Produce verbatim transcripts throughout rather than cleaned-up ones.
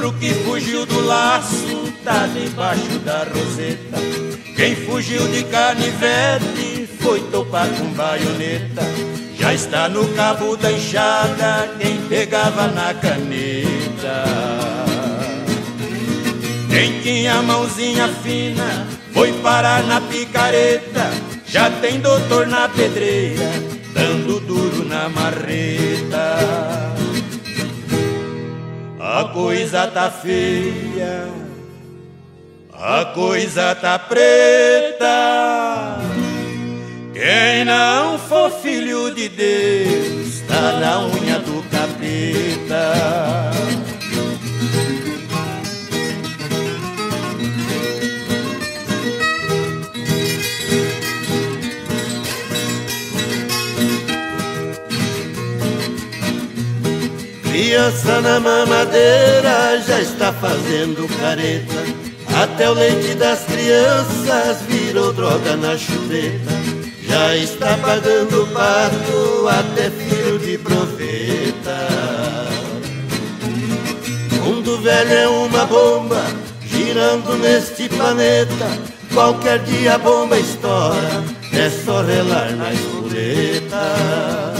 burro que fugiu do laço tá debaixo da roseta. Quem fugiu de canivete foi topar com baioneta. Já está no cabo da enxada quem pegava na caneta. Quem tinha mãozinha fina foi parar na picareta. Já tem doutor na pedreira dando duro na marreta. A coisa tá feia, a coisa tá preta. Quem não for filho de Deus tá na unha do capeta. Criança na mamadeira já está fazendo careta. Até o leite das crianças virou droga na chupeta. Já está pagando pato até filho de profeta. Mundo velho é uma bomba girando neste planeta. Qualquer dia a bomba estoura, é só relar na espoleta.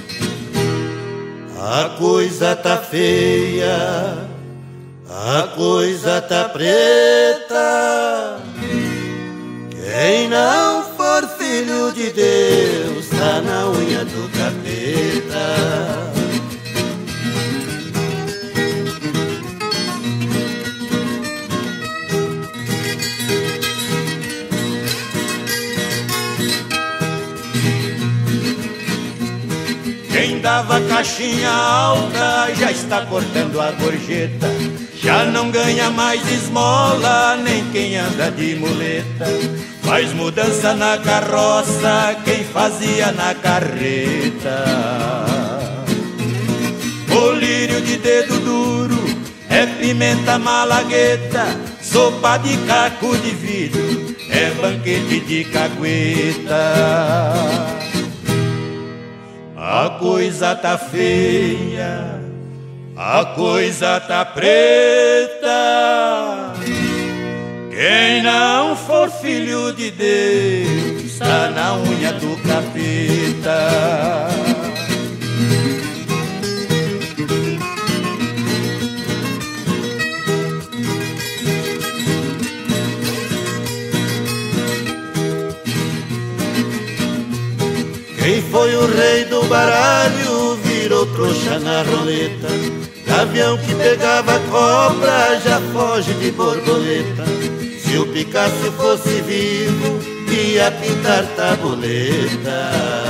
A coisa tá feia, a coisa tá preta. Quem não for filho de Deus tá na unha do capeta. Quem dava caixinha alta já está cortando a gorjeta. Já não ganha mais esmola nem quem anda de muleta. Faz mudança na carroça quem fazia na carreta. Colírio de dedo duro é pimenta malagueta. Sopa de caco de vidro é banquete de cagueta. A coisa tá feia, a coisa tá preta. Quem não for filho de Deus tá na unha do capeta. Quem foi o rei do baralho virou trouxa na roleta. Gavião que pegava cobra já foge de borboleta. Se o Picasso fosse vivo ia pintar tabuleta.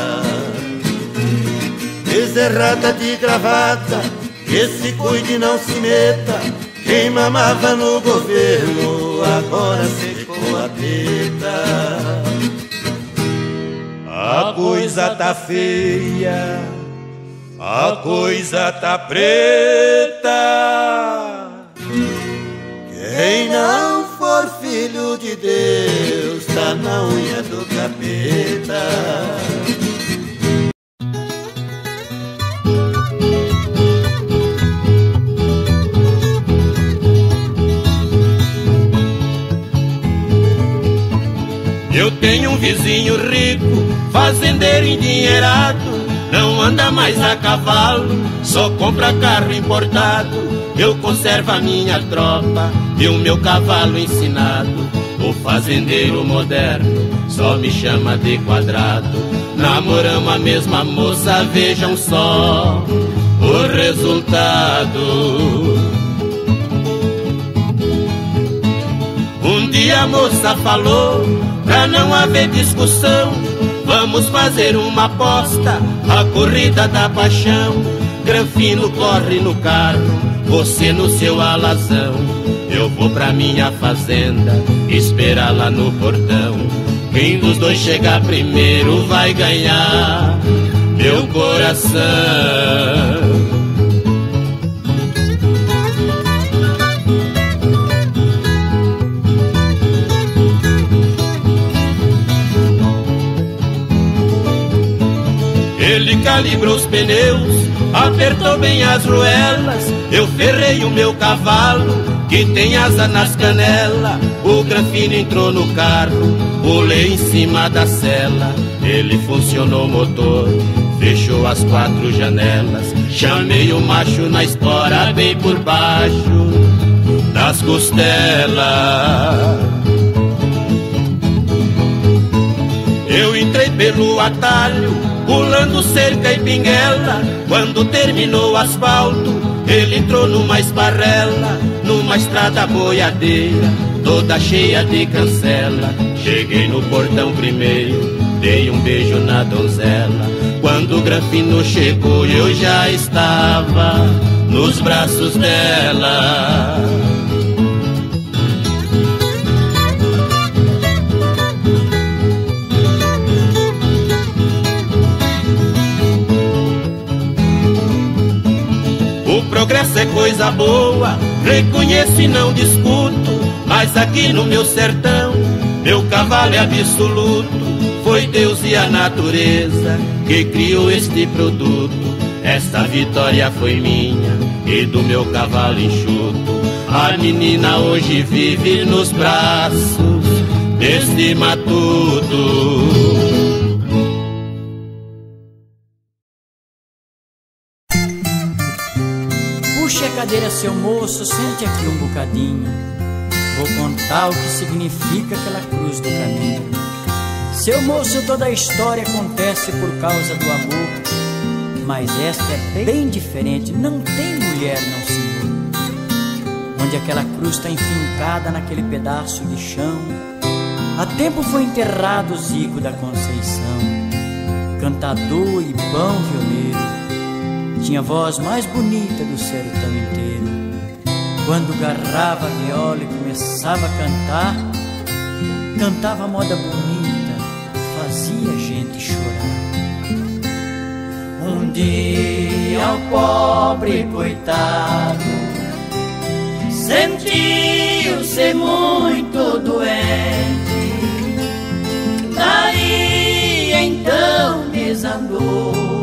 Bezerrada de gravata, que se cuide e não se meta. Quem mamava no governo agora secou a teta. A coisa tá feia, a coisa tá preta. Quem não for filho de Deus tá na unha do capeta. Eu tenho um vizinho rico, fazendeiro endinheirado. Não anda mais a cavalo, só compra carro importado. Eu conservo a minha tropa e o meu cavalo ensinado. O fazendeiro moderno só me chama de quadrado. Namoramos a mesma moça, vejam só o resultado. Um dia a moça falou, pra não haver discussão, vamos fazer uma aposta, a corrida da paixão. Granfino corre no carro, você no seu alazão. Eu vou pra minha fazenda, esperar lá no portão. Quem dos dois chegar primeiro vai ganhar meu coração. Ele calibrou os pneus, apertou bem as ruelas, eu ferrei o meu cavalo, que tem asa nas canelas. O Granfino entrou no carro, pulei em cima da sela. Ele funcionou o motor, fechou as quatro janelas. Chamei o macho na espora, bem por baixo das costelas. Eu entrei pelo atalho, pulando cerca e pinguela. Quando terminou o asfalto, ele entrou numa esparrela, numa estrada boiadeira, toda cheia de cancela. Cheguei no portão primeiro, dei um beijo na donzela. Quando o Granfino chegou, eu já estava nos braços dela. O progresso é coisa boa, reconheço e não discuto, mas aqui no meu sertão, meu cavalo é absoluto. Foi Deus e a natureza que criou este produto. Esta vitória foi minha e do meu cavalo enxuto. A menina hoje vive nos braços deste matuto. Puxe a cadeira, seu moço, sente aqui um bocadinho. Vou contar o que significa aquela cruz do caminho. Seu moço, toda a história acontece por causa do amor, mas esta é bem diferente, não tem mulher, não senhor. Onde aquela cruz está enfincada naquele pedaço de chão, há tempo foi enterrado o Zico da Conceição. Cantador e bom violeiro, tinha a voz mais bonita do sertão inteiro. Quando agarrava a viola e começava a cantar, cantava a moda bonita, fazia a gente chorar. Um dia o pobre coitado sentiu-se muito doente, daí então desandou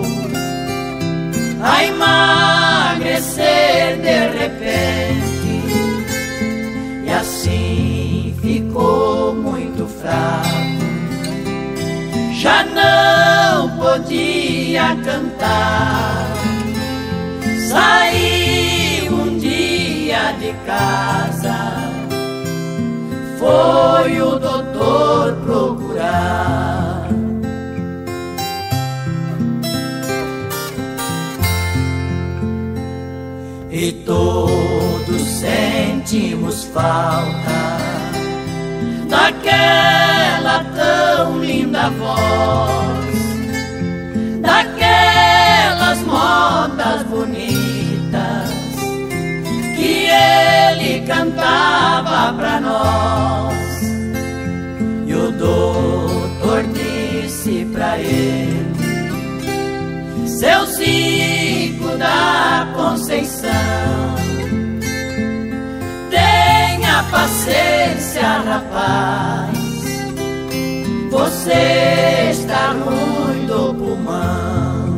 a emagrecer de repente, e assim ficou muito fraco, já não podia cantar. Saiu um dia de casa, foi o doutor procurar. E todos sentimos falta daquela tão linda voz, daquelas modas bonitas que ele cantava pra nós. E o doutor disse pra ele: seu Zico da Conceição, tenha paciência, rapaz, você está ruim do pulmão.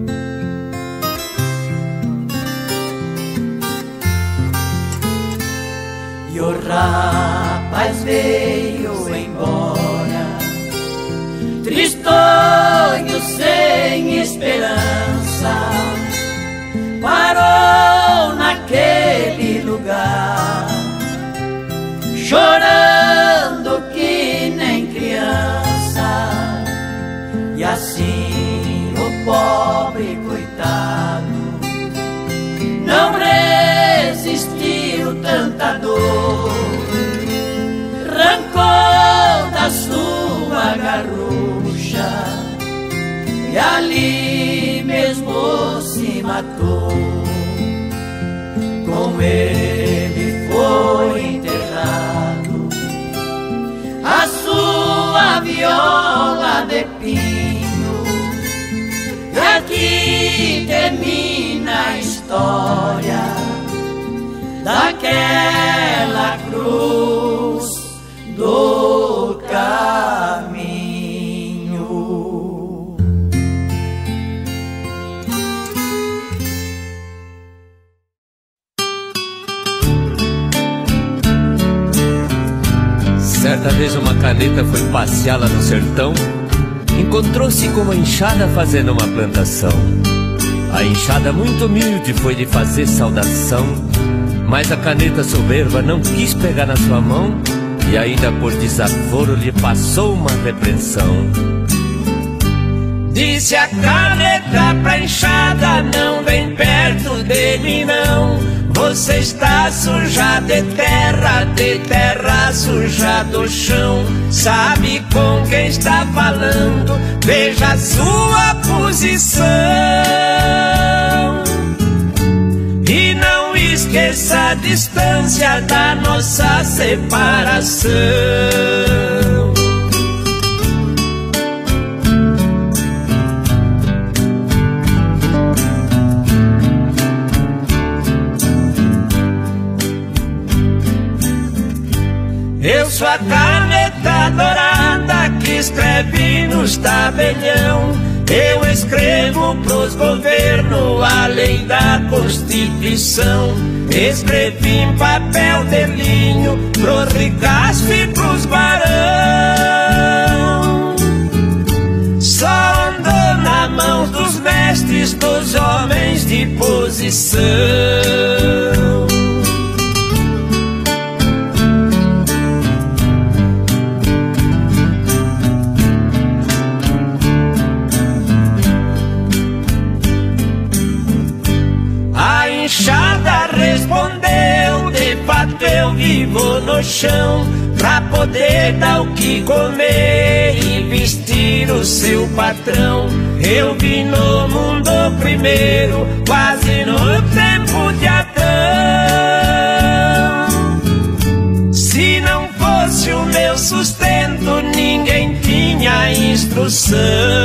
E o rapaz veio embora, tristonho, sem esperança, parou naquele lugar, chorando que nem criança. E assim o pobre coitado não resistiu tanta dor, arrancou da sua garrucha e ali mesmo se matou. Com ele foi enterrado a sua viola de pinho, e aqui termina a história daquela cruz do caminho. Certa vez uma caneta foi passear lá no sertão, encontrou-se com uma enxada fazendo uma plantação. A enxada muito humilde foi lhe fazer saudação, mas a caneta soberba não quis pegar na sua mão, e ainda por desaforo lhe passou uma repreensão. Disse a caneta pra enxada, não vem perto dele não. Você está suja de terra, de terra suja do chão. Sabe com quem está falando, veja a sua posição. E não esqueça a distância da nossa separação. Eu sou a caneta dourada que escreve nos tabelião. Eu escrevo pros governos a lei da Constituição. Escrevi em papel de linho pros ricaços e pros barão. Só andou na mão dos mestres, dos homens de posição. Enxada respondeu, de fato eu vivo no chão, pra poder dar o que comer e vestir o seu patrão. Eu vim no mundo primeiro, quase no tempo de Adão. Se não fosse o meu sustento, ninguém tinha instrução.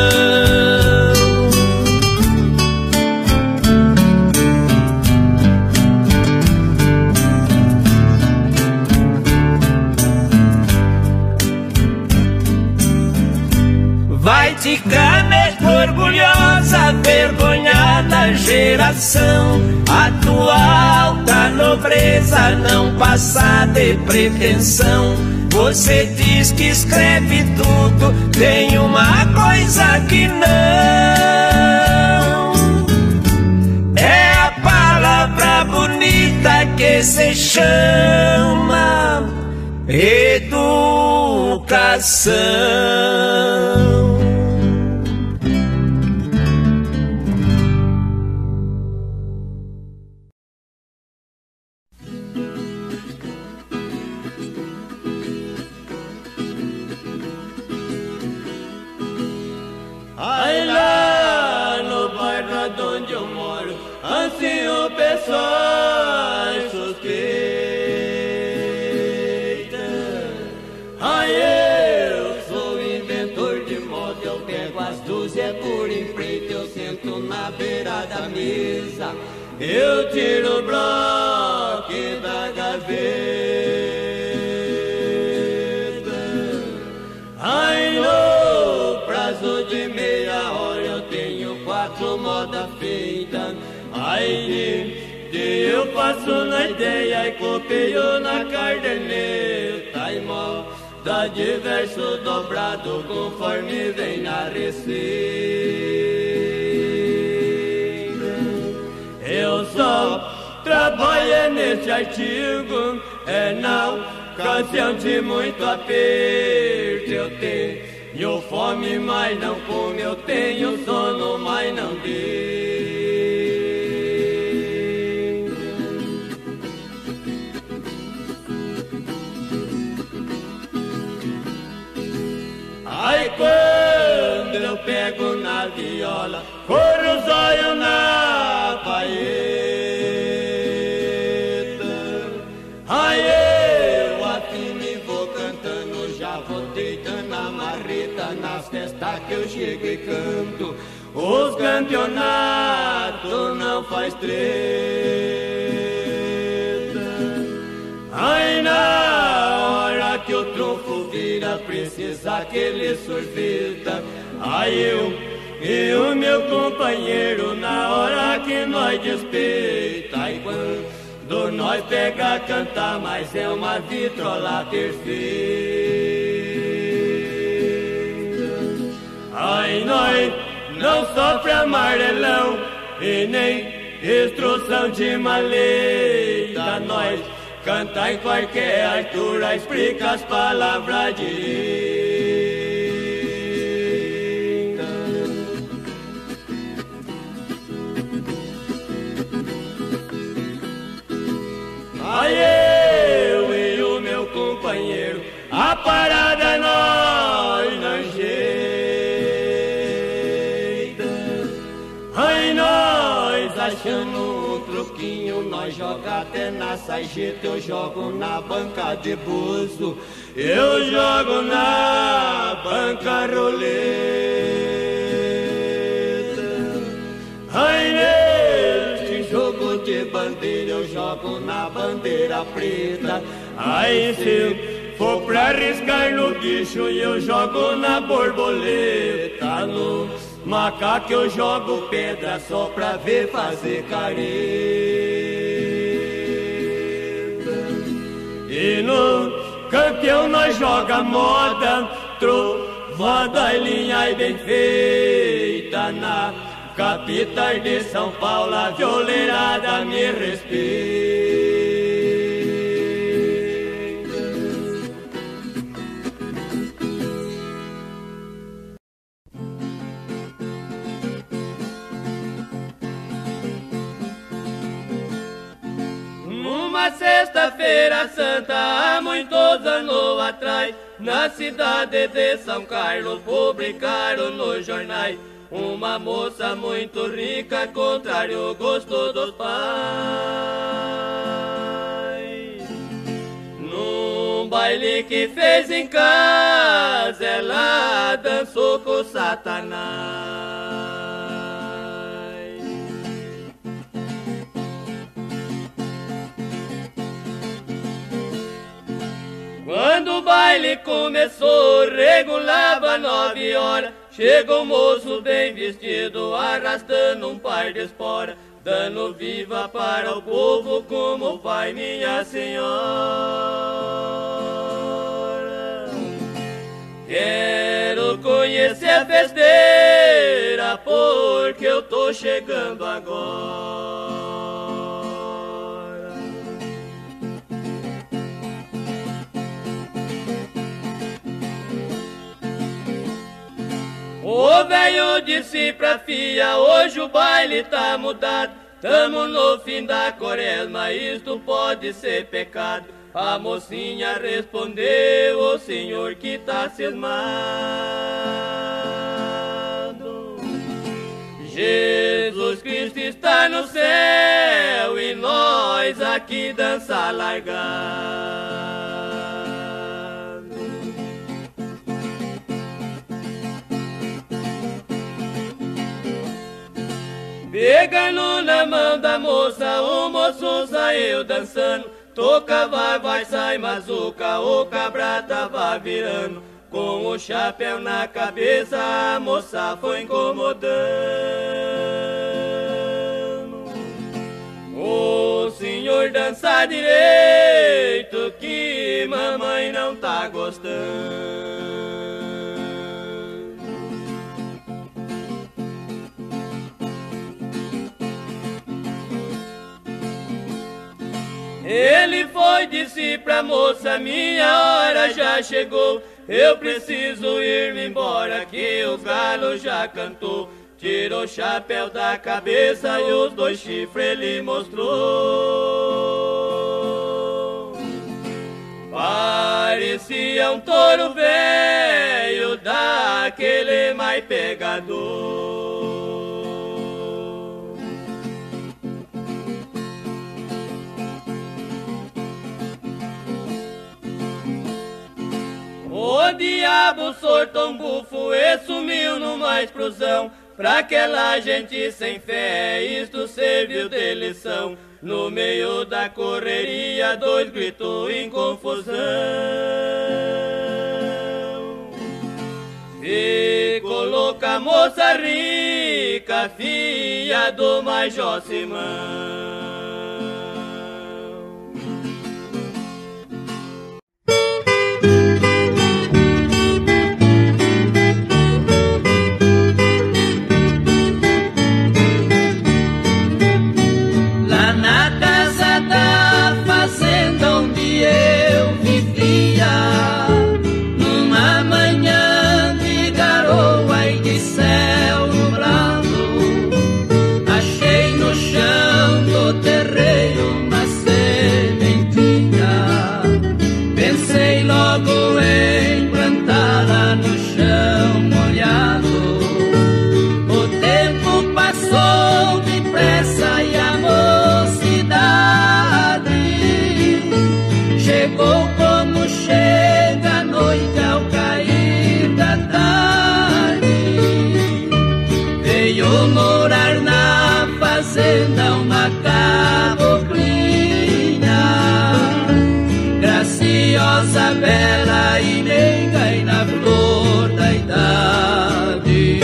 Vai de caneta orgulhosa, vergonhada geração. A tua alta nobreza não passa de pretensão. Você diz que escreve tudo, tem uma coisa que não. É a palavra bonita que se chama educação. Aí lá no bairro onde eu moro, assim o pessoal suspeita. Aí eu sou inventor de moda, eu pego as dúzias por enfeite, eu sento na beira da mesa, eu tiro o bloco da gaveta. Aí no prazo de meia hora eu tenho quatro modas feitas. Aí que eu passo na ideia e copeio na caderneta e moda diverso dobrado conforme vem na receita. Eu só trabalho nesse artigo, é na ocasião de muito aperto. Eu tenho fome, mas não como, eu tenho sono, mas não deito. Aí quando eu pego na viola, corro os olhos na paeta. Aí eu afino e vou cantando, já vou deitando a marreta nas festas que eu chego e canto. Os campeonatos não faz treta. Aí na hora que o trunfo vira, precisa aquele sorveta. Aí eu e o meu companheiro, na hora que nós despeita, aí quando do nós pegar, cantar, mas é uma vitrola perfeita. Ai, nós não sofre amarelão e nem instrução de maleta. Nós canta em qualquer altura, explica as palavras direitas. Aí eu e o meu companheiro, a parada nós não jeita. Ai, nós achamos um truquinho, nós joga até na sarjeta. Eu jogo na banca de buzo, eu jogo na banca roleta. Ai, neste jogo de bandeira eu jogo na bandeira preta. Aí se eu for pra arriscar no bicho eu jogo na borboleta. No macaco eu jogo pedra só pra ver fazer careta. E no campeão nós joga moda, trovada e linha e bem feita. Na capital de São Paulo a violeirada me respeita. Uma sexta-feira santa, há muitos anos atrás, na cidade de São Carlos, publicaram nos jornais uma moça muito rica, contrário ao gosto dos pais. Num baile que fez em casa, ela dançou com Satanás. Quando o baile começou, regulava nove horas, chegou um moço bem vestido, arrastando um par de esporas, dando viva para o povo como pai, minha senhora. Quero conhecer a festeira, porque eu tô chegando agora. O velho disse pra filha, hoje o baile tá mudado, tamo no fim da quaresma, isto pode ser pecado. A mocinha respondeu, o senhor que tá cismado. Jesus Cristo está no céu e nós aqui dança largado. Pegando na mão da moça, o moço saiu dançando. Toca, vai, vai, sai, mazuca, o cabra tava virando. Com o chapéu na cabeça, a moça foi incomodando. O senhor dança direito, que mamãe não tá gostando. Ele foi, disse pra moça, minha hora já chegou, eu preciso ir-me embora, que o galo já cantou. Tirou o chapéu da cabeça e os dois chifres ele mostrou. Parecia um touro velho, daquele mais pegador. O diabo sortou um bufo e sumiu numa explosão. Pra aquela gente sem fé, isto serviu de lição. No meio da correria, dois gritos em confusão. Se coloca a moça rica, filha do Major Simão. Chegou como chega a noite ao cair da tarde, veio morar na fazenda uma caboclinha, graciosa, bela e meiga e na flor da idade.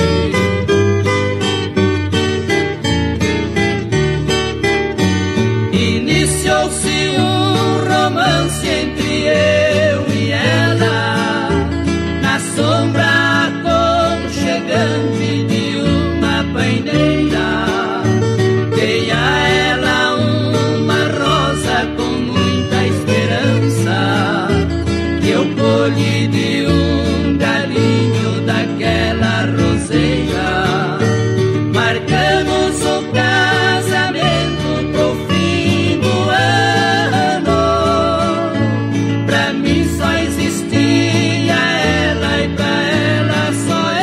Iniciou-se um romance entre eu e ela, na sombra aconchegante de uma paineira. Dei a ela uma rosa com muita esperança, que eu colhi de um galinho daquela roseira. Marcamos o casamento pro fim do ano. Pra mim só existia ela e pra ela só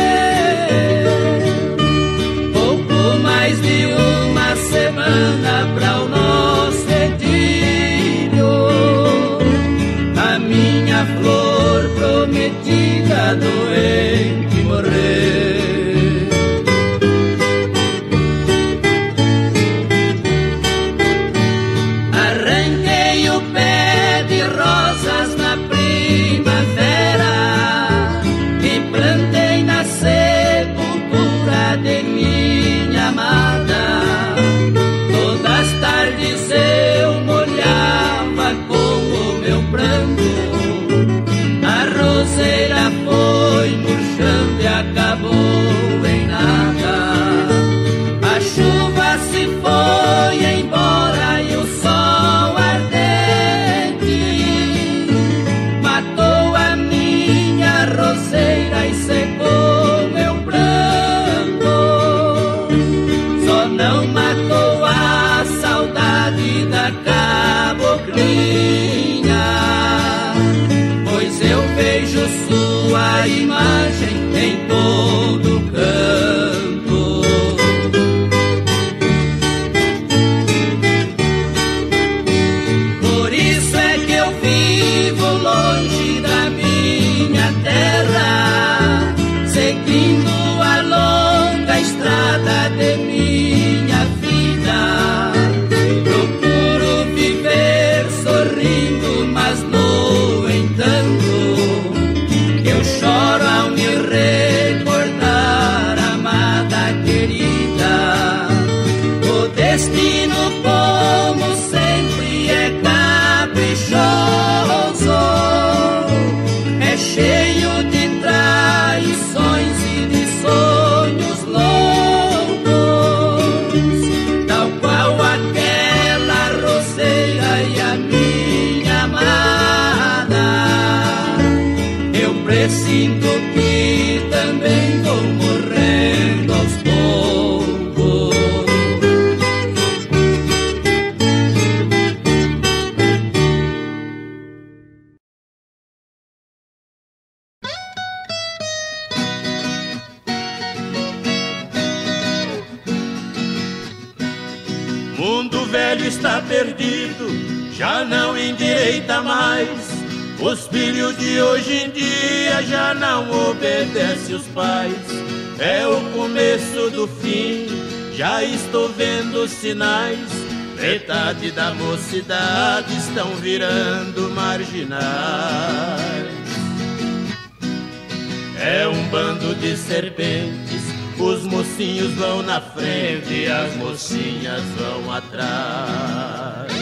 eu. Pouco mais de uma semana pra o nosso idílio, a minha flor prometida doente morreu. Arranquei o pé de rosas na primavera e plantei na sepultura de minha amada. Todas as tardes eu molhava com o meu pranto, a roseira foi murchando e acabou em nada. A chuva se foi embora e o sol ardente matou a minha roseira e secou meu pranto. Só não matou a saudade da caboclinha, pois eu vejo sua imagem em todo canto. Por isso é que eu vivo longe da minha terra, seguindo a longa estrada de minha vida. Procuro viver sorrindo, mas no entanto eu choro ao me recordar, amada querida. O destino, como sempre, é caprichoso, é cheio de traições e de sonhos loucos, tal qual aquela roseira e a minha amada. Eu presinto que também vou morrendo aos poucos. Mundo velho está perdido, já não endireita mais. Os filhos de hoje em dia já não obedecem os pais. É o começo do fim, já estou vendo sinais. Metade da mocidade estão virando marginais. É um bando de serpentes, os mocinhos vão na frente e as mocinhas vão atrás.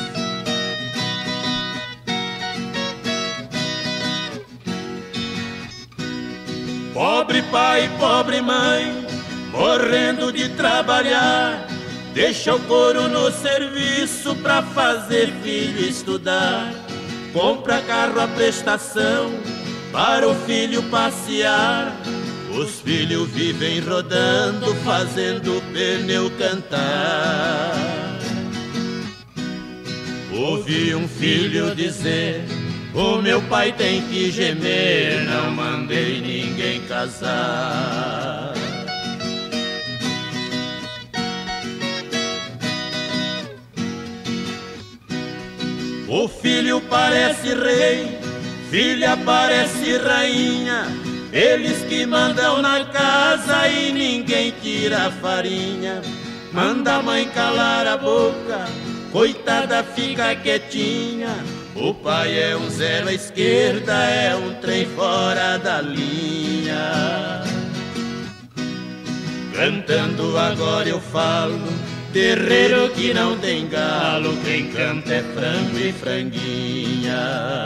Pobre pai, pobre mãe, morrendo de trabalhar, deixa o couro no serviço pra fazer filho estudar. Compra carro à prestação para o filho passear. Os filhos vivem rodando, fazendo o pneu cantar. Ouvi um filho dizer: o meu pai tem que gemer, não mandei ninguém casar. O filho parece rei, filha parece rainha, eles que mandam na casa e ninguém tira a farinha. Manda a mãe calar a boca, coitada fica quietinha. O pai é um zero à esquerda, é um trem fora da linha. Cantando agora eu falo, terreiro que não tem galo, quem canta é frango e franguinha.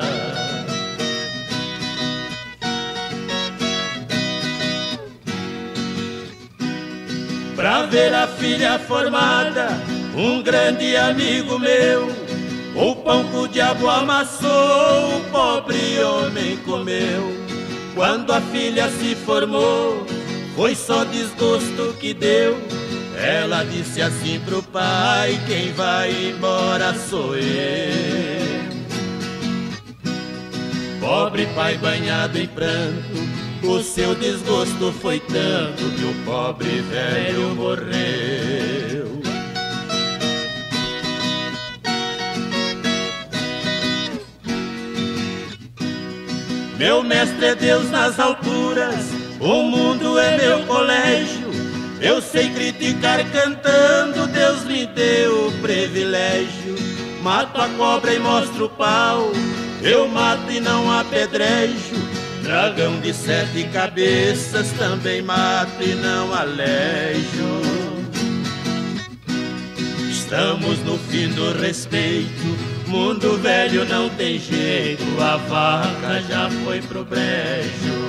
Pra ver a filha formada, um grande amigo meu, o pão que o diabo amassou, o pobre homem comeu. Quando a filha se formou, foi só desgosto que deu. Ela disse assim pro pai, quem vai embora sou eu. Pobre pai banhado em pranto, o seu desgosto foi tanto que o pobre velho morreu. Meu mestre é Deus nas alturas, o mundo é meu colégio. Eu sei criticar cantando, Deus me deu o privilégio. Mato a cobra e mostro o pau, eu mato e não apedrejo. Dragão de sete cabeças também mato e não alejo. Estamos no fim do respeito, mundo velho não tem jeito, a vaca já foi pro brejo.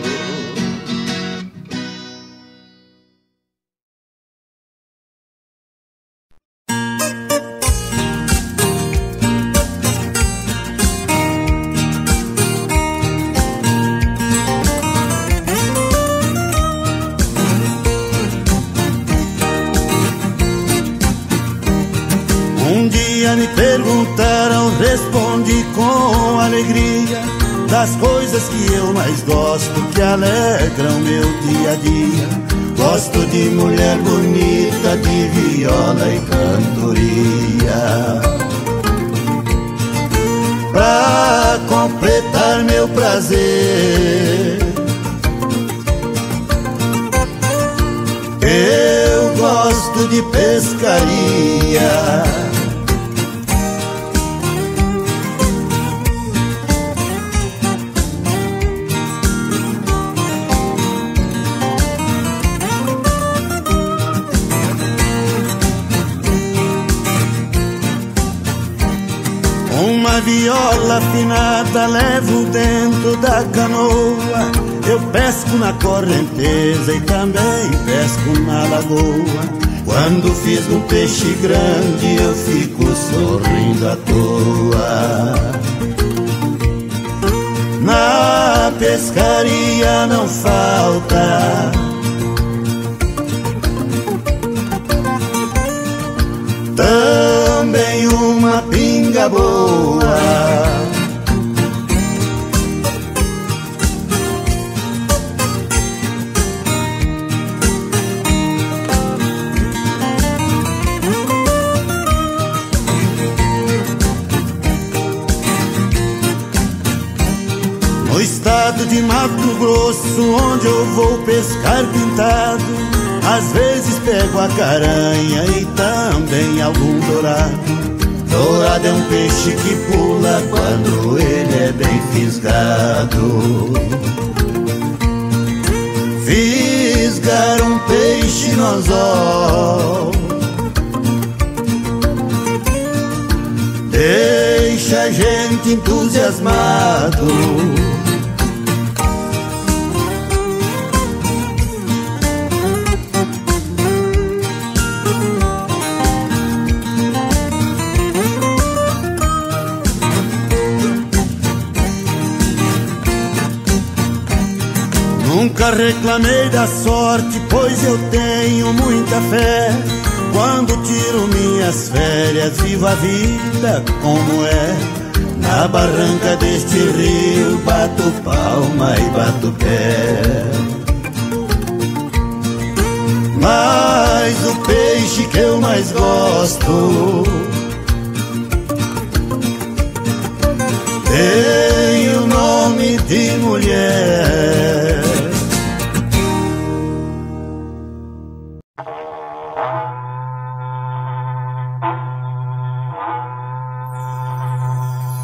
Me perguntaram, respondi com alegria, das coisas que eu mais gosto, que alegram meu dia a dia. Gosto de mulher bonita, de viola e cantoria. Pra completar meu prazer, eu gosto de pescaria. Uma viola afinada levo dentro da canoa. Eu pesco na correnteza e também pesco na lagoa. Quando fiz um peixe grande eu fico sorrindo à toa. Na pescaria não falta também uma pinga boa. No estado de Mato Grosso, onde eu vou pescar pintado, às vezes pego a caranha e também algum dourado. Dourado é um peixe que pula quando ele é bem fisgado. Fisgar um peixe no anzol deixa a gente entusiasmado. Nunca reclamei da sorte, pois eu tenho muita fé. Quando tiro minhas férias, vivo a vida como é. Na barranca deste rio, bato palma e bato pé. Mas o peixe que eu mais gosto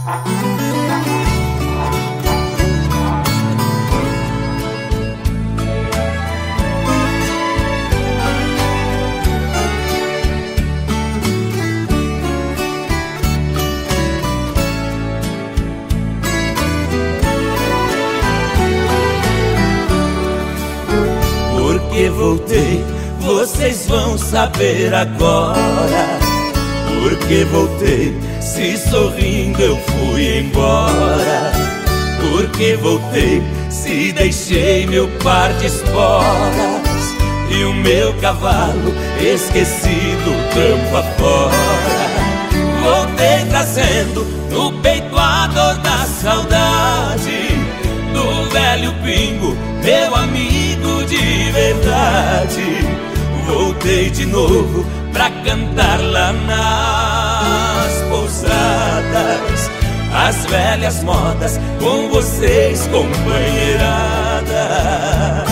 Porque voltei, vocês vão saber agora. Porque voltei, se sorrindo eu fui embora. Porque voltei, se deixei meu par de esporas e o meu cavalo esquecido campo afora. Voltei trazendo no peito a dor da saudade do velho pingo, meu amigo de verdade. Voltei de novo pra cantar lá nas pousadas as velhas modas com vocês, companheirada.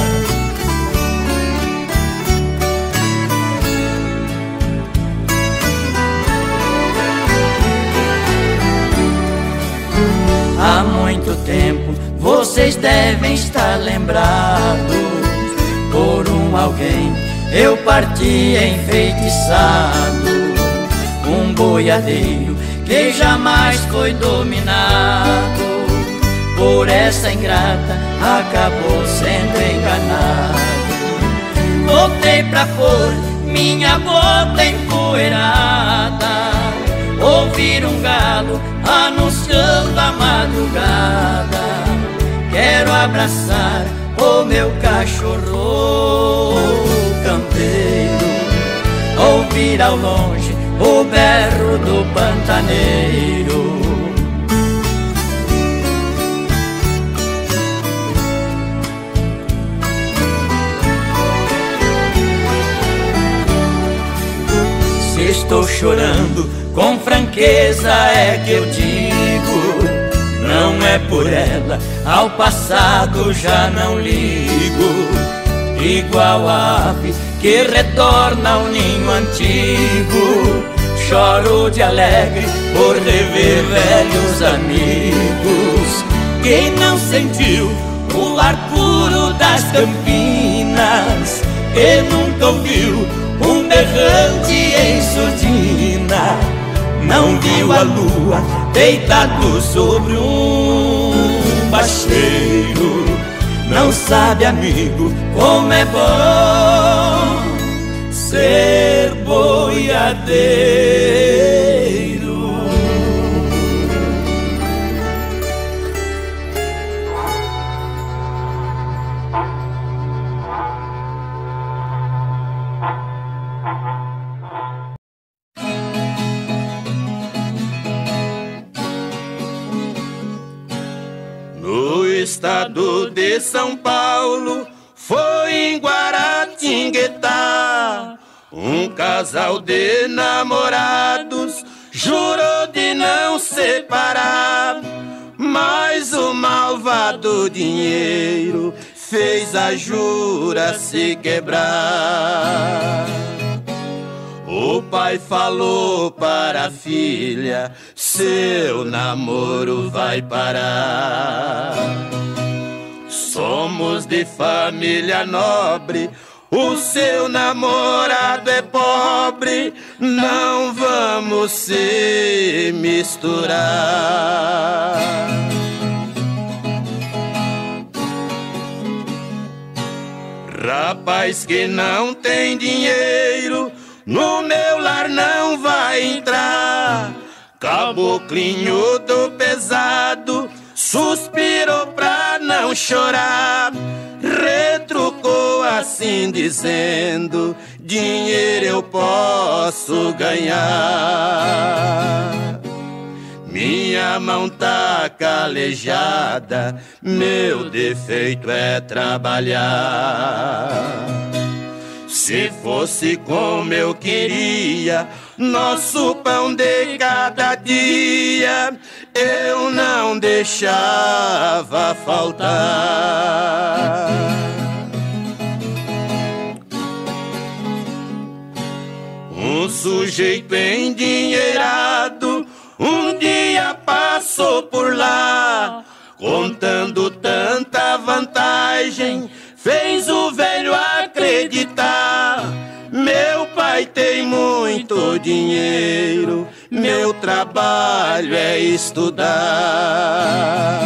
Há muito tempo vocês devem estar lembrados por um alguém. Eu parti enfeitiçado, um boiadeiro que jamais foi dominado por essa ingrata, acabou sendo enganado. Voltei pra pôr minha bota empoeirada, ouvir um galo anunciando a madrugada. Quero abraçar o meu cachorro campeiro, ouvir ao longe o berro do pantaneiro. Se estou chorando, com franqueza é que eu digo, não é por ela, ao passado já não ligo. Igual a ave que retorna ao ninho antigo, choro de alegre por rever velhos amigos. Quem não sentiu o ar puro das campinas e nunca ouviu um berrante em surdina, não viu a lua deitado sobre um bacheiro, não sabe, amigo, como é bom ser boiadeiro. No estado de São Paulo, foi em Guaratinguetá, um casal de namorados jurou de não separar, mas o malvado dinheiro fez a jura se quebrar. O pai falou para a filha, seu namoro vai parar. Somos de família nobre, o seu namorado é pobre, não vamos se misturar. Rapaz que não tem dinheiro, no meu lar não vai entrar. Caboclinho do pesado suspirou pra não chorar, retrucou assim dizendo, dinheiro eu posso ganhar. Minha mão tá calejada, meu defeito é trabalhar. Se fosse como eu queria, nosso pão de cada dia, eu não deixava faltar. Um sujeito endinheirado um dia passou passou por lá, contando tanta vantagem, fez o velho acreditar. Meu pai tem muito dinheiro, meu trabalho é estudar.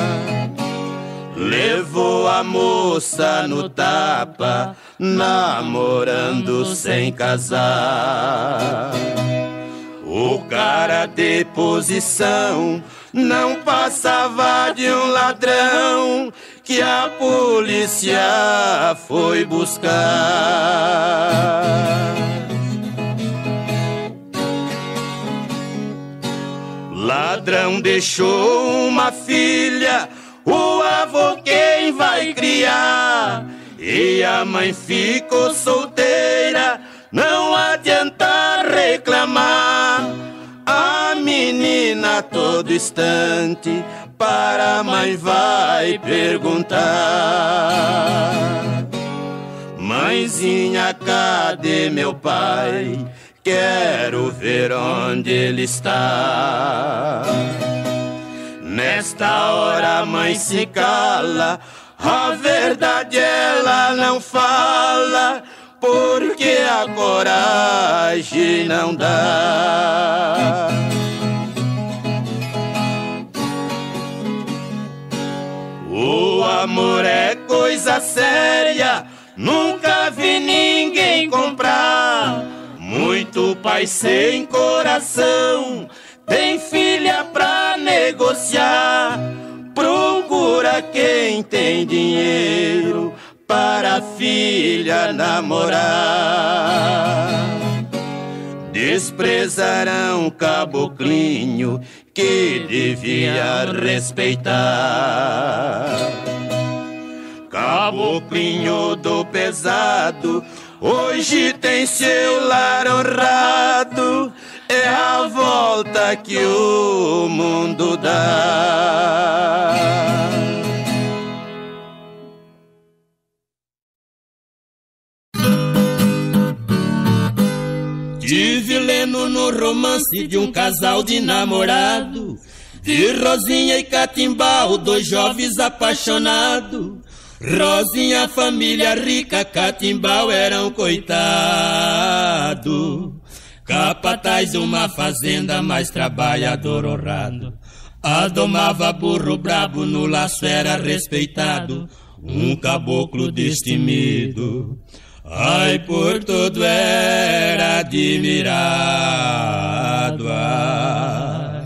Levou a moça no tapa, namorando sem casar. O cara de posição não passava de um ladrão que a polícia foi buscar. Ladrão deixou uma filha, o avô quem vai criar? E a mãe ficou solteira, não adianta reclamar. A menina a todo instante para a mãe vai perguntar: mãezinha, cadê meu pai? Quero ver onde ele está. Nesta hora a mãe se cala, a verdade ela não fala, porque a coragem não dá. O amor é coisa séria, nunca vi ninguém comprar. Muito pai sem coração, tem filha pra negociar. Procura quem tem dinheiro para a filha namorar. Desprezarão caboclinho que devia respeitar. Caboclinho do pesado hoje tem seu lar honrado. É a volta que o mundo dá. Tive lendo no romance de um casal de namorado, de Rosinha e Catimbau, dois jovens apaixonados. Rosinha, família rica, Catimbau era um coitado. Capataz de uma fazenda, mais trabalhador honrado. Adomava burro brabo, no laço era respeitado. Um caboclo destemido, ai, por todo era admirado. Ai.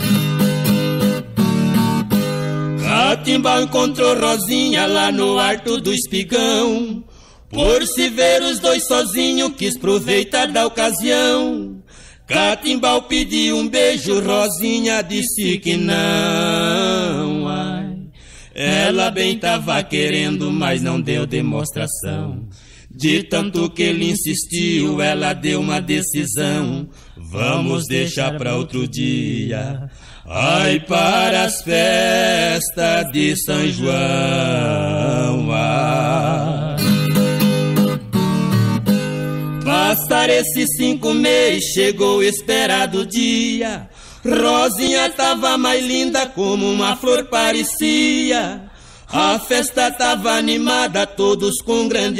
Catimbau encontrou Rosinha lá no Alto do Espigão. Por se ver os dois sozinhos, quis aproveitar da ocasião. Catimbau pediu um beijo, Rosinha disse que não. Ai. Ela bem tava querendo, mas não deu demonstração. De tanto que ele insistiu, ela deu uma decisão: vamos deixar pra outro dia, ai, para as festas de São João. Ai. Passar esses cinco meses, chegou o esperado dia. Rosinha tava mais linda, como uma flor parecia. A festa tava animada, todos com grande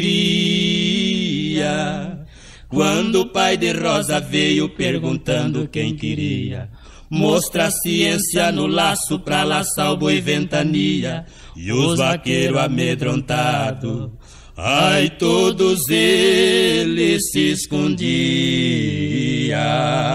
alegria. Quando o pai de Rosa veio perguntando quem queria, mostra a ciência no laço pra laçar o boi ventania. E os vaqueiros amedrontados, ai, todos eles se escondiam.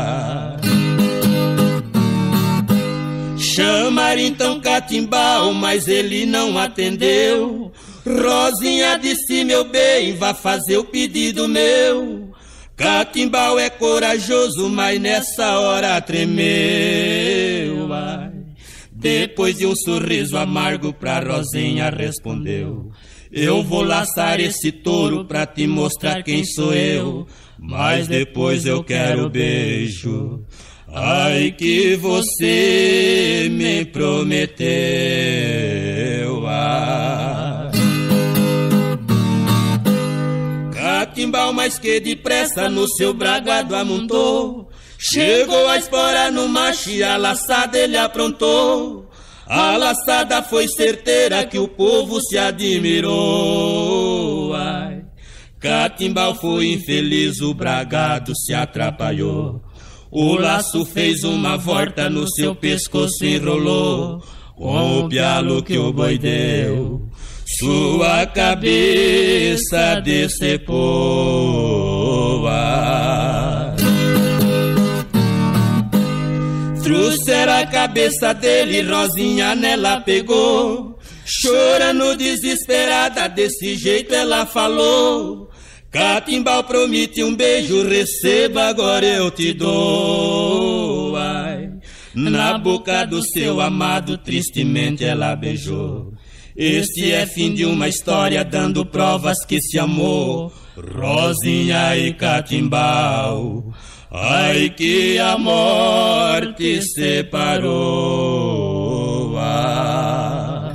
Chamaram então Catimbau, mas ele não atendeu. Rosinha disse: meu bem, vá fazer o pedido meu. Catimbau é corajoso, mas nessa hora tremeu. Ai. Depois de um sorriso amargo pra Rosinha respondeu: eu vou laçar esse touro pra te mostrar quem sou eu, mas depois eu quero beijo, ai, que você me prometeu. Ai. Catimbau mais que depressa no seu bragado amontou, Chegou a espora no macho e a laçada ele aprontou. A laçada foi certeira que o povo se admirou. Ai, Catimbau foi infeliz, o bragado se atrapalhou. O laço fez uma volta, no seu pescoço enrolou. Com o pialo que o boi deu, sua cabeça decepou. Trouxeram a cabeça dele, Rosinha nela pegou. Chorando desesperada, desse jeito ela falou: Catimbau promete um beijo, receba, agora eu te dou. Ai, na boca do seu amado, tristemente ela beijou. Este é fim de uma história, dando provas que se amou. Rosinha e Catimbau, ai que a morte separou. Ah.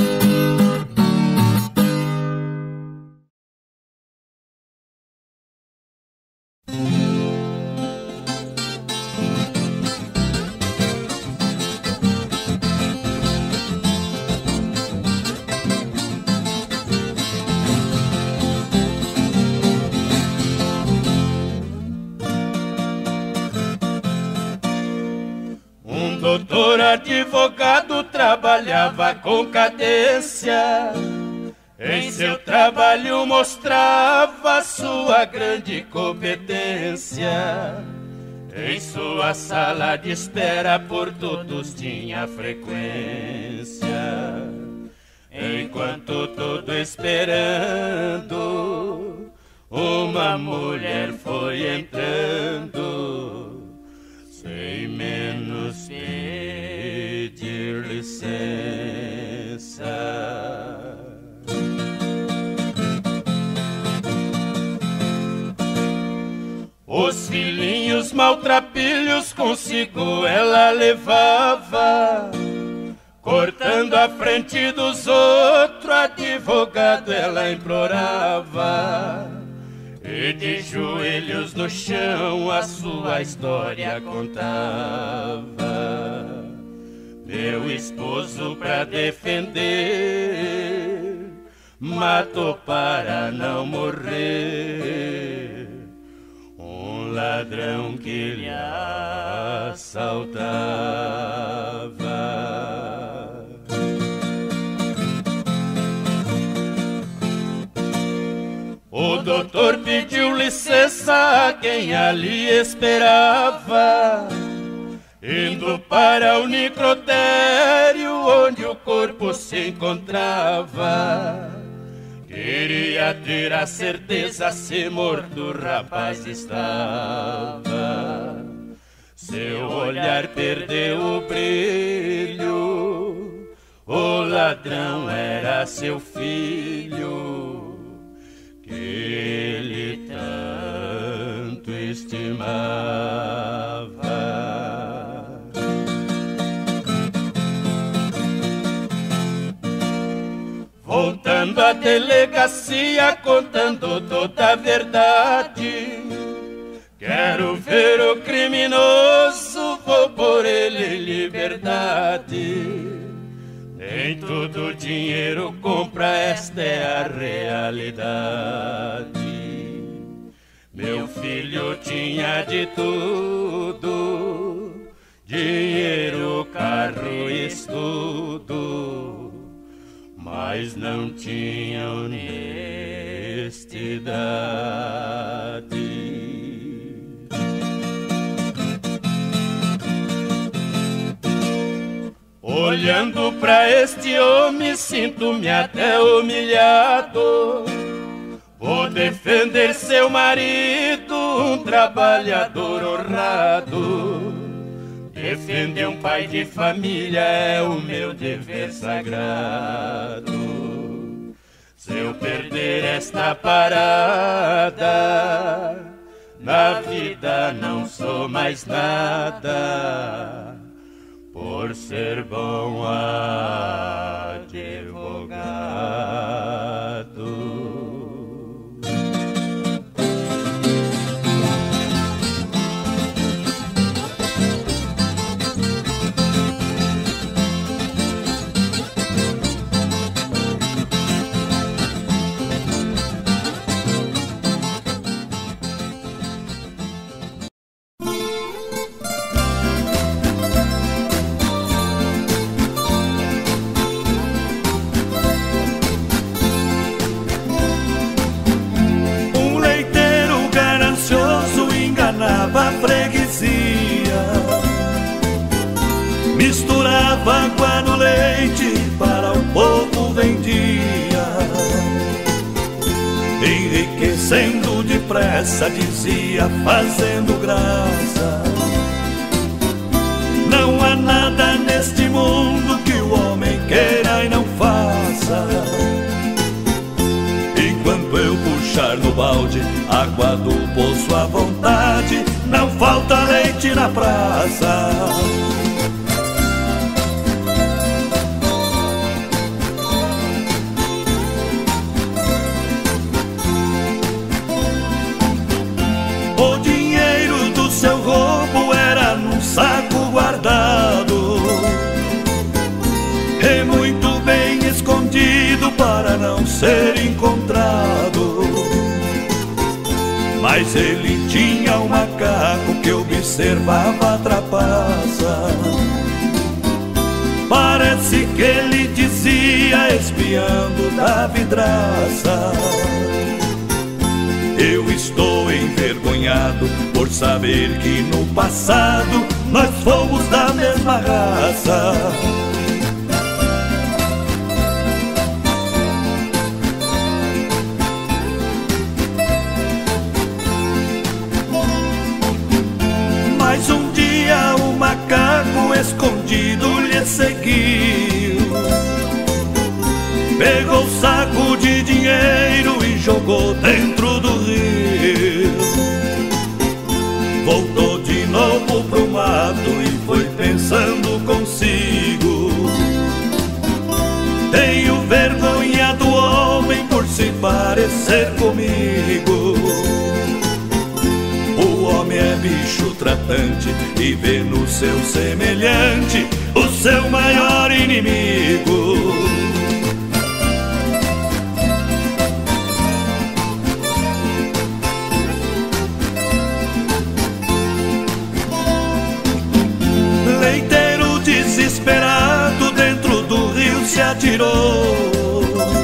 Doutor advogado trabalhava com cadência. Em seu trabalho mostrava sua grande competência. Em sua sala de espera por todos tinha frequência. Enquanto todo esperando, uma mulher foi entrando, sem menos pedir licença. Os filhinhos maltrapilhos consigo ela levava, cortando a frente dos outros, advogado ela implorava. E de joelhos no chão a sua história contava. Meu esposo pra defender matou para não morrer um ladrão que lhe assaltava. O doutor pediu licença a quem ali esperava, indo para o necrotério onde o corpo se encontrava. Queria ter a certeza se morto o rapaz estava. Seu olhar perdeu o brilho, o ladrão era seu filho, que ele tanto estimava. Voltando à delegacia, contando toda a verdade, quero ver o criminoso, vou por ele em liberdade. Nem todo dinheiro compra, esta é a realidade. Meu filho tinha de tudo, dinheiro, carro e estudo, mas não tinha honestidade. Olhando pra este homem, sinto-me até humilhado. Vou defender seu marido, um trabalhador honrado. Defender um pai de família é o meu dever sagrado. Se eu perder esta parada, na vida não sou mais nada, por ser bom advogado. descendo depressa, dizia fazendo graça: não há nada neste mundo que o homem queira e não faça. Enquanto eu puxar no balde água do poço à vontade, não falta leite na praça. O dinheiro do seu roubo era num saco guardado, e muito bem escondido para não ser encontrado. Mas ele tinha um macaco que observava a trapaça. Parece que ele dizia, espiando da vidraça: eu estou envergonhado por saber que no passado nós fomos da mesma raça. Mas um dia o macaco escondido lhe seguiu, pegou o saco de dinheiro e jogou dentro do rio. Voltou de novo pro mato e foi pensando consigo: tenho vergonha do homem por se parecer comigo. O homem é bicho tratante e vê no seu semelhante o seu maior inimigo. Leiteiro desesperado dentro do rio se atirou,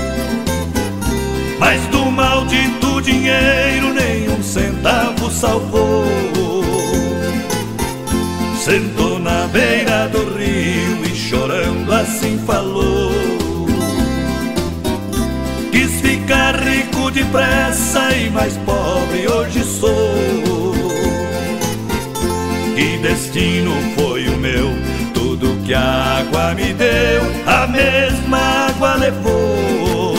mas do maldito dinheiro nem um centavo salvou. Sentou na beira do rio e chorando assim falou: quis ficar rico depressa e mais pobre hoje sou. Que destino foi o meu? Tudo que a água me deu, a mesma água levou.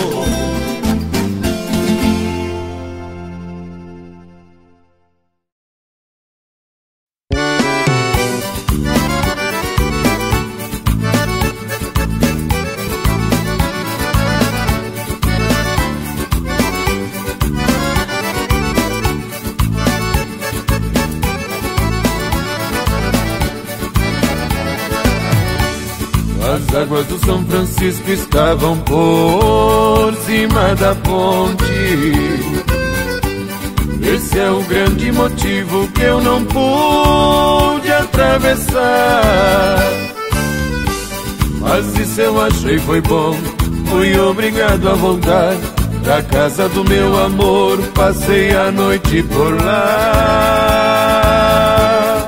As águas do São Francisco estavam por cima da ponte. Esse é o grande motivo que eu não pude atravessar. Mas isso eu achei foi bom, fui obrigado a voltar pra casa do meu amor, passei a noite por lá.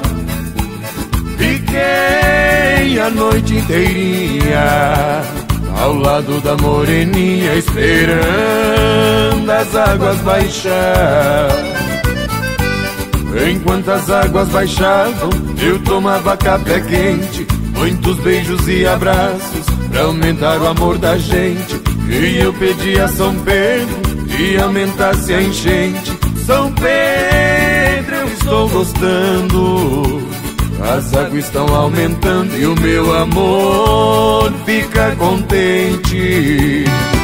Fiquei a noite inteirinha ao lado da moreninha, esperando as águas baixar. Enquanto as águas baixavam, eu tomava café quente, muitos beijos e abraços pra aumentar o amor da gente. E eu pedi a São Pedro que aumentasse a enchente. São Pedro, eu estou gostando, as águas estão aumentando e o meu amor fica contente.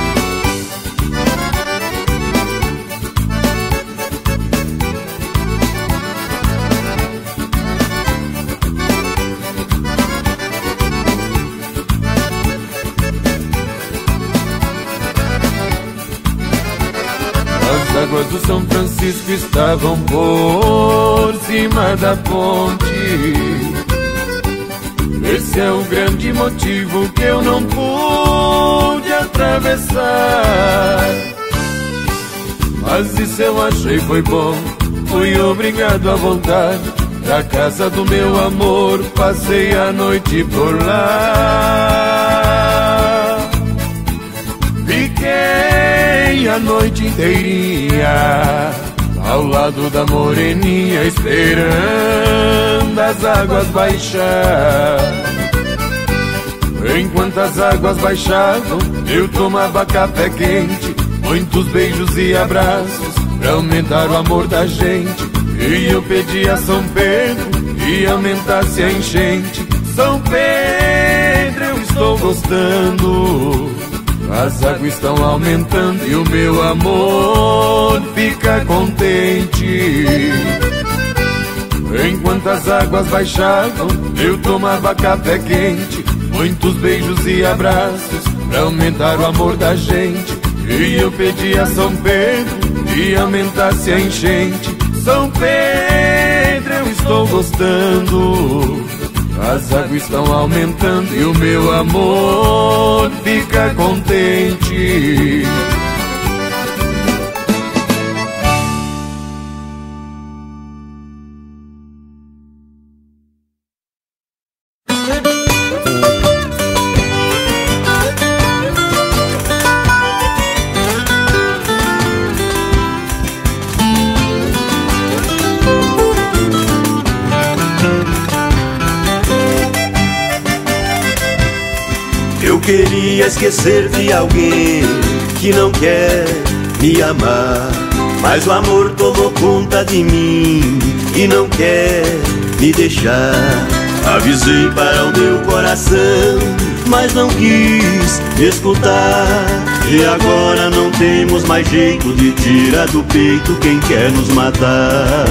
As águas do São Francisco estavam por cima da ponte. Esse é o grande motivo que eu não pude atravessar. Mas isso eu achei foi bom, fui obrigado a voltar pra casa do meu amor, passei a noite por lá. Fiquei a noite inteirinha ao lado da moreninha, esperando as águas baixar. Enquanto as águas baixavam, eu tomava café quente, muitos beijos e abraços pra aumentar o amor da gente. E eu pedi a São Pedro que aumentasse a enchente. São Pedro, eu estou gostando, as águas estão aumentando e o meu amor fica contente. Enquanto as águas baixavam, eu tomava café quente, muitos beijos e abraços pra aumentar o amor da gente. E eu pedi a São Pedro que aumentasse a enchente. São Pedro, eu estou gostando, as águas estão aumentando e o meu amor fica contente. Queria esquecer de alguém que não quer me amar, mas o amor tomou conta de mim e não quer me deixar. Avisei para o meu coração, mas não quis escutar. E agora não temos mais jeito de tirar do peito quem quer nos matar.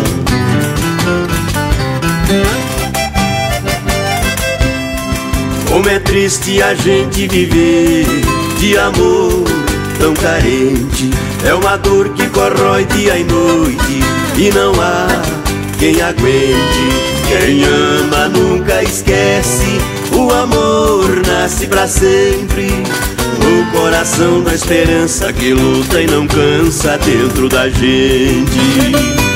Como é triste a gente viver de amor tão carente. É uma dor que corrói dia e noite e não há quem aguente. Quem ama nunca esquece, o amor nasce pra sempre. No coração da esperança que luta e não cansa dentro da gente.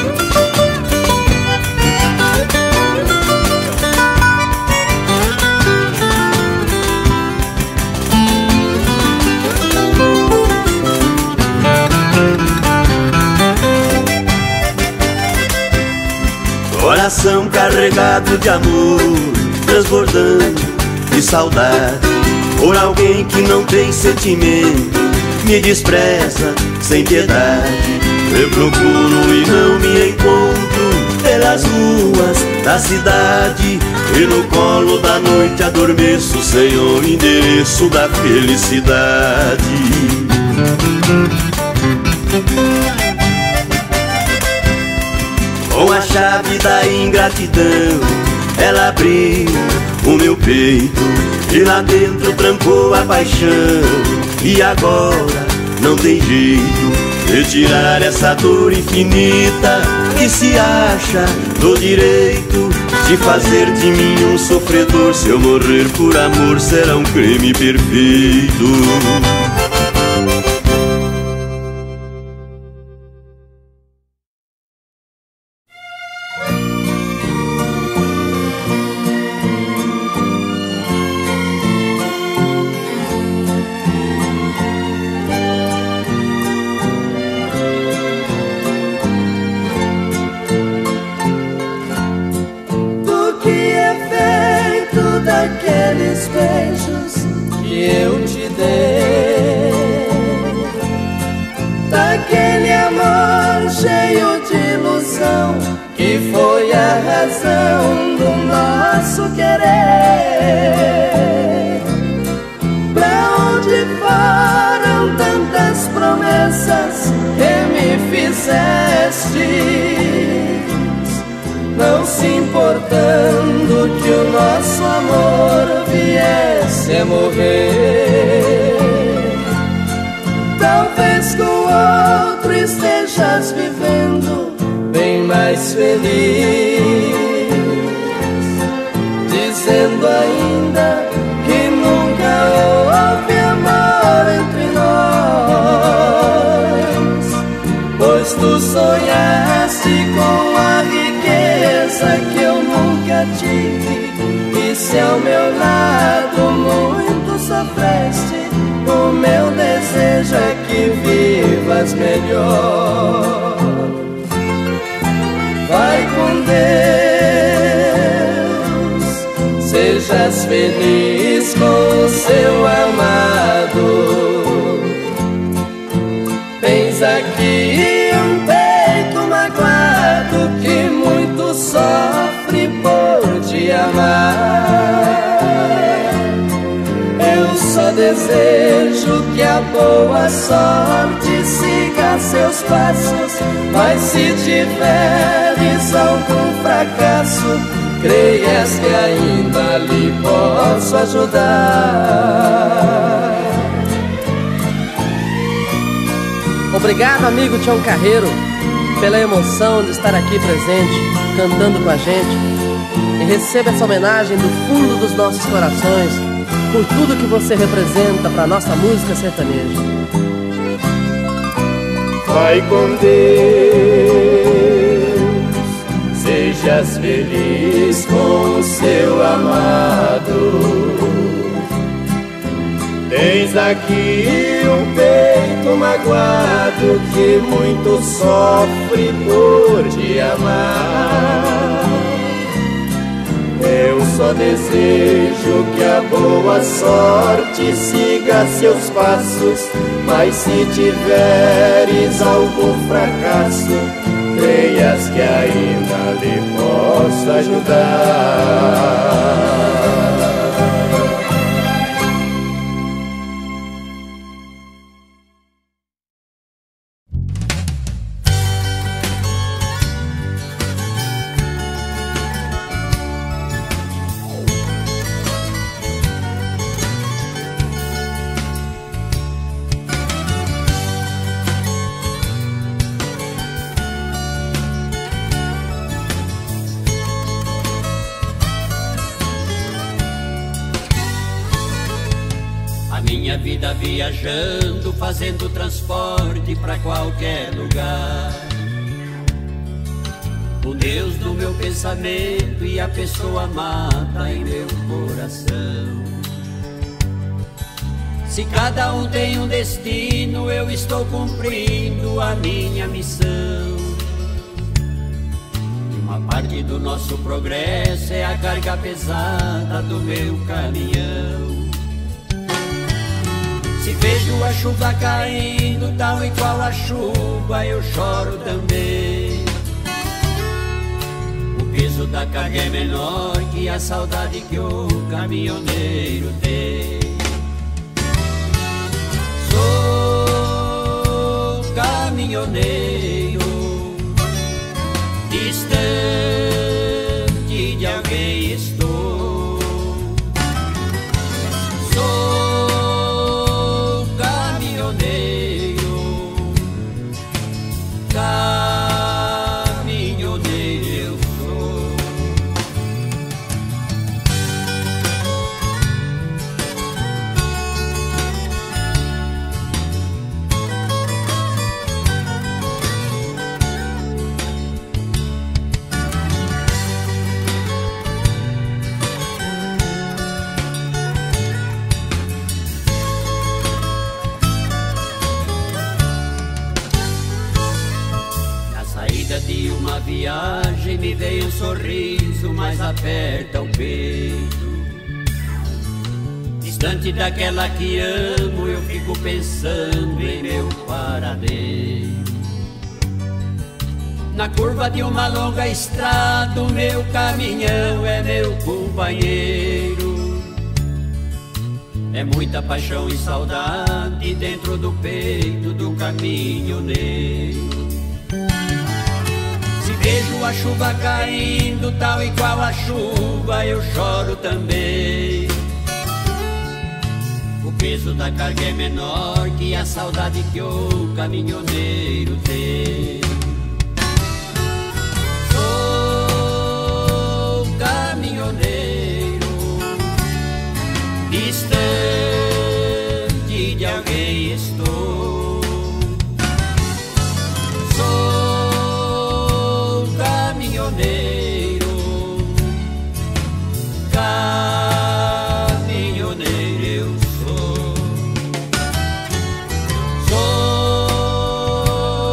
Coração carregado de amor, transbordando de saudade, por alguém que não tem sentimento, me despreza sem piedade. Eu procuro e não me encontro pelas ruas da cidade, e no colo da noite adormeço sem o endereço da felicidade. Com a chave da ingratidão, ela abriu o meu peito e lá dentro trancou a paixão. E agora não tem jeito de tirar essa dor infinita que se acha no direito de fazer de mim um sofredor. Se eu morrer por amor será um crime perfeito. Daqueles beijos que eu te dei, daquele amor cheio de ilusão que foi a razão do nosso querer. Pra onde foram tantas promessas que me fizeste, não se importando que o nosso amor viesse a morrer? Talvez com outro estejas vivendo bem mais feliz, dizendo ainda que nunca houve amor entre nós, pois tu sonhaste com a riqueza que eu nunca tive, e se ao meu lado muito sofreste, o meu desejo é que melhor. Vai com Deus, sejas feliz com o seu amado. Tens aqui um peito magoado que muito sofre por te amar. Eu só desejo que a boa sorte siga seus passos, mas se tiveres algum fracasso, creias que ainda lhe posso ajudar. Obrigado, amigo Tião Carreiro, pela emoção de estar aqui presente, cantando com a gente. E receba essa homenagem do fundo dos nossos corações por tudo que você representa para a nossa música sertaneja. Vai com Deus, sejas feliz com o seu amado. Tens aqui um peito magoado que muito sofre por te amar. Eu só desejo que a boa sorte siga seus passos, mas se tiveres algum fracasso, creias que ainda lhe posso ajudar. Minha vida viajando, fazendo transporte pra qualquer lugar. O Deus do meu pensamento e a pessoa amada em meu coração. Se cada um tem um destino, eu estou cumprindo a minha missão. E uma parte do nosso progresso é a carga pesada do meu caminhão. Se vejo a chuva caindo, tal e qual a chuva, eu choro também. O peso da carga é menor que a saudade que o caminhoneiro tem. Sou caminhoneiro, distante de alguém estou. De uma viagem me veio um sorriso, mas aperta o peito. Distante daquela que amo, eu fico pensando em meu paradeiro. Na curva de uma longa estrada, o meu caminhão é meu companheiro. É muita paixão e saudade dentro do peito do caminhoneiro. Vejo a chuva caindo, tal e qual a chuva, eu choro também. O peso da carga é menor que a saudade que o caminhoneiro tem. Sou caminhoneiro, distante de alguém estou. Caminhoneiro, caminhoneiro eu sou. Sou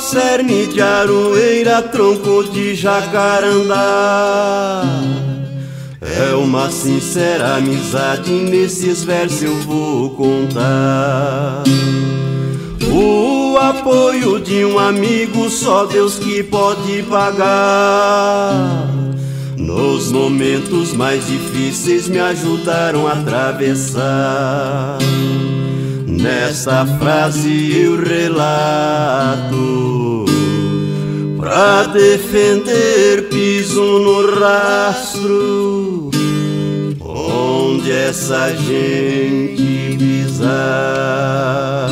cerne de aroeira, tronco de jacarandá. É uma sincera amizade, nesses versos eu vou contar. O apoio de um amigo, só Deus que pode pagar. Nos momentos mais difíceis me ajudaram a atravessar. Nessa frase eu relato, pra defender piso no rastro, onde essa gente pisar.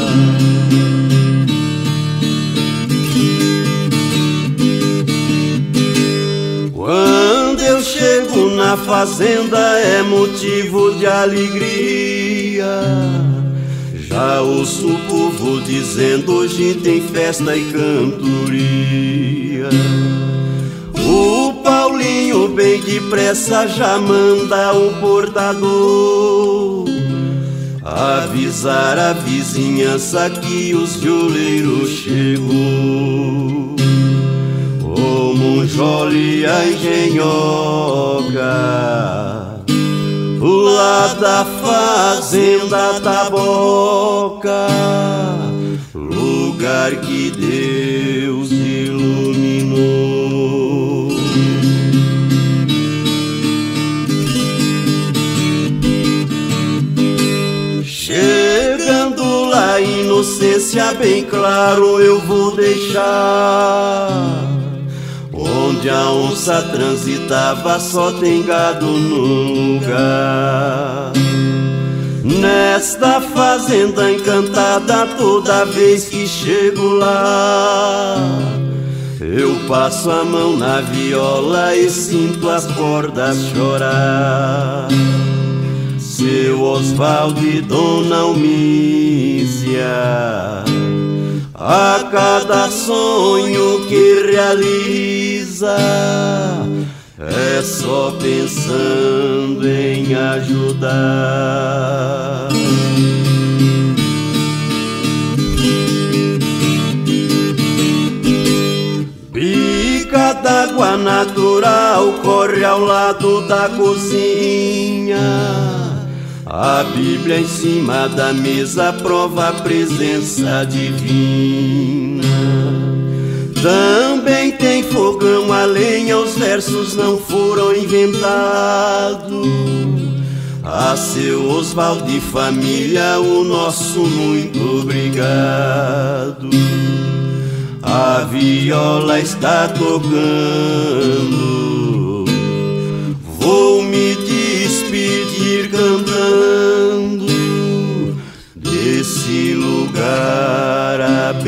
Quando eu chego na fazenda é motivo de alegria. Já ouço o povo dizendo hoje tem festa e cantoria. O Paulinho bem depressa já manda o portador avisar a vizinhança que os violeiros chegou. O Monjole e a engenhoca, lá da fazenda Taboca, lugar que Deus iluminou. Chegando lá, a inocência bem claro eu vou deixar. Onde a onça transitava só tem gado no lugar. Nesta fazenda encantada, toda vez que chego lá, eu passo a mão na viola e sinto as cordas chorar. Seu Osvaldo e Dona Almícia, a cada sonho que realiza, é só pensando em ajudar. Bica d'água natural corre ao lado da cozinha. A Bíblia em cima da mesa prova a presença divina. Também tem fogão a lenha, os versos não foram inventados. A seu Osvaldo e família, o nosso muito obrigado. A viola está tocando, vou me despedir cantando desse lugar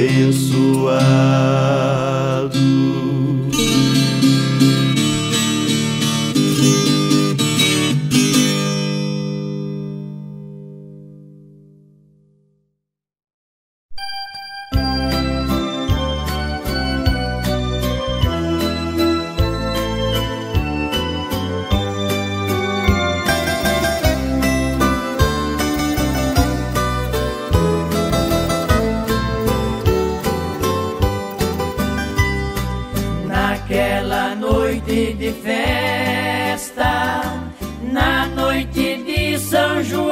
abençoado. De festa, na noite de São João,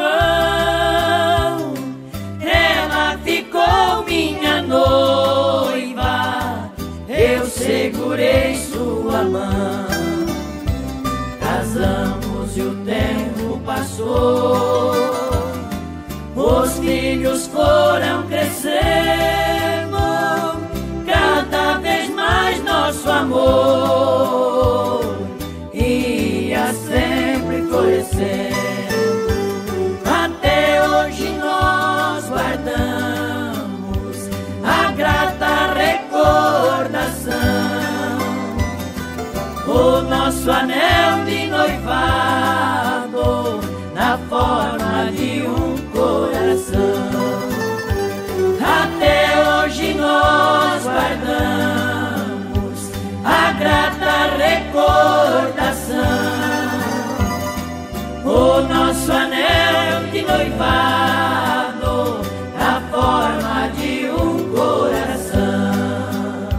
ela ficou minha noiva, eu segurei sua mão. Casamos e o tempo passou, os filhos foram crescendo, cada vez mais nosso amor ia sempre florescendo. Até hoje nós guardamos a grata recordação, o nosso anel de noivado na forma de um coração. Até hoje nós guardamos a grata recordação, o nosso anel de noivado na forma de um coração.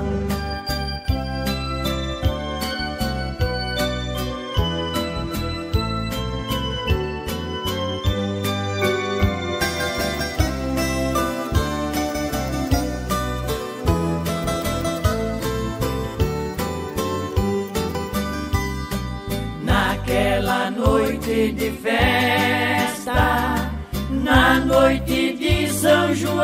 Numa noite de festa, na noite de São João,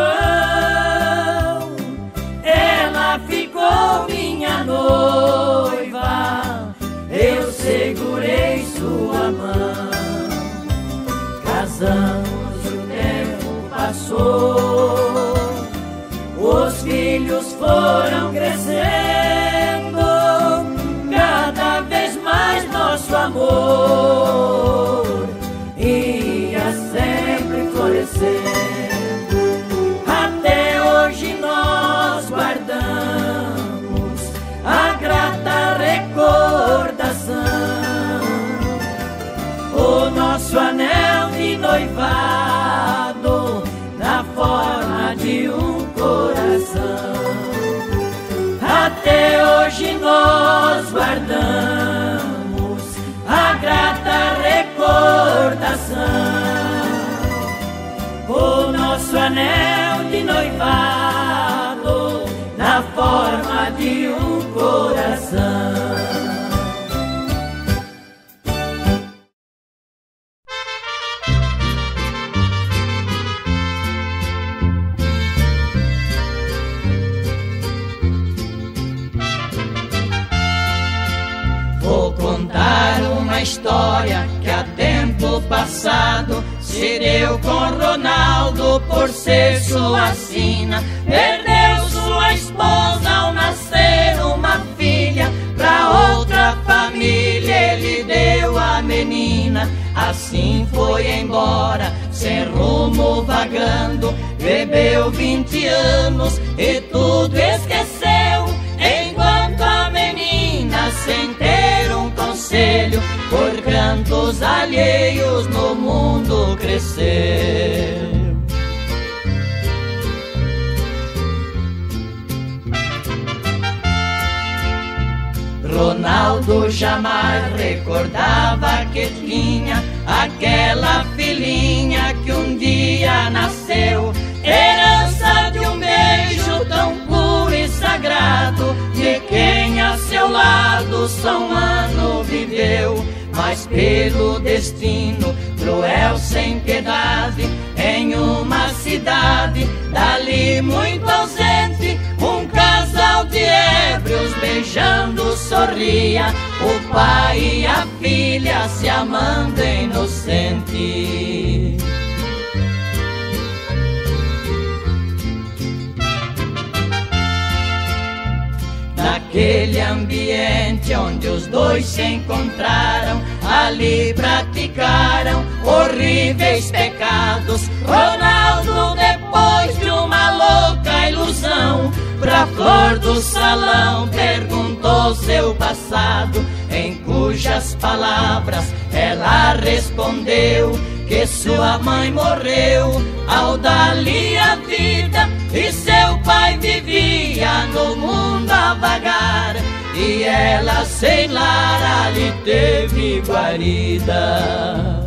ela ficou minha noiva, eu segurei sua mão. Casamos, o tempo passou, os filhos foram crescendo, cada vez mais nosso amor ia sempre florescendo. Até hoje nós guardamos a grata recordação, o nosso anel de noivado na forma de um coração. Até hoje nós guardamos a grata recordação, o nosso anel de noivado na forma de um coração. História que há tempo passado se deu com Ronaldo por ser sua sina. Perdeu sua esposa ao nascer uma filha, pra outra família ele deu a menina. Assim foi embora, sem rumo vagando, bebeu vinte anos e tudo esqueceu, enquanto a menina sem ter um conselho por cantos alheios no mundo cresceu. Ronaldo jamais recordava que tinha aquela filhinha que um dia nasceu, herança de um beijo tão puro e sagrado, de quem a seu lado só um ano viveu. Mas pelo destino cruel sem piedade, em uma cidade dali muito ausente, um casal de ébrios beijando sorria, o pai e a filha se amando inocente. Naquele ambiente onde os dois se encontraram, ali praticaram horríveis pecados. Ronaldo, depois de uma louca ilusão, pra flor do salão perguntou seu passado, em cujas palavras ela respondeu que sua mãe morreu ao dar-lhe a vida, e seu pai vivia no mundo a vagar, e ela sem lar ali teve guarida.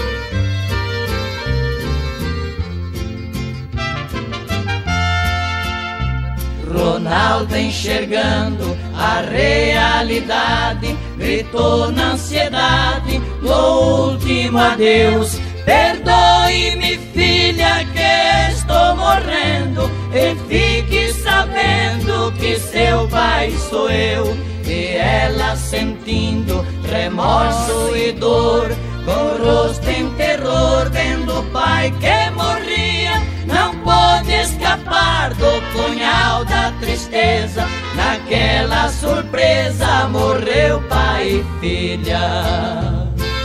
Ronaldo, enxergando a realidade, gritou na ansiedade no último adeus: perdoe-me, filha, que estou morrendo, e fique sabendo que seu pai sou eu. E ela, sentindo remorso e dor, com o rosto em terror, vendo o pai que morria, não pôde escapar do punhal da tristeza. Naquela surpresa morreu pai e filha.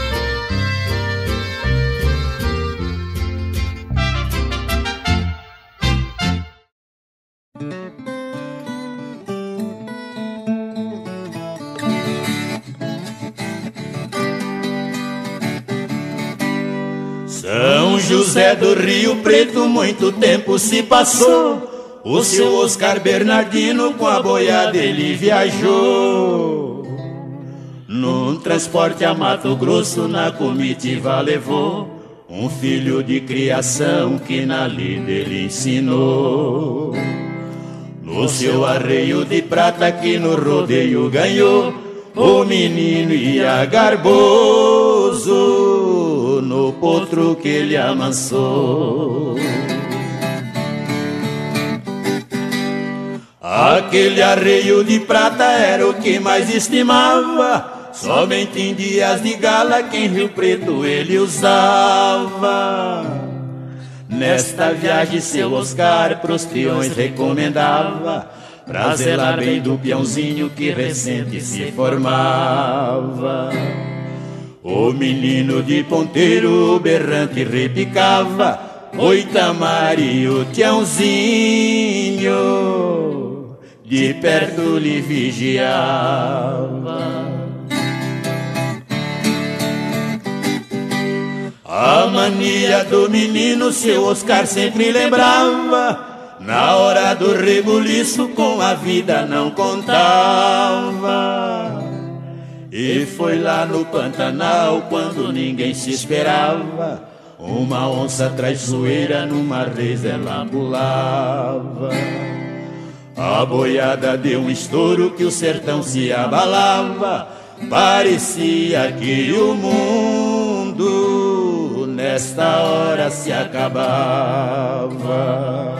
São José do Rio Preto muito tempo se passou, o seu Oscar Bernardino com a boiada ele viajou. Num transporte a Mato Grosso na comitiva levou um filho de criação que na lida ele ensinou. No seu arreio de prata que no rodeio ganhou, o menino ia garboso, pousou no potro que ele amansou. Aquele arreio de prata era o que mais estimava, somente em dias de gala que em Rio Preto ele usava. Nesta viagem seu Oscar pros peões recomendava, pra zelar bem do peãozinho que recente se formava. O menino de ponteiro berrante repicava, Oitamar e o Tiãozinho de perto lhe vigiava. A mania do menino seu Oscar sempre lembrava, na hora do rebuliço com a vida não contava. E foi lá no Pantanal quando ninguém se esperava, uma onça traiçoeira numa reza ela pulava. A boiada deu um estouro que o sertão se abalava, parecia que o mundo nesta hora se acabava.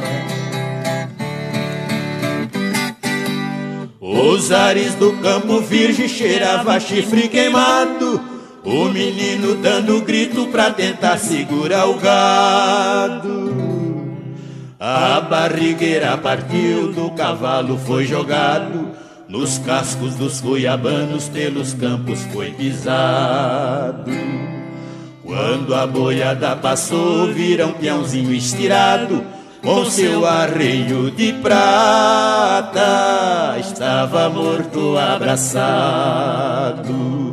Os ares do Campo Virgem cheirava chifre queimado, o menino dando grito pra tentar segurar o gado. A barrigueira partiu, do cavalo foi jogado, nos cascos dos cuiabanos pelos campos foi pisado. Quando a boiada passou, viram um peãozinho estirado, com seu arreio de prata, estava morto abraçado.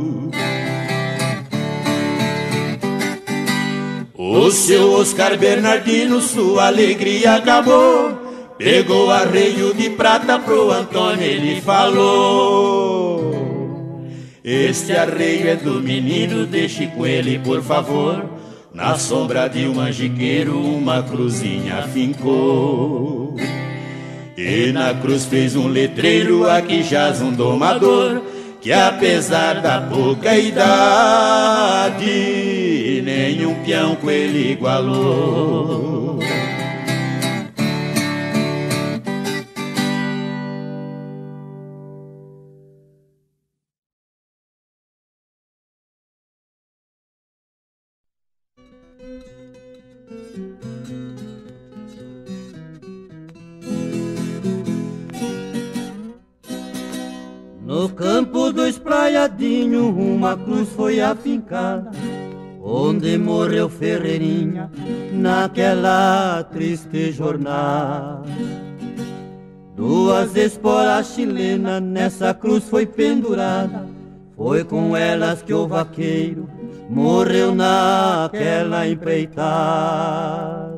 O seu Oscar Bernardino, sua alegria acabou, pegou o arreio de prata pro Antônio, ele falou: este arreio é do menino, deixe com ele por favor. Na sombra de um manjiqueiro uma cruzinha fincou, e na cruz fez um letreiro: aqui jaz um domador, que apesar da pouca idade, nenhum peão com ele igualou. No campo do espraiadinho uma cruz foi afincada, onde morreu Ferreirinha naquela triste jornada. Duas esporas chilenas nessa cruz foi pendurada, foi com elas que o vaqueiro morreu naquela empreitada.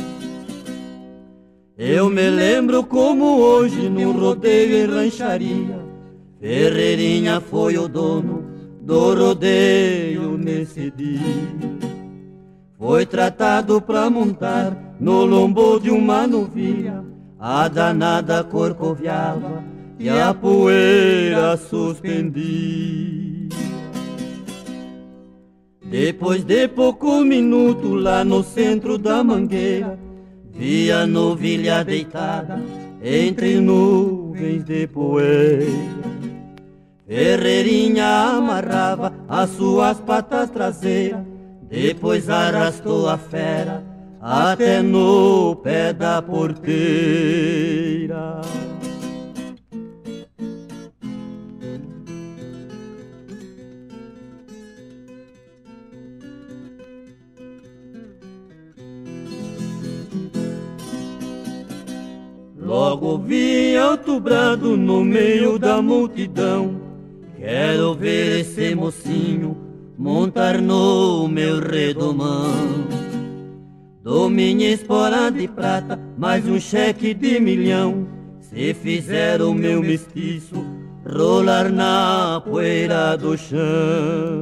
Eu me lembro como hoje num rodeio em rancharia, Ferreirinha foi o dono do rodeio nesse dia. Foi tratado pra montar no lombo de uma novia, a danada corcoviava e a poeira suspendia. Depois de pouco minuto lá no centro da mangueira, vi a novilha deitada entre nuvens de poeira. Ferreirinha amarrava as suas patas traseiras, depois arrastou a fera até no pé da porteira. Logo vi alto brado no meio da multidão: quero ver esse mocinho montar no meu redomão. Dou minha espora de prata, mais um cheque de milhão, se fizer o meu mestiço rolar na poeira do chão.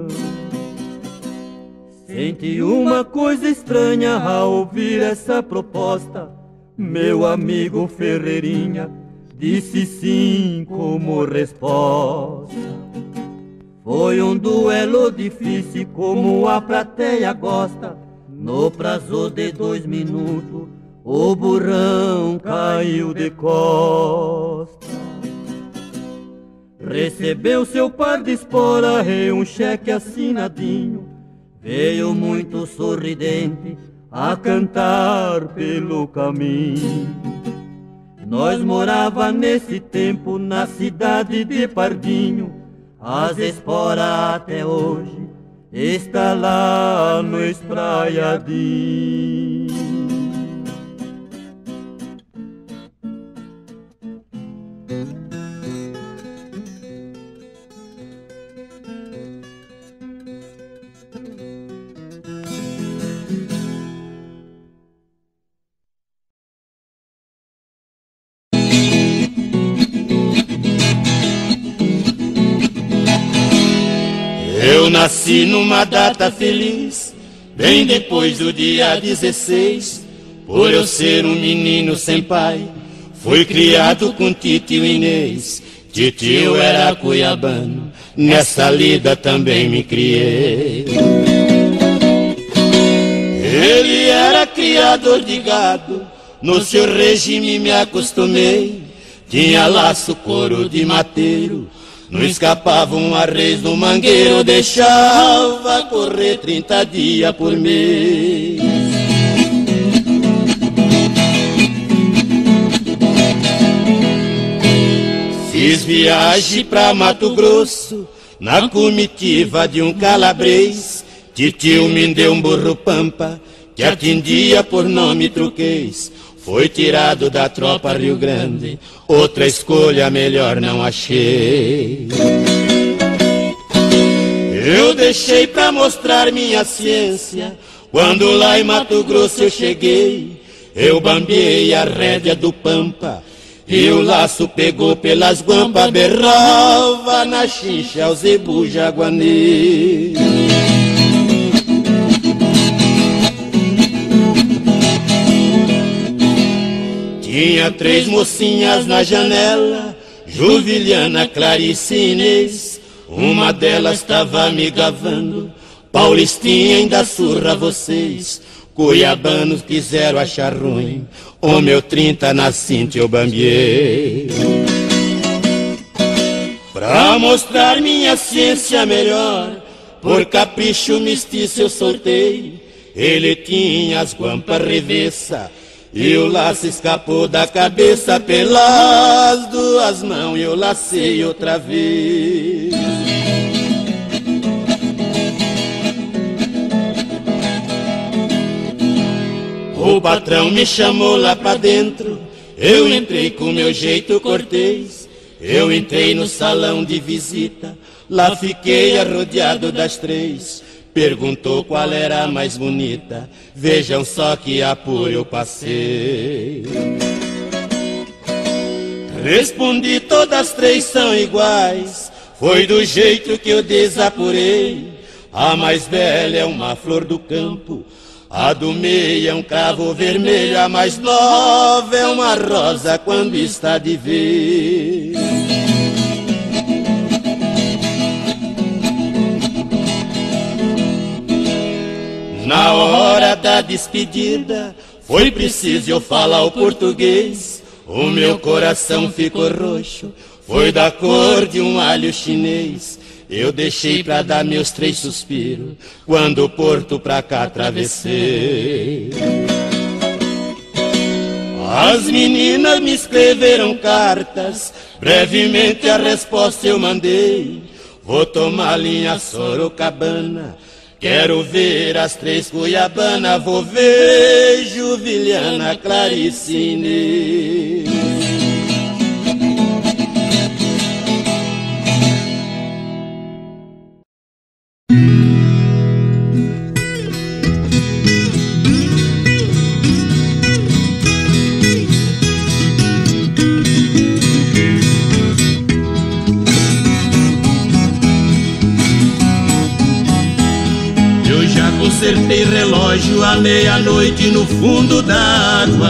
Senti uma coisa estranha ao ouvir essa proposta. Meu amigo Ferreirinha disse sim como resposta. Foi um duelo difícil como a plateia gosta. No prazo de dois minutos o burrão caiu de costa. Recebeu seu par de espora e um cheque assinadinho. Veio muito sorridente a cantar pelo caminho. Nós morava nesse tempo na cidade de Pardinho. As esporas até hoje está lá no espraiadinho. Eu nasci numa data feliz, bem depois do dia dezesseis. Por eu ser um menino sem pai, fui criado com titio Inês. Titio era cuiabano, nessa lida também me criei. Ele era criador de gado, no seu regime me acostumei. Tinha laço, couro de mateiro, não escapava um arreio do mangueiro, deixava correr trinta dias por mês. Fiz viagem pra Mato Grosso, na comitiva de um calabrês. Titio me deu um burro pampa, que atendia por nome truquês. Foi tirado da tropa Rio Grande, outra escolha melhor não achei. Eu deixei pra mostrar minha ciência, quando lá em Mato Grosso eu cheguei. Eu bambiei a rédea do pampa, e o laço pegou pelas guampas. Berrava na chincha o zebu jaguanê. Tinha três mocinhas na janela, Juvilhana, Clarice e Inês. Uma delas estava me gavando, Paulistinha ainda surra vocês. Cuiabanos quiseram achar ruim, o meu trinta na cinta eu bambiei. Pra mostrar minha ciência melhor, por capricho mestiço eu soltei. Ele tinha as guampas revessa, e o laço escapou da cabeça. Pelas duas mãos eu lacei outra vez. O patrão me chamou lá pra dentro, eu entrei com meu jeito cortês. Eu entrei no salão de visita, lá fiquei arrodeado das três. Perguntou qual era a mais bonita, vejam só que apuro eu passei. Respondi, todas três são iguais, foi do jeito que eu desapurei. A mais velha é uma flor do campo, a do meio é um cravo vermelho, a mais nova é uma rosa quando está de vez. Na hora da despedida, foi preciso eu falar o português. O meu coração ficou roxo, foi da cor de um alho chinês. Eu deixei pra dar meus três suspiros, quando o porto pra cá atravessei. As meninas me escreveram cartas, brevemente a resposta eu mandei. Vou tomar linha Sorocabana, quero ver as três Cuiabana, vou ver Juvilhana, Clarice e Inês. Consertei relógio à meia-noite no fundo d'água,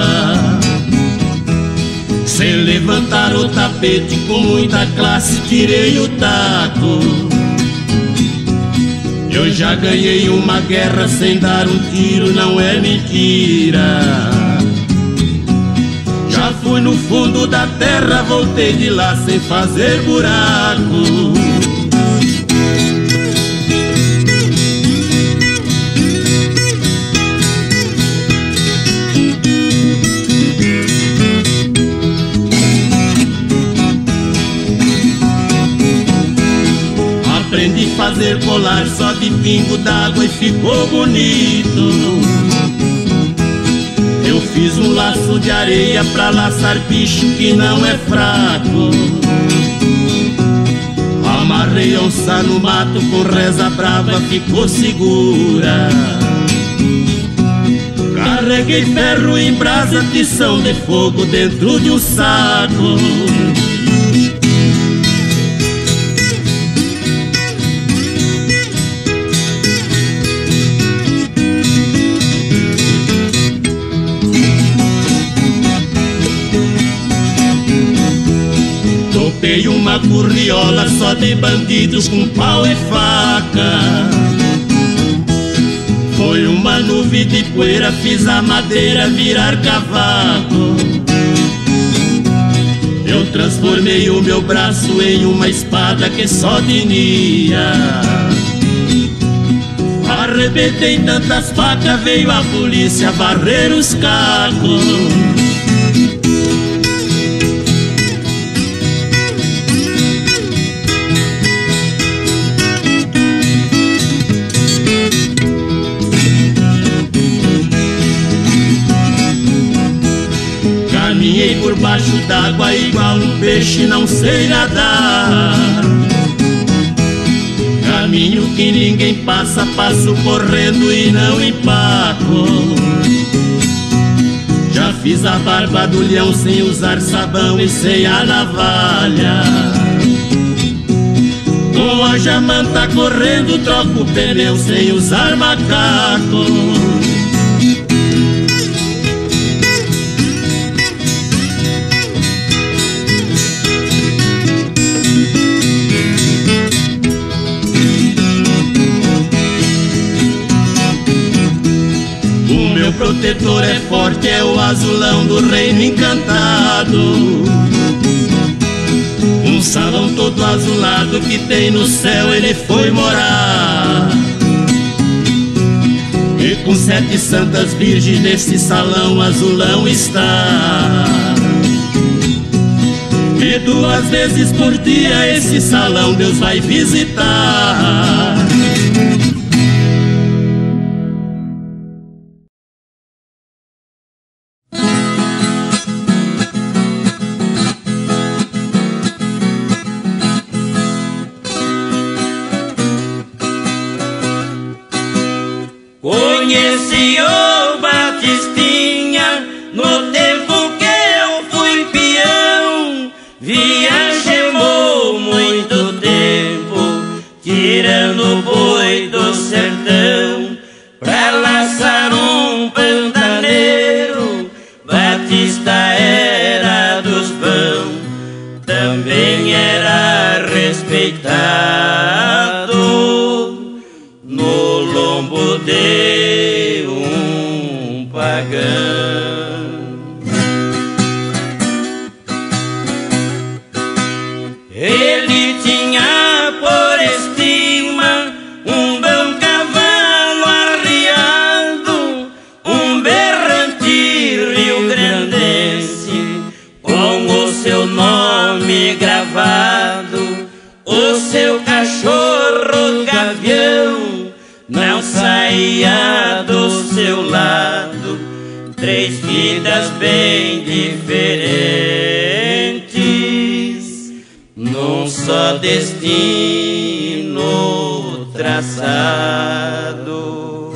sem levantar o tapete, com muita classe tirei o taco. Eu já ganhei uma guerra sem dar um tiro, não é mentira. Já fui no fundo da terra, voltei de lá sem fazer buraco. Aprendi a fazer colar só de pingo d'água e ficou bonito. Eu fiz um laço de areia pra laçar bicho que não é fraco. Amarrei onça no mato com reza brava, ficou segura. Carreguei ferro em brasa, tição de fogo dentro de um saco. Topei uma curriola só de bandidos com pau e faca. Foi uma nuvem de poeira, fiz a madeira virar cavaco. Eu transformei o meu braço em uma espada que só tinha. Arrebentei tantas facas, veio a polícia varrer os cacos. Caminhei por baixo d'água igual um peixe, não sei nadar. Caminho que ninguém passa, passo correndo e não empaco. Já fiz a barba do leão sem usar sabão e sem a navalha. Com a jamanta correndo, troco o pneu sem usar macaco. Meu protetor é forte, é o azulão do reino encantado. Um salão todo azulado que tem no céu ele foi morar. E com sete santas virgens nesse salão azulão está. E duas vezes por dia esse salão Deus vai visitar. Conheci o Batistinha no tempo que eu fui peão. Viajemos muito tempo, tirando boi do sertão, pra laçar um pantaneiro. Batista era dos bons, também era respeitado no lombo de um pagão. Ele tinha por estima um bom cavalo arriado, um berrante rio-grandense com o seu nome gravado. O seu cachorro gavião não saía do seu lado. Três vidas bem diferentes num só destino traçado.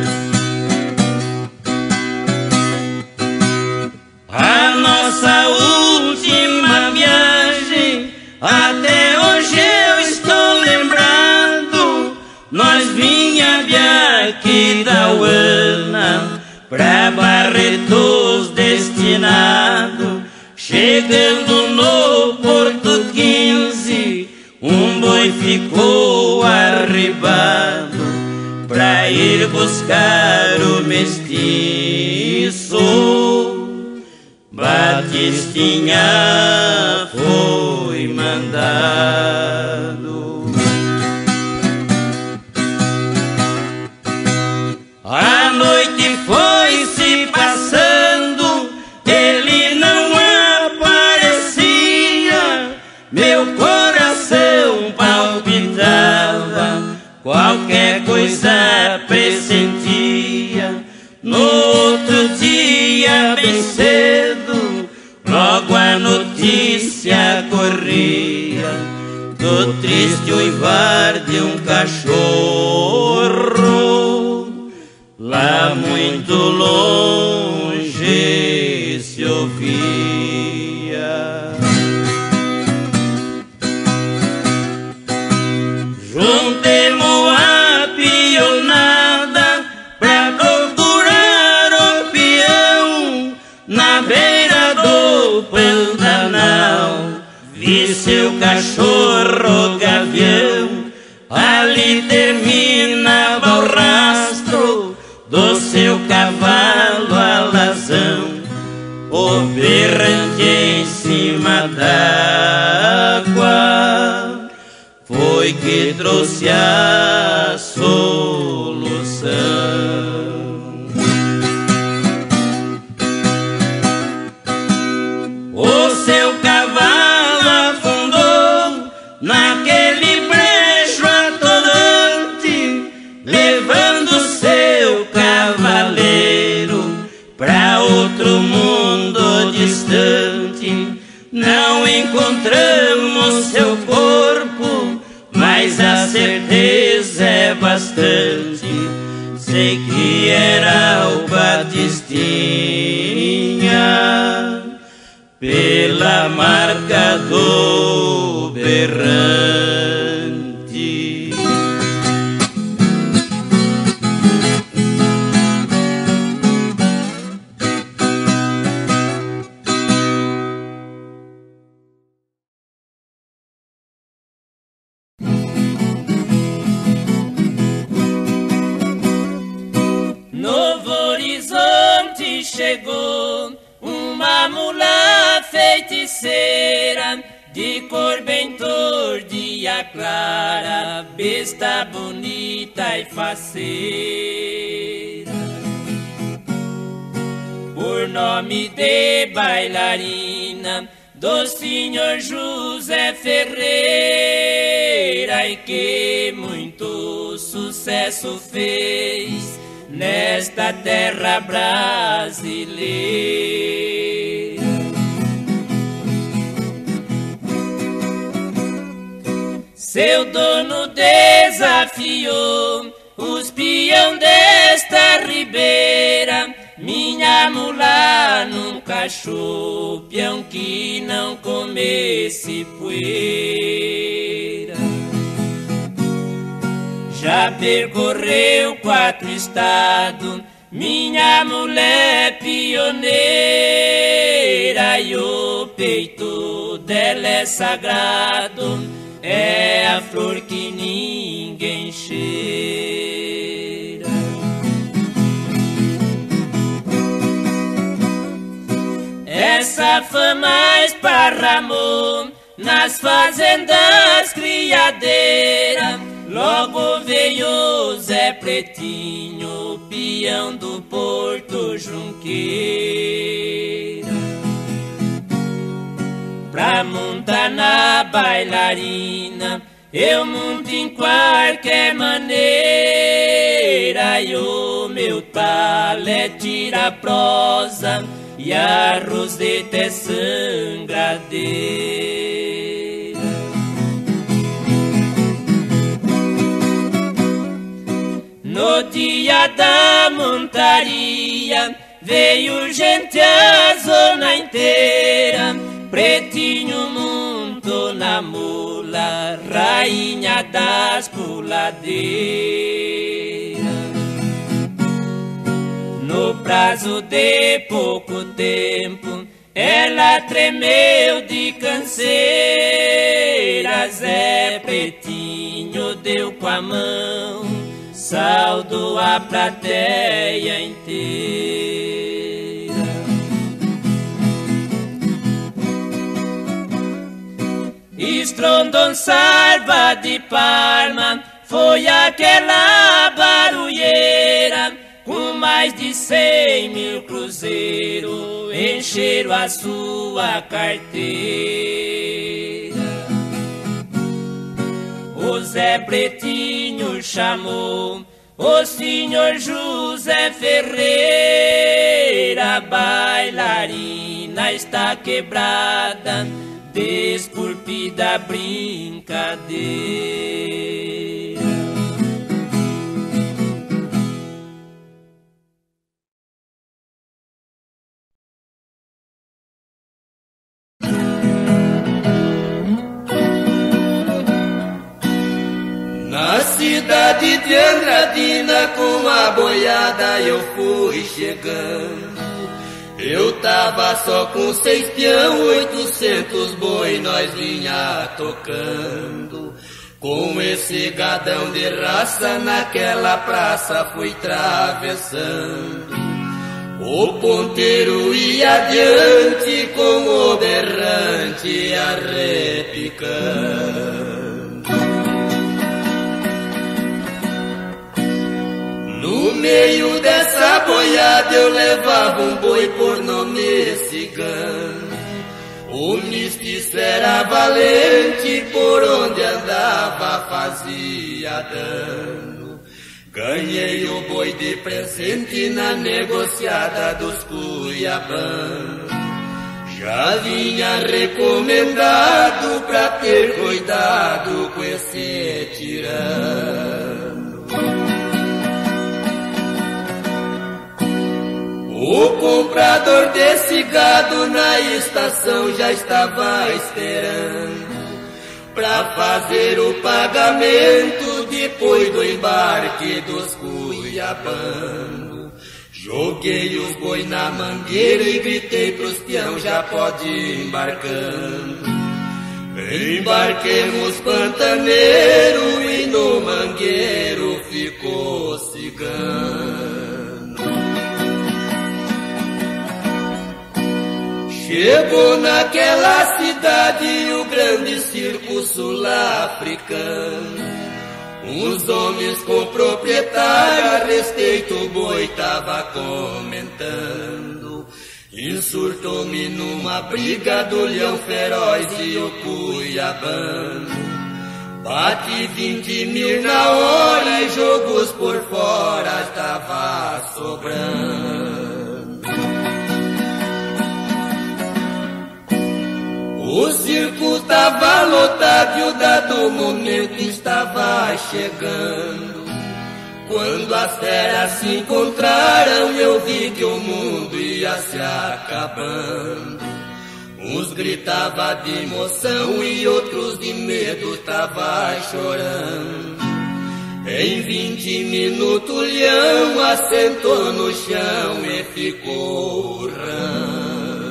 A nossa última viagem, até hoje eu estou lembrado. Nós vinha de aqui da Uana pra Barretos destinado. Chegando no Porto quinze, um boi ficou arribado. pra ir buscar o mestiço. Batistinha foi mandado. A noite foi se passando, ele não aparecia. Meu coração palpitava, qualquer coisa pressentia. No outro dia, bem cedo, logo a notícia corria do triste uivar de um cachorro. Lá muito longe se ouvia. Juntemos a pionada pra procurar o peão. Na beira do Pantanal vi seu cachorro gavião. Ali terminava o rastro do seu cavalo alazão, o berrante em cima d'água foi que trouxe a solução. O seu cavalo afundou naquele brejo atorante, levando seu cavaleiro pra outro mundo distante. Não encontramos seu corpo, mas a certeza é bastante. Sei que era o Batistinha, pela marca do berrante. Novo Horizonte chegou uma mula feiticeira, de cor bem tordia clara, besta bonita e faceira. Por nome de bailarina do senhor José Ferreira, e que muito sucesso fez nesta terra brasileira. Seu dono desafiou os peão desta ribeira. Minha mula nunca achou peão que não comesse poeira. Já percorreu quatro estados, minha mulher pioneira, e o peito dela é sagrado, é a flor que ninguém cheira. Essa fama esparramou nas fazendas criadeiras. Logo veio Zé Pretinho, peão do Porto Junqueira, pra montar na bailarina. Eu monto em qualquer maneira, e o meu talé tira prosa e a roseta é sangradeira. No dia da montaria veio gente a zona inteira. Pretinho montou na mula, rainha das puladeiras. No prazo de pouco tempo ela tremeu de canseira. Zé Pretinho deu com a mão saudo a plateia inteira. Estrondon Salva de Palma foi aquela barulheira, com mais de cem mil cruzeiros encheram a sua carteira. O Zé Pretinho chamou o senhor José Ferreira, bailarina está quebrada, desculpe-da brincadeira. Na cidade de Andradina, com a boiada eu fui chegando. Eu tava só com seis peão, oitocentos boi nós vinha tocando. Com esse gadão de raça naquela praça fui travessando. O ponteiro ia adiante com o berrante arrepicando. No meio dessa boiada eu levava um boi por nome Cigano. O mestiço era valente, por onde andava fazia dano. Ganhei o boi de presente na negociada dos cuiabanos. Já vinha recomendado pra ter cuidado com esse tirano. O comprador desse gado na estação já estava esperando pra fazer o pagamento depois do embarque dos cuiabanos. Joguei os boi na mangueira e gritei pros peão, já pode ir embarcando. Embarquemos pantaneiro e no mangueiro ficou Cigano. Chegou naquela cidade o grande circo sul-africano. Uns homens com proprietário a respeito o boi tava comentando. Insurtou-me numa briga do leão feroz e o cuiabano. Bate vinte mil na hora e jogos por fora tava sobrando. O circo tava lotado e o dado momento estava chegando. Quando as feras se encontraram eu vi que o mundo ia se acabando. Uns gritavam de emoção e outros de medo tava chorando. Em vinte minutos o leão assentou no chão e ficou urrando.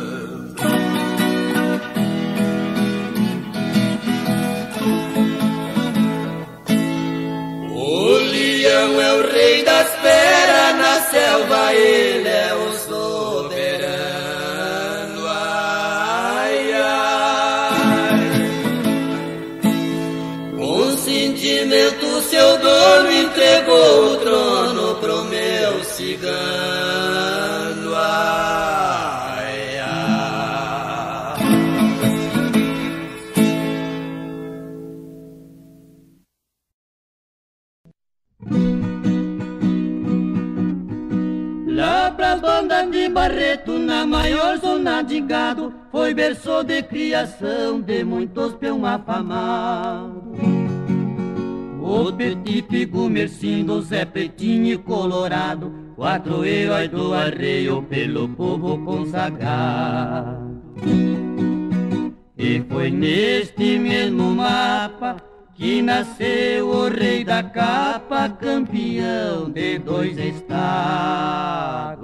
O leão é o rei das feras, na selva ele é o soberano. Ai, ai. Com sentimento seu dono entregou o trono pro meu cigano. Ai, ai. Lá pras bandas de Barreto, na maior zona de gado, foi berço de criação de muitos peão afamados. O Petit Pigu, Mercindo, Zé Pretinho e Colorado, quatro heróis do arreio pelo povo consagrado. E foi neste mesmo mapa que nasceu o rei da capa, campeão de dois estados.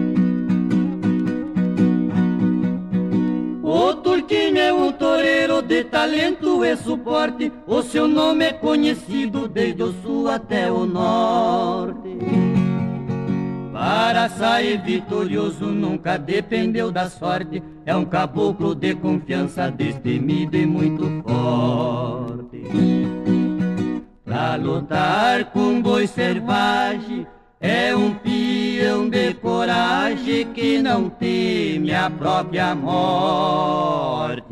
O Turquinho é um toureiro de talento e suporte, o seu nome é conhecido desde o sul até o norte. Para sair vitorioso nunca dependeu da sorte, é um caboclo de confiança, destemido e muito forte. Pra lutar com boi selvagem, é um peão de coragem que não teme a própria morte.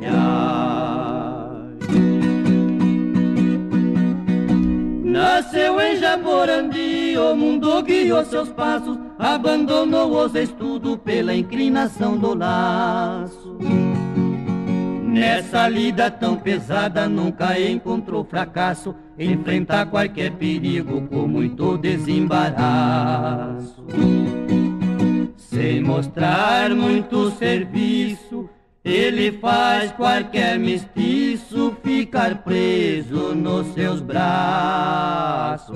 Nasceu em Jaborandi, o mundo guiou seus passos, abandonou os estudos pela inclinação do laço. Nessa lida tão pesada nunca encontrou fracasso, enfrentar qualquer perigo com muito desembaraço. Sem mostrar muito serviço, ele faz qualquer mestiço ficar preso nos seus braços.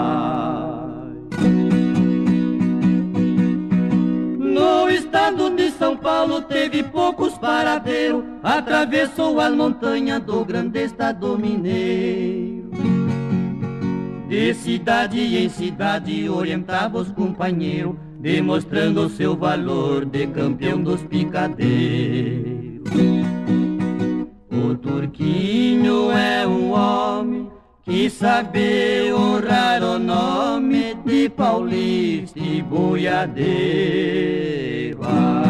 No estado de São Paulo teve poucos paradeiros, atravessou as montanhas do grande estado mineiro. De cidade em cidade orientava os companheiros, demonstrando seu valor de campeão dos picadeiros. O Turquinho é um homem que sabe honrar o nome de paulista e boiadeiro.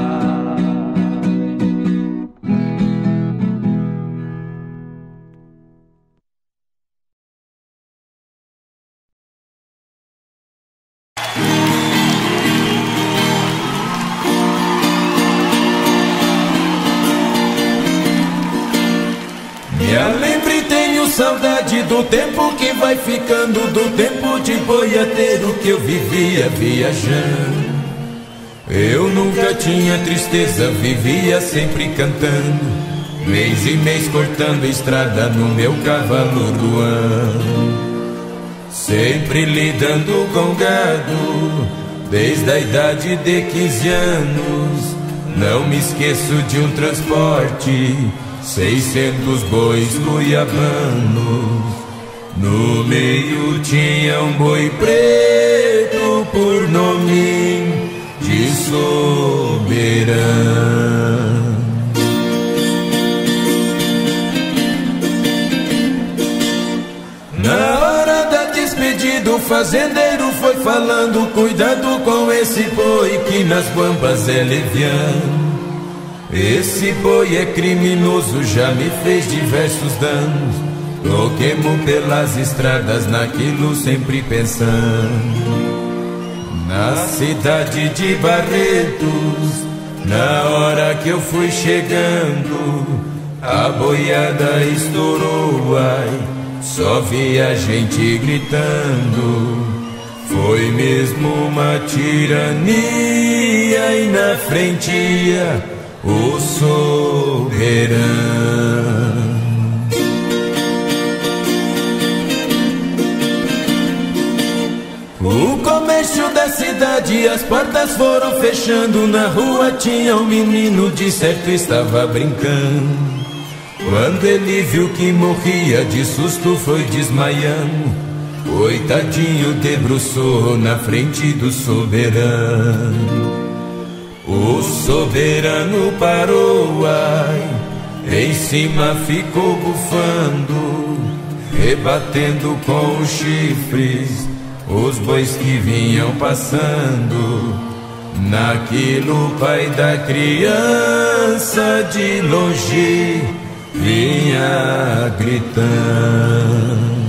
Me lembro e tenho saudade do tempo que vai ficando, do tempo de boiadeiro que eu vivia viajando. Eu nunca tinha tristeza, vivia sempre cantando, mês e mês cortando estrada no meu cavalo ruano. Sempre lidando com gado, desde a idade de quinze anos. Não me esqueço de um transporte, seiscentos bois cuiabanos. No meio tinha um boi preto por nome de Soberano. Na hora da despedida o fazendeiro foi falando: cuidado com esse boi que nas guambas é leviano. Esse boi é criminoso, já me fez diversos danos. Toquemo pelas estradas, naquilo sempre pensando. Na cidade de Barretos, na hora que eu fui chegando, a boiada estourou, ai, só vi a gente gritando. Foi mesmo uma tirania e na frente ia o soberano. O comércio da cidade, as portas foram fechando. Na rua tinha um menino, de certo estava brincando. Quando ele viu que morria, de susto foi desmaiando. Coitadinho, debruçou na frente do soberano. O soberano parou, ai, em cima ficou bufando, rebatendo com os chifres os bois que vinham passando. Naquilo o pai da criança de longe vinha gritando.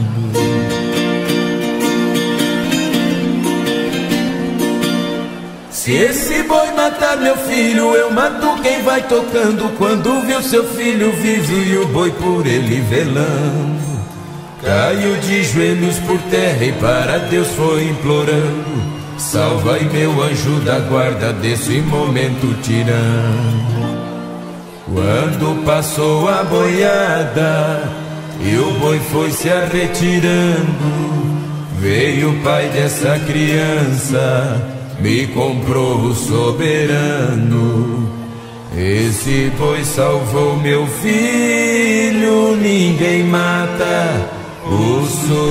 Se esse boi matar meu filho, eu mato quem vai tocando. Quando viu seu filho vivo e o boi por ele velando, caiu de joelhos por terra e para Deus foi implorando: salva-i meu anjo da guarda desse momento tirano. Quando passou a boiada e o boi foi se arretirando, veio o pai dessa criança, me comprou o soberano. Esse boi salvou meu filho, ninguém mata o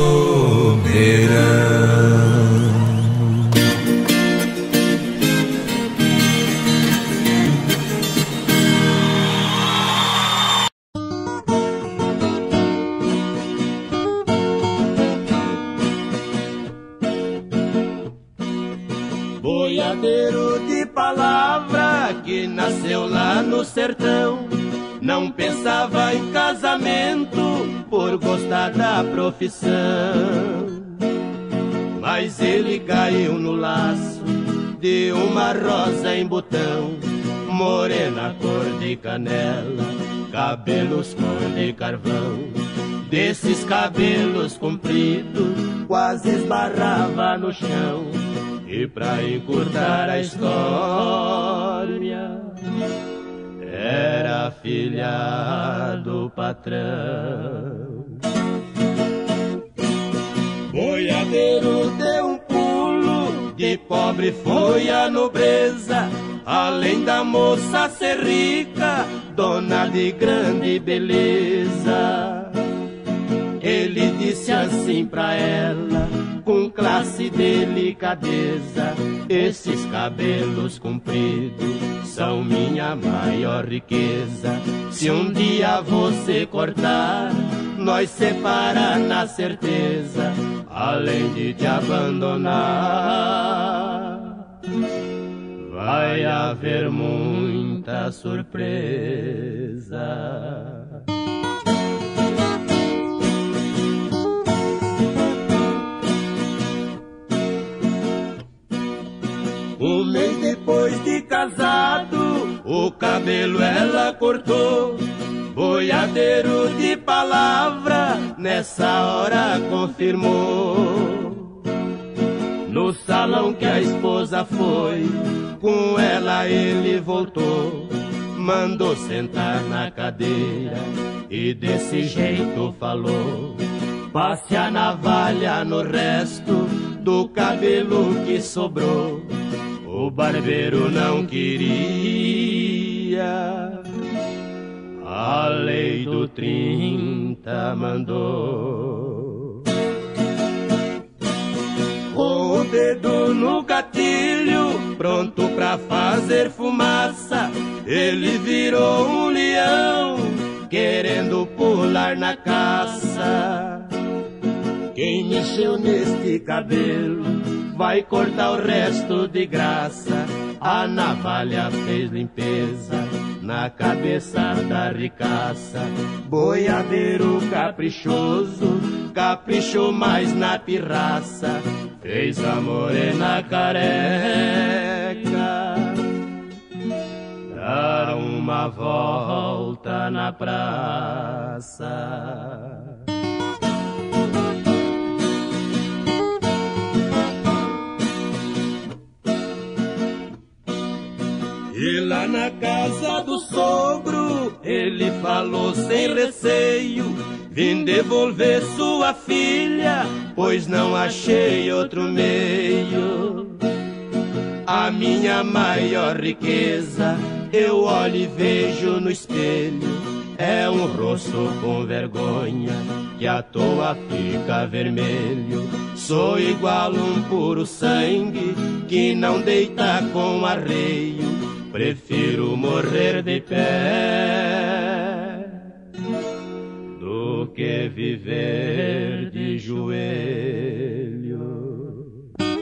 soberano. Boiadeiro de palavra que nasceu lá no sertão, não pensava em casamento por gostar da profissão. Mas ele caiu no laço de uma rosa em botão, morena cor de canela, cabelos cor de carvão. Desses cabelos compridos quase esbarrava no chão. E pra encurtar a história, era filha do patrão. Boiadeiro deu um pulo, de pobre foi a nobreza. Além da moça ser rica, dona de grande beleza. Ele disse assim pra ela, com classe e delicadeza: esses cabelos compridos são minha maior riqueza. Se um dia você cortar, nós separa na certeza, além de te abandonar, vai haver muita surpresa. Um mês depois de casado, o cabelo ela cortou. Boiadeiro de palavra, nessa hora confirmou. No salão que a esposa foi, com ela ele voltou. Mandou sentar na cadeira e desse jeito falou: passe a navalha no resto do cabelo que sobrou. O barbeiro não queria, a lei do trinta mandou. Com o dedo no gatilho, pronto pra fazer fumaça, ele virou um leão, querendo pular na caça. Quem mexeu neste cabelo vai cortar o resto de graça. A navalha fez limpeza na cabeça da ricaça. Boiadeiro caprichoso, caprichou mais na pirraça. Fez a morena careca dar uma volta na praça. E lá na casa do sogro, ele falou sem receio: vim devolver sua filha, pois não achei outro meio. A minha maior riqueza, eu olho e vejo no espelho, é um rosto com vergonha, que à toa fica vermelho. Sou igual um puro sangue, que não deita com arreio. Prefiro morrer de pé do que viver de joelho.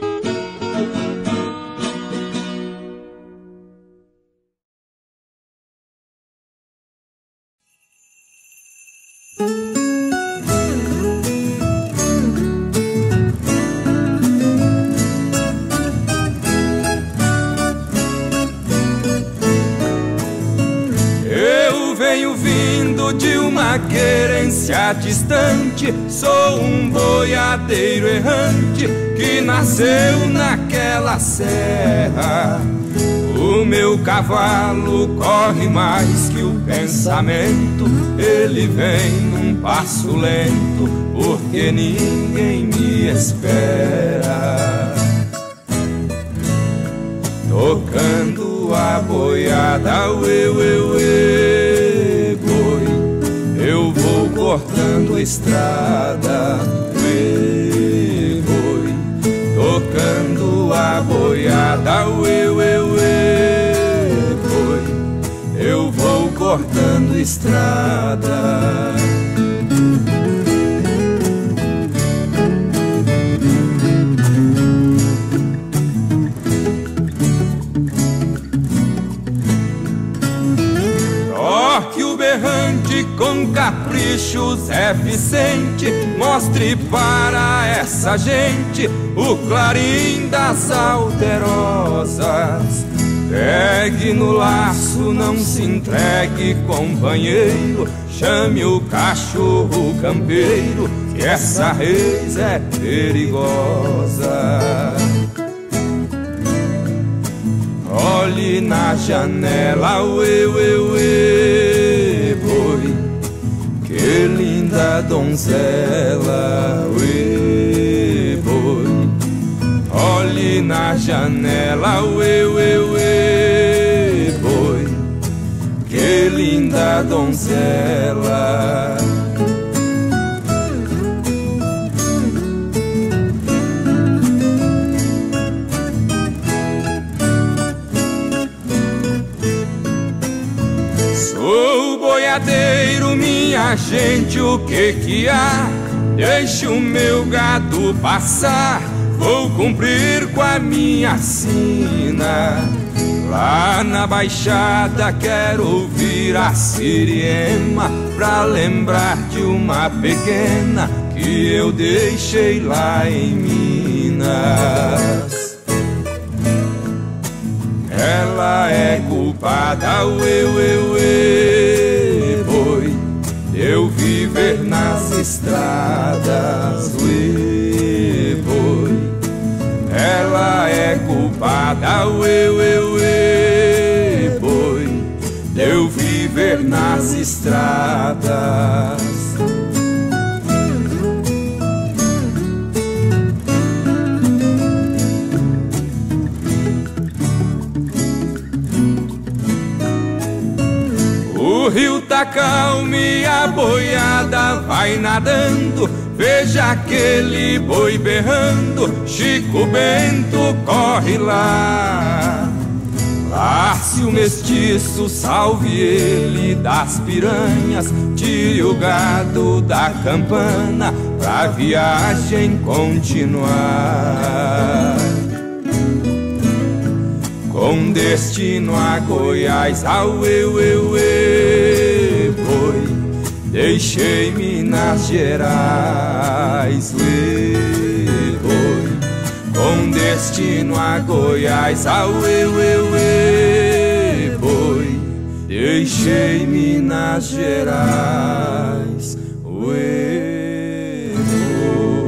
De uma querência distante, sou um boiadeiro errante que nasceu naquela serra. O meu cavalo corre mais que o pensamento, ele vem num passo lento, porque ninguém me espera. Tocando a boiada boiada, uê, uê, uê, boi. Eu vou cortando a estrada, uê, boi, tocando a boiada, uê, uê, uê, boi. Eu vou cortando a estrada. Toque o berrante com capricho, Zé Vicente, mostre para essa gente o clarim das alterosas. Pegue no laço, não se entregue, companheiro, chame o cachorro campeiro, que essa reis é perigosa. Olhe na janela, uê, uê, uê, boi, que linda donzela, uê, boi. Olhe na janela, uê, uê, uê, boi, que linda donzela. Sou boiadeiro, minha gente, o que que há? Deixe o meu gado passar, vou cumprir com a minha sina. Lá na Baixada quero ouvir a siriema, pra lembrar de uma pequena que eu deixei lá em Minas. Ela é culpada, uê, uê, uê, boi, de eu viver nas estradas, uê, boi. Ela é culpada, uê, uê, uê, boi, de eu viver nas estradas. O rio tá calmo e a boiada vai nadando, veja aquele boi berrando, Chico Bento corre lá. Lace o mestiço, salve ele das piranhas, tire o gado da campana pra viagem continuar. Com destino a Goiás, auê, uê, uê, boi, deixei Minas Gerais, uê, boi. Com destino a Goiás, auê, uê, uê, boi, deixei Minas Gerais, uê, boi.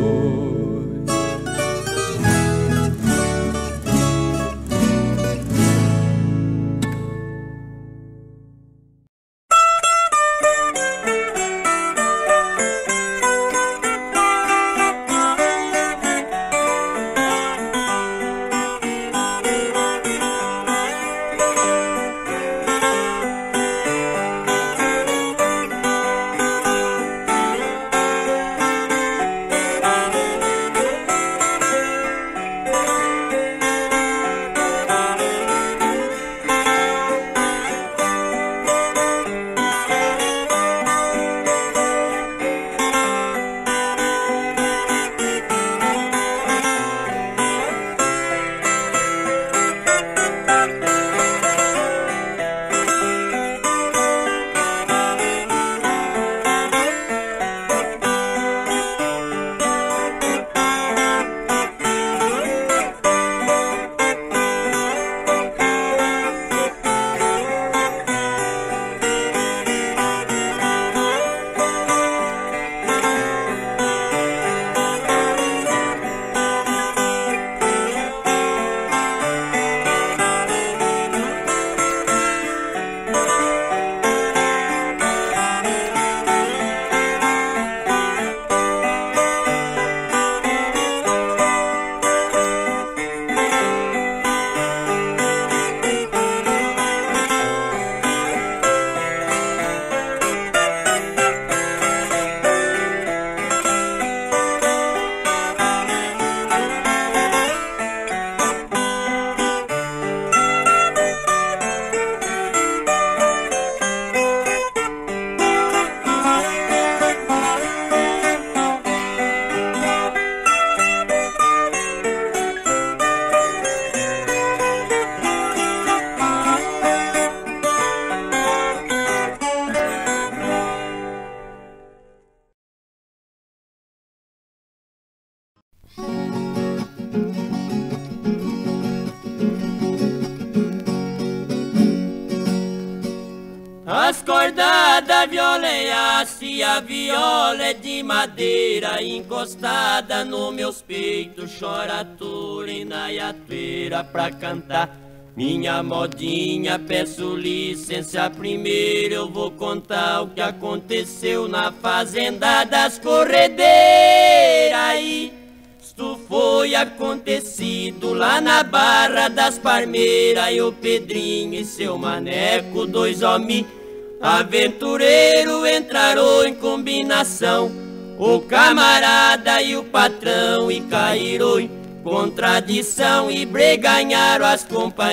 As cordas da viola é aço e a viola é de madeira, encostada nos meus peitos, chora touro e naiateira pra cantar minha modinha. Peço licença primeiro, eu vou contar o que aconteceu na fazenda das corredeiras. E isto foi acontecido lá na Barra das Parmeiras. E o Pedrinho e seu maneco, dois homens aventureiro, entraram em combinação, o camarada e o patrão, e caíram em contradição e breganharam as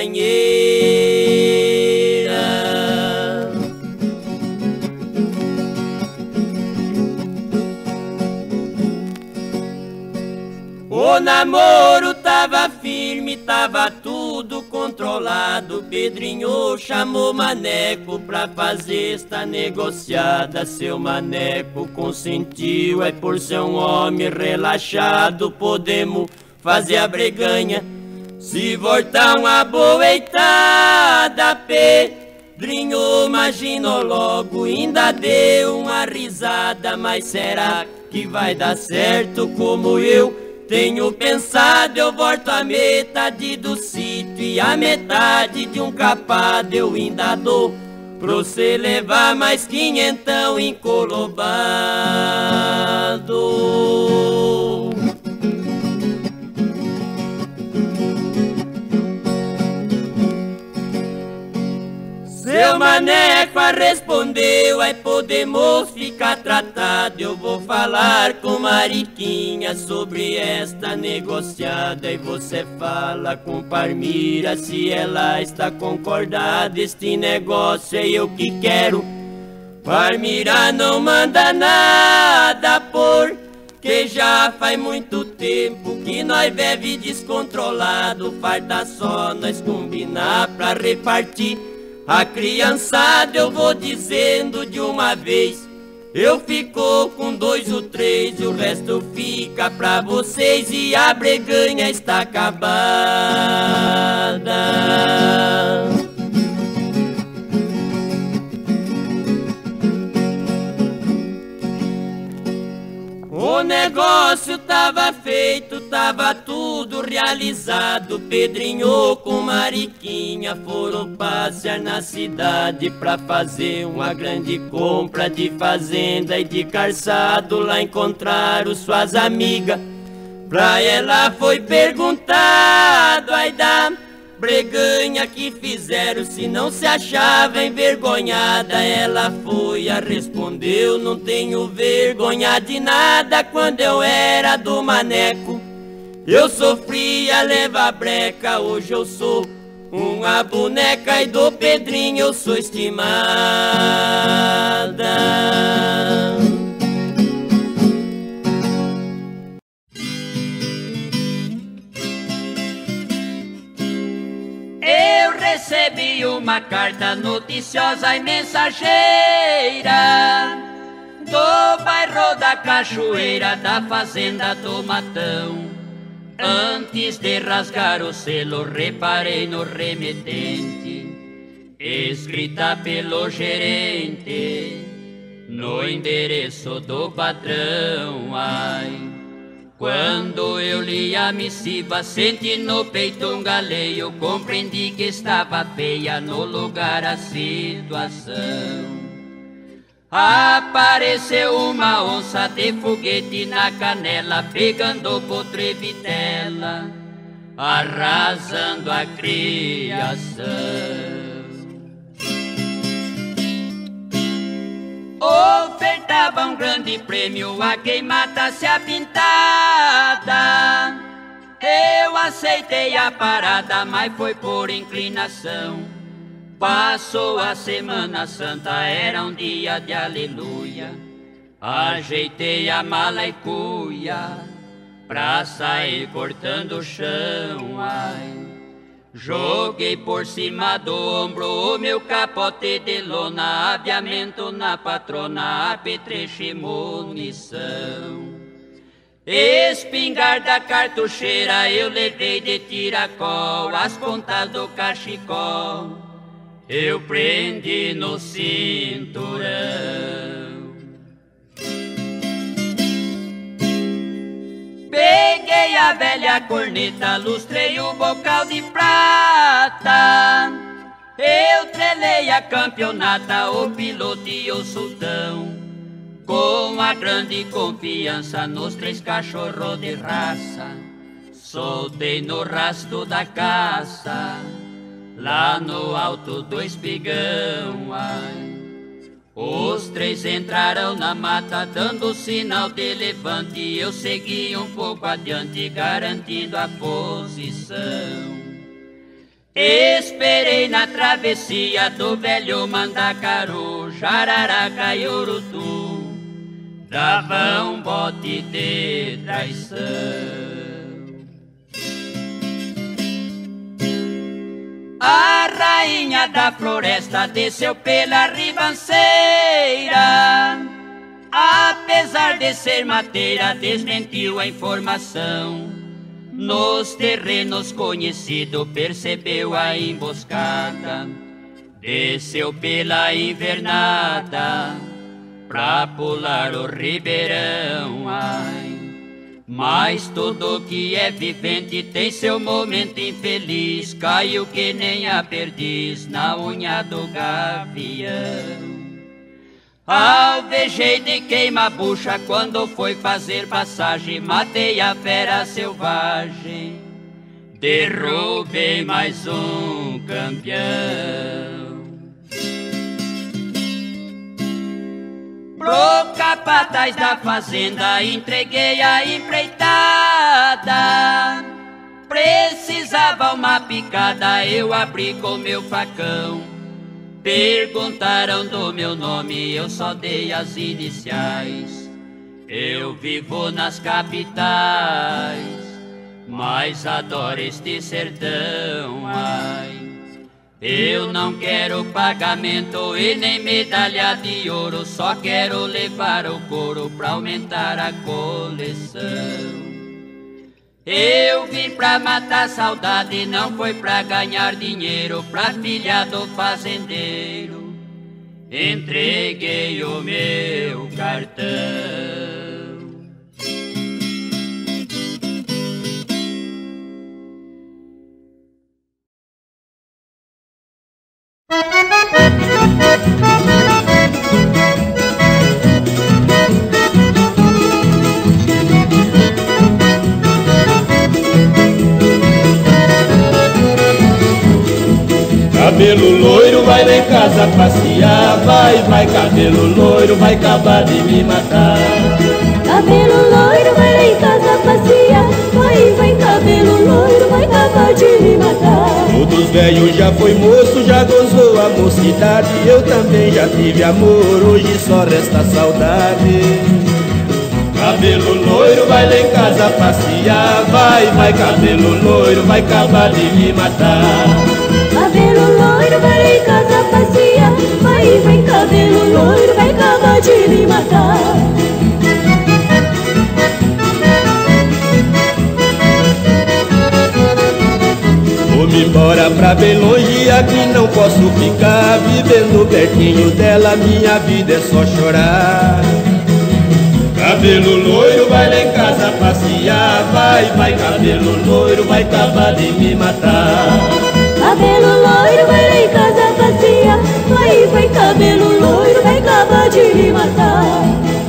companheiras. O namoro tava firme, tava tudo controlado. Pedrinho chamou Maneco pra fazer esta negociada. Seu Maneco consentiu, é por ser um homem relaxado, podemos fazer a breganha. Se voltar uma boeitada, Pedrinho imaginou logo, ainda deu uma risada. Mas será que vai dar certo como eu tenho pensado? Eu volto a metade do sítio e a metade de um capado eu ainda dou pra você levar mais quinhentão encolobado. Seu Maneco respondeu, aí podemos ficar tratado. Eu vou falar com Mariquinha sobre esta negociada, e você fala com Parmira se ela está concordada. Este negócio é eu que quero, Parmira não manda nada, porque já faz muito tempo que nós bebe descontrolado. Falta só nós combinar pra repartir a criançada. Eu vou dizendo de uma vez, eu fico com dois ou três, e o resto fica pra vocês, e a breganha está acabada. O negócio tava feito, tava tudo realizado. Pedrinho com Mariquinha foram passear na cidade pra fazer uma grande compra de fazenda e de calçado. Lá encontraram suas amigas, pra ela foi perguntado, ai da breganha que fizeram, se não se achava envergonhada. Ela foi a respondeu, não tenho vergonha de nada. Quando eu era do Maneco, eu sofria levar breca. Hoje eu sou uma boneca, e do Pedrinho eu sou estimada. Eu recebi uma carta noticiosa e mensageira do bairro da Cachoeira, da fazenda do Matão. Antes de rasgar o selo, reparei no remetente, escrita pelo gerente, no endereço do patrão. Ai, quando eu li a missiva, senti no peito um galeio, compreendi que estava feia no lugar a situação. Apareceu uma onça de foguete na canela, pegando potro e vitela, arrasando a criação. Ofertava um grande prêmio a quem matasse a pintada. Eu aceitei a parada, mas foi por inclinação. Passou a Semana Santa, era um dia de aleluia. Ajeitei a mala e cuia pra sair cortando o chão. Ai, joguei por cima do ombro o meu capote de lona, aviamento na patrona, apetrecho e munição. Espingarda cartucheira eu levei de tiracol, as pontas do cachecol eu prendi no cinturão. Peguei a velha corneta, lustrei o bocal de prata, eu trelei a campeonata, o piloto e o sultão, com a grande confiança nos três cachorros de raça, soltei no rastro da caça, lá no alto do espigão, ai. Os três entraram na mata, dando sinal de levante, eu segui um pouco adiante, garantindo a posição. Esperei na travessia do velho Mandacaru, Jararaca e Urutu, dava um bote de traição. A rainha da floresta desceu pela ribanceira, apesar de ser mateira, desmentiu a informação. Nos terrenos conhecidos percebeu a emboscada, desceu pela invernada pra pular o ribeirão, ai. Mas tudo que é vivente tem seu momento infeliz, caiu que nem a perdiz na unha do gavião. Alvejei de queima-bucha quando foi fazer passagem, matei a fera selvagem, derrubei mais um campeão. Pro capataz da fazenda entreguei a empreitada, precisava uma picada, eu abri com meu facão. Perguntaram do meu nome, eu só dei as iniciais. Eu vivo nas capitais, mas adoro este sertão, ai. Eu não quero pagamento e nem medalha de ouro, só quero levar o couro pra aumentar a coleção. Eu vim pra matar saudade, não foi pra ganhar dinheiro, pra filha do fazendeiro entreguei o meu cartão. Cabelo loiro vai lá em casa passear, vai, vai, cabelo loiro vai acabar de me matar. Cabelo loiro vai lá em casa passear, vai, vai, cabelo loiro vai acabar de me matar. Todos velhos já foi moço, já gozou a mocidade, eu também já tive amor, hoje só resta saudade. Cabelo loiro vai lá em casa passear, vai, vai, cabelo loiro vai acabar de me matar. Cabelo loiro vai lá em casa passear, vai, vai, cabelo loiro vai acabar de me matar. Vou-me embora pra bem longe, aqui não posso ficar, vivendo pertinho dela, minha vida é só chorar. Cabelo loiro vai lá em casa passear, vai, vai, cabelo loiro vai acabar de me matar. Cabelo loiro vai lá em casa passear, vai, vai, cabelo loiro vai acabar de me matar.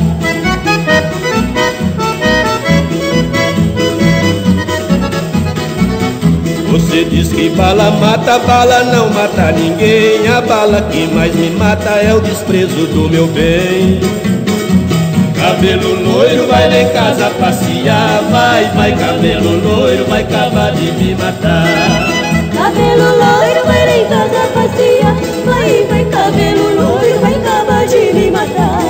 Você diz que bala mata, bala não mata ninguém, a bala que mais me mata é o desprezo do meu bem. Cabelo loiro vai lá em casa passear, vai, vai, cabelo loiro vai acabar de me matar. Cabelo loiro vai lá em casa passear, vai, vai, cabelo loiro vai acabar de me matar.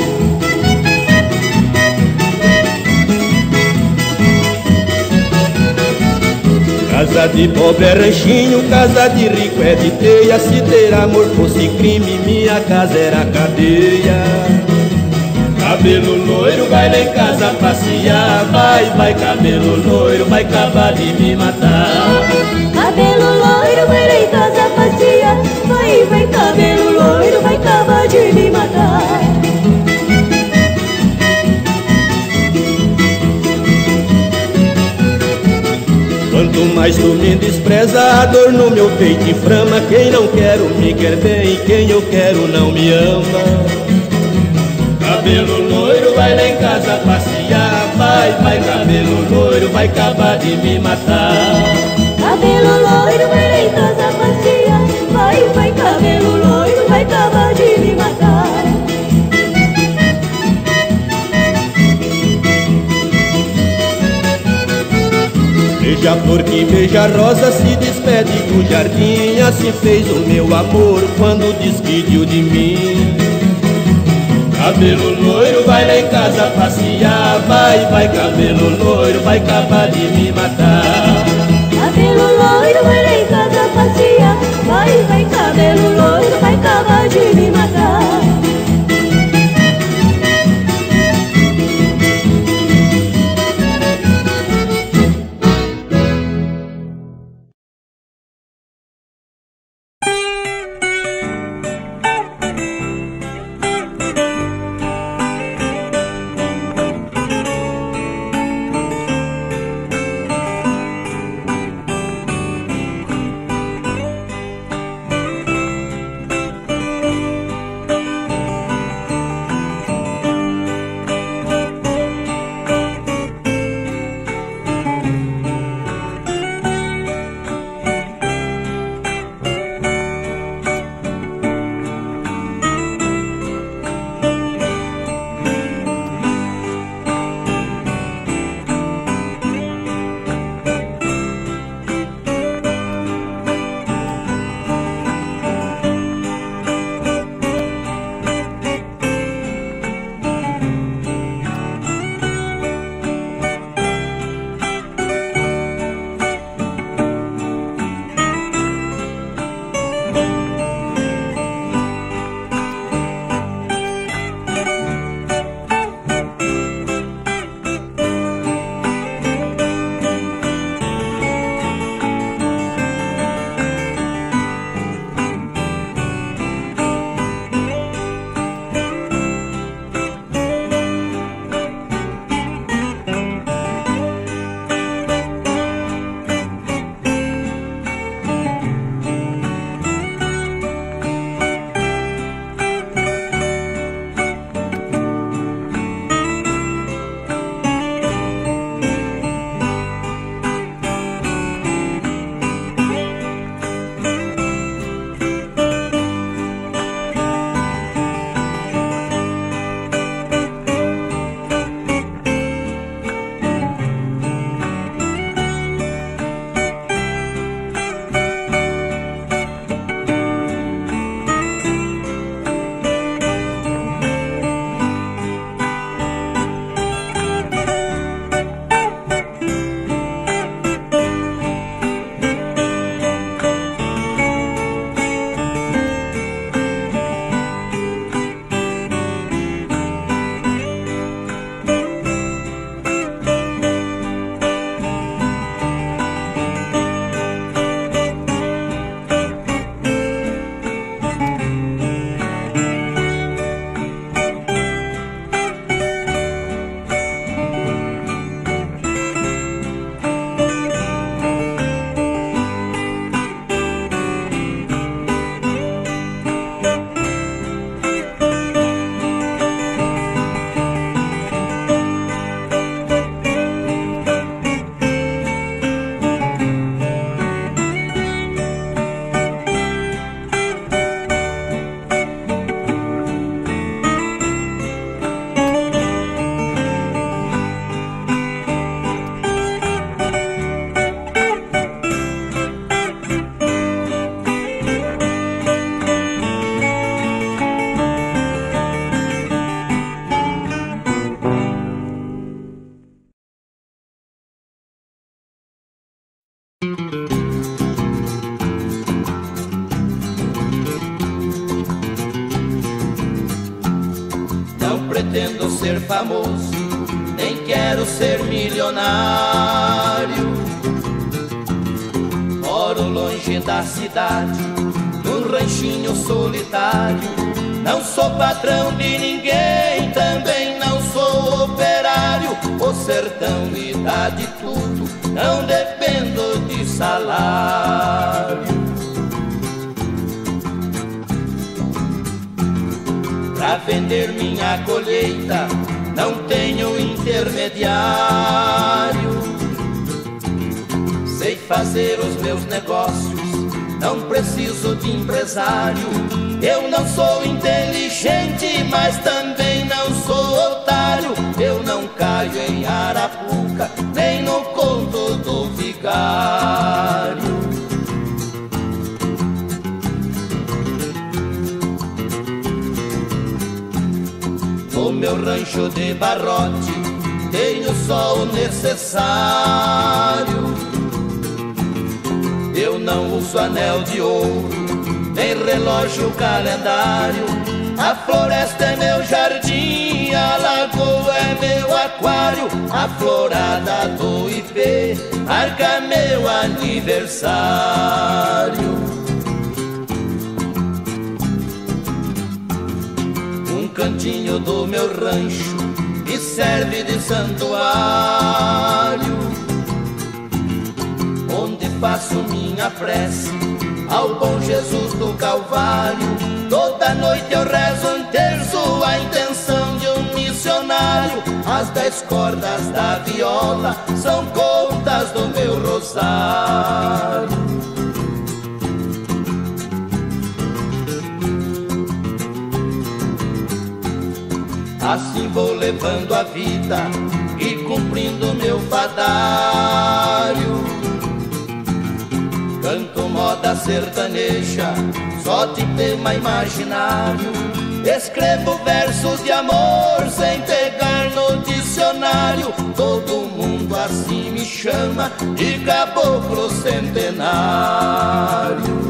Casa de pobre é ranchinho, casa de rico é de teia, se ter amor fosse crime, minha casa era cadeia. Cabelo loiro, vai lá em casa passear. Vai, vai, cabelo loiro, vai acabar de me matar. Cabelo loiro, vai lá em casa passear. Vai, vai, cabelo loiro, vai acabar de me matar. Quanto mais tu me despreza, a dor no meu peito inflama. Quem não quero me quer bem, quem eu quero não me ama. Cabelo loiro, vai lá em casa passear. Vai, vai, cabelo loiro, vai acabar de me matar. Cabelo loiro, vai lá em casa passear. Vai, vai, cabelo loiro, vai acabar de me matar. Beija a flor que beija a rosa, se despede do jardim. Assim fez o meu amor quando despediu de mim. Cabelo loiro, vai lá em casa passear. Vai, vai, cabelo loiro, vai acabar de me matar. Cabelo loiro, vai lá em casa passear. Vai, vai, cabelo loiro, vai acabar de me matar. pretendo ser famoso, nem quero ser milionário. Moro longe da cidade, num ranchinho solitário. Não sou patrão de ninguém, também não sou operário. O sertão me dá de tudo, não dependo de salário. Pra vender minha colheita não tenho intermediário. Sei fazer os meus negócios, não preciso de empresário. Eu não sou inteligente, mas também não sou otário. Eu não caio em arapuca, nem no conto do vigário. No meu rancho de barrote tenho só o necessário. Eu não uso anel de ouro, nem relógio calendário. A floresta é meu jardim, a lagoa é meu aquário. A florada do Ipê marca meu aniversário. Um cantinho do meu rancho me serve de santuário, onde faço minha prece ao bom Jesus do Calvário. Toda noite eu rezo um terço, a intenção de um missionário. As dez cordas da viola são contas do meu rosário. Assim vou levando a vida e cumprindo meu fadário. Canto moda sertaneja, só de tema imaginário. Escrevo versos de amor sem pegar no dicionário. Todo mundo assim me chama de caboclo centenário.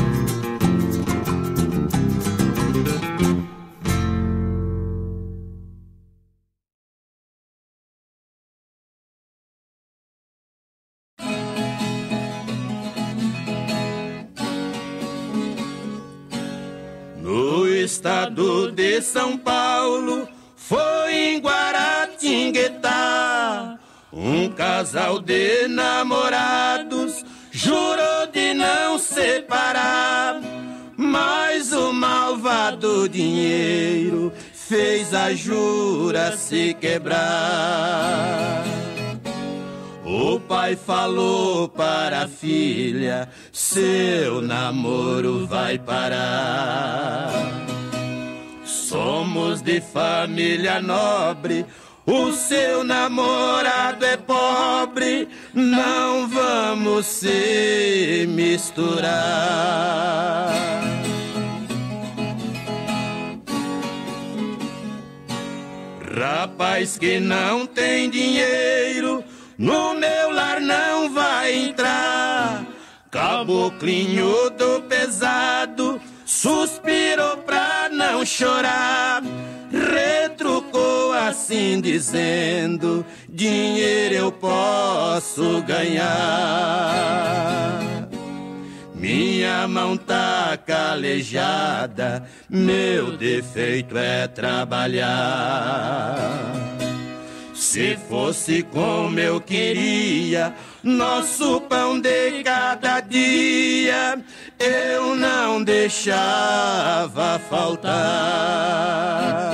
No estado de São Paulo, foi em Guaratinguetá, um casal de namorados jurou de não separar, mas o malvado dinheiro fez a jura se quebrar. O pai falou para a filha, seu namoro vai parar. Somos de família nobre, o seu namorado é pobre, não vamos se misturar. Rapaz que não tem dinheiro, no meu lar não vai entrar. Caboclinho do pesado suspirou pra não chorar. Retrucou assim dizendo, dinheiro eu posso ganhar. Minha mão tá calejada, meu defeito é trabalhar. Se fosse como eu queria, nosso pão de cada dia, eu não deixava faltar.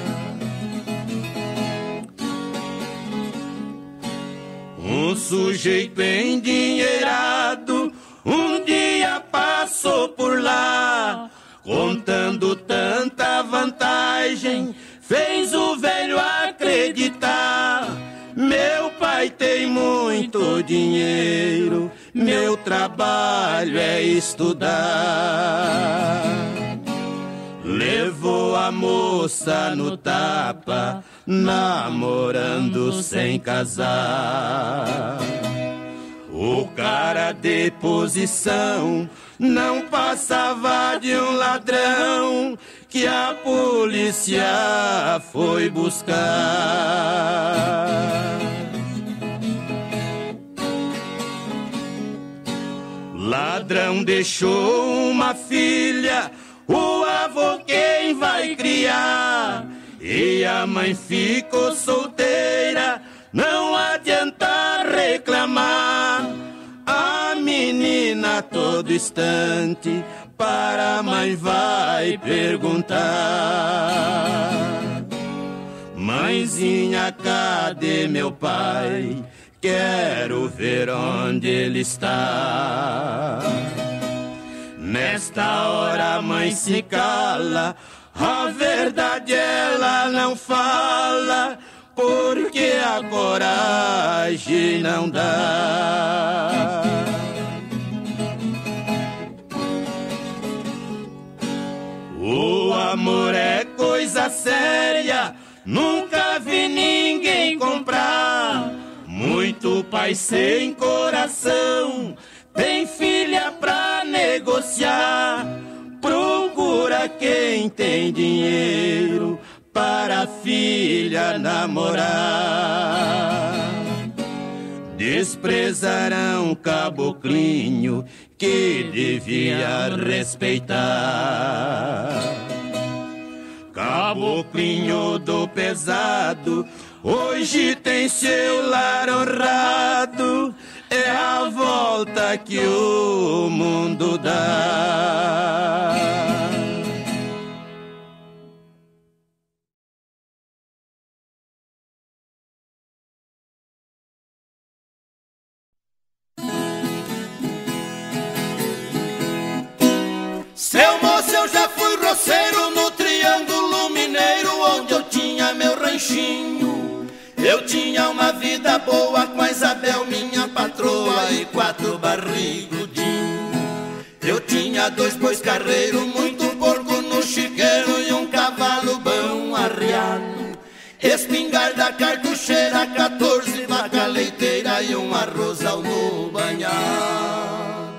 Um sujeito endinheirado um dia passou por lá, contando tanta vantagem, fez o velho acreditar. Meu pai tem muito dinheiro, meu trabalho é estudar. Levou a moça no tapa, namorando sem casar. O cara de posição não passava de um ladrão que a polícia foi buscar. Ladrão deixou uma filha, o avô quem vai criar? E a mãe ficou solteira, não adianta reclamar. A menina todo instante para a mãe vai perguntar: mãezinha, cadê meu pai? Quero ver onde ele está. Nesta hora a mãe se cala, a verdade ela não fala, porque a coragem não dá. O amor é coisa séria, nunca vi ninguém comprar. Muito pai sem coração, tem filha pra negociar. Procura quem tem dinheiro para a filha namorar. Desprezarão caboclinho que devia respeitar. Caboclinho do pesado, hoje tem seu lar honrado. É a volta que o mundo dá. Seu moço, eu já fui roceiro no Triângulo Mineiro, onde eu tinha meu ranchinho. Eu tinha uma vida boa com a Isabel, minha patroa, e quatro barrigudinhos. Eu tinha dois bois carreiros, muito porco no chiqueiro e um cavalo bom arriado. Espingarda cartucheira, quatorze vaca leiteira e um arrozal no banhado.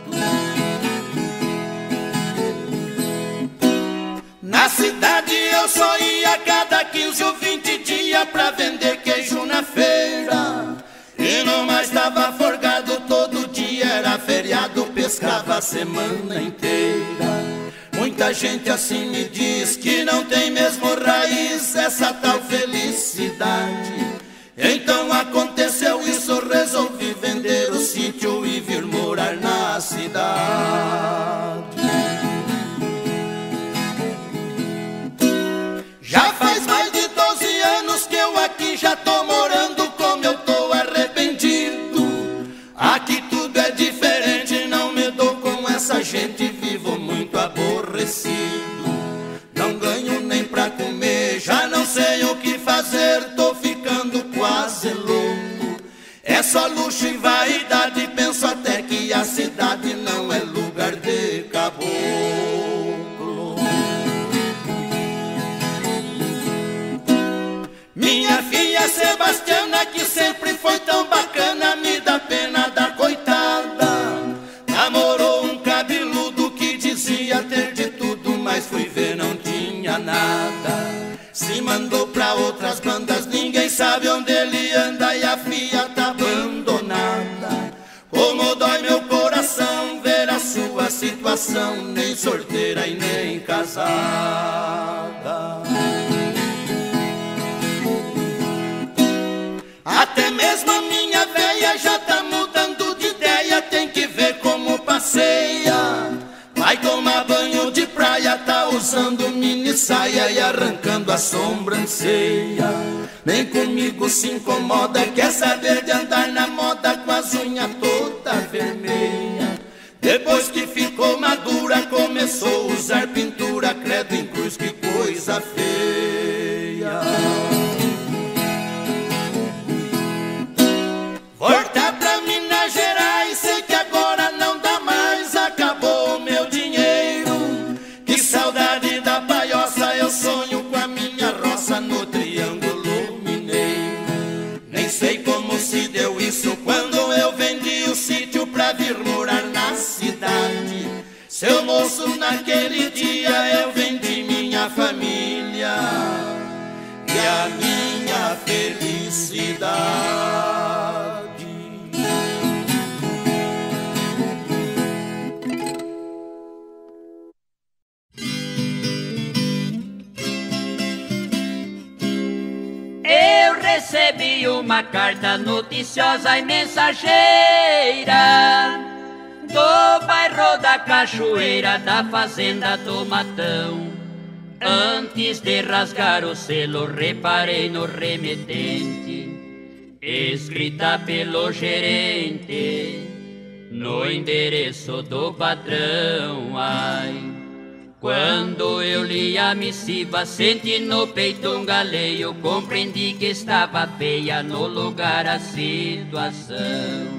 Na cidade eu só ia cada quinze ou vinte dias pra vender queijo na feira. E não mais tava forgado, todo dia era feriado, pescava a semana inteira. Muita gente assim me diz que não tem mesmo raiz essa tal felicidade. Então aconteceu isso, resolvi vender o sítio e vir morar na cidade. Já faz mais de doze anos que eu aqui já tô morando, como eu tô arrependido. Aqui tudo é diferente, não me dou com essa gente, vivo muito aborrecido. Não ganho nem pra comer, já não sei o que fazer, tô ficando quase louco. É só luxo e vaidade, penso até que a cidade não é lugar de caboclo. Minha filha Sebastiana, que sempre foi tão bacana, me dá pena da coitada. Namorou um cabeludo que dizia ter de tudo, mas fui ver não tinha nada. Se mandou pra outras bandas, ninguém sabe onde ele anda e a filha tá abandonada. Como dói meu coração ver a sua situação, nem solteira e nem casada. Até mesmo a minha véia já tá mudando de ideia, tem que ver como passeia. Vai tomar banho de praia, tá usando mini saia e arrancando a sobrancelha. Nem comigo se incomoda, quer saber de andar na moda com as unhas toda vermelha. Depois que ficou madura, começou a usar pintura, credo em cruz, que coisa feia. Voltar pra Minas Gerais, sei que agora não dá mais, acabou o meu dinheiro. Que saudade da paioça, eu sonho com a minha roça no Triângulo Mineiro. Nem sei como se deu isso, quando eu vendi o sítio pra vir morar na cidade. Seu moço, naquele dia eu vendi minha família Eu recebi uma carta noticiosa e mensageira do bairro da Cachoeira, da fazenda do Matão. Antes de rasgar o selo, reparei no remetente, escrita pelo gerente, no endereço do patrão. Ai, quando eu li a missiva, senti no peito um galeio, compreendi que estava feia no lugar a situação.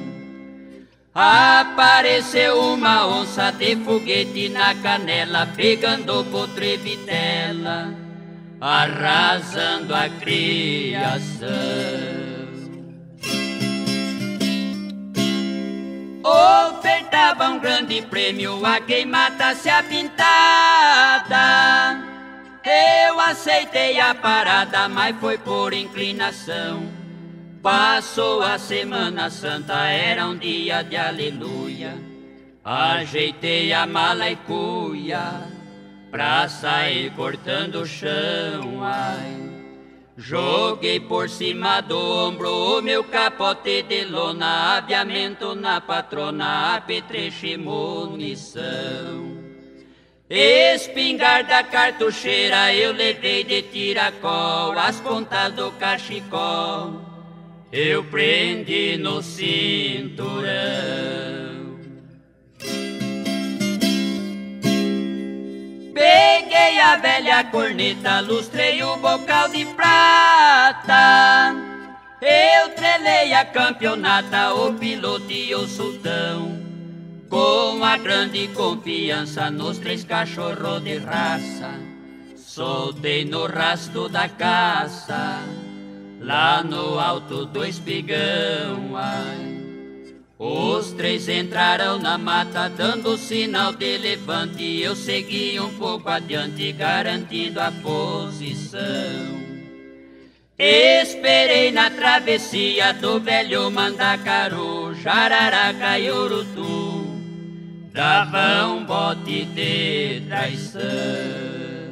Apareceu uma onça de foguete na canela, pegando potro e vitela, arrasando a criação. Ofertava um grande prêmio a quem matasse a pintada. Eu aceitei a parada, mas foi por inclinação. Passou a Semana Santa, era um dia de aleluia. Ajeitei a mala e cuia pra sair cortando o chão. Ai, joguei por cima do ombro o meu capote de lona, aviamento na patrona, apetrecho e munição. Espingarda cartucheira eu levei de tiracol, as pontas do cachecol eu prendi no cinturão. Peguei a velha corneta, lustrei o bocal de prata. Eu trelei a campeonata, o piloto e o sultão, com a grande confiança nos três cachorros de raça. Soltei no rastro da caça, lá no alto do espigão. Ai, os três entraram na mata, dando sinal de levante. Eu segui um pouco adiante, garantindo a posição. Esperei na travessia do velho Mandacaru, Jararaca e Urutu dava um bote de traição.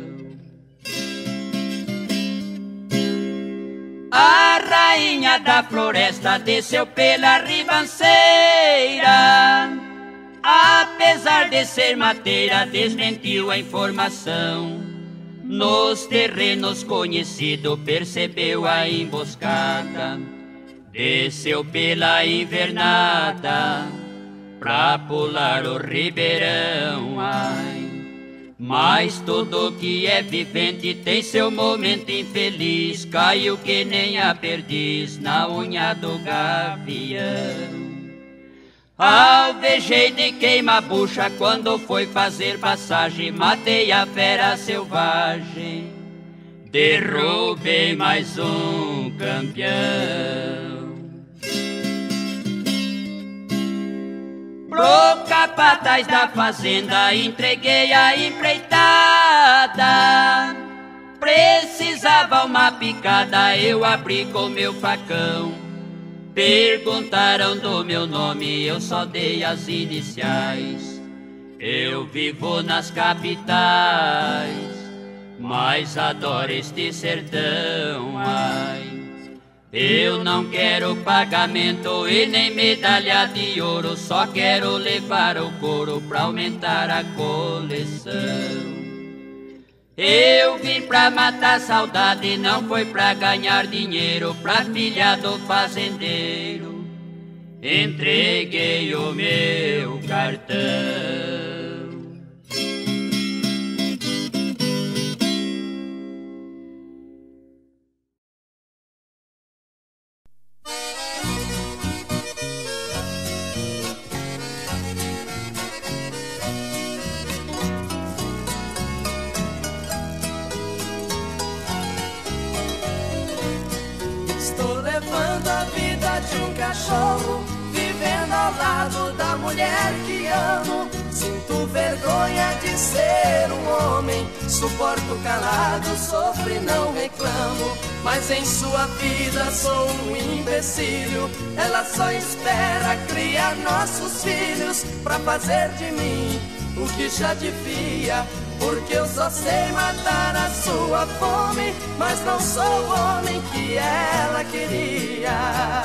A rainha da floresta desceu pela ribanceira, apesar de ser mateira, desmentiu a informação. Nos terrenos conhecidos percebeu a emboscada, desceu pela invernada pra pular o ribeirão. Ai, mas tudo que é vivente tem seu momento infeliz, caiu que nem a perdiz na unha do gavião. Alvejei de queima-bucha quando foi fazer passagem, matei a fera selvagem, derrubei mais um campeão. Pro capataz da fazenda entreguei a empreitada, precisava uma picada, eu abri com meu facão. Perguntaram do meu nome, eu só dei as iniciais. Eu vivo nas capitais, mas adoro este sertão. Ai, eu não quero pagamento e nem medalha de ouro, só quero levar o couro pra aumentar a coleção. Eu vim pra matar saudade, não foi pra ganhar dinheiro, pra filha do fazendeiro entreguei o meu cartão. Cachorro, vivendo ao lado da mulher que amo. Sinto vergonha de ser um homem, suporto calado, sofro e não reclamo. mas em sua vida sou um imbecílio. Ela só espera criar nossos filhos pra fazer de mim o que já devia, porque eu só sei matar a sua fome, mas não sou o homem que ela queria.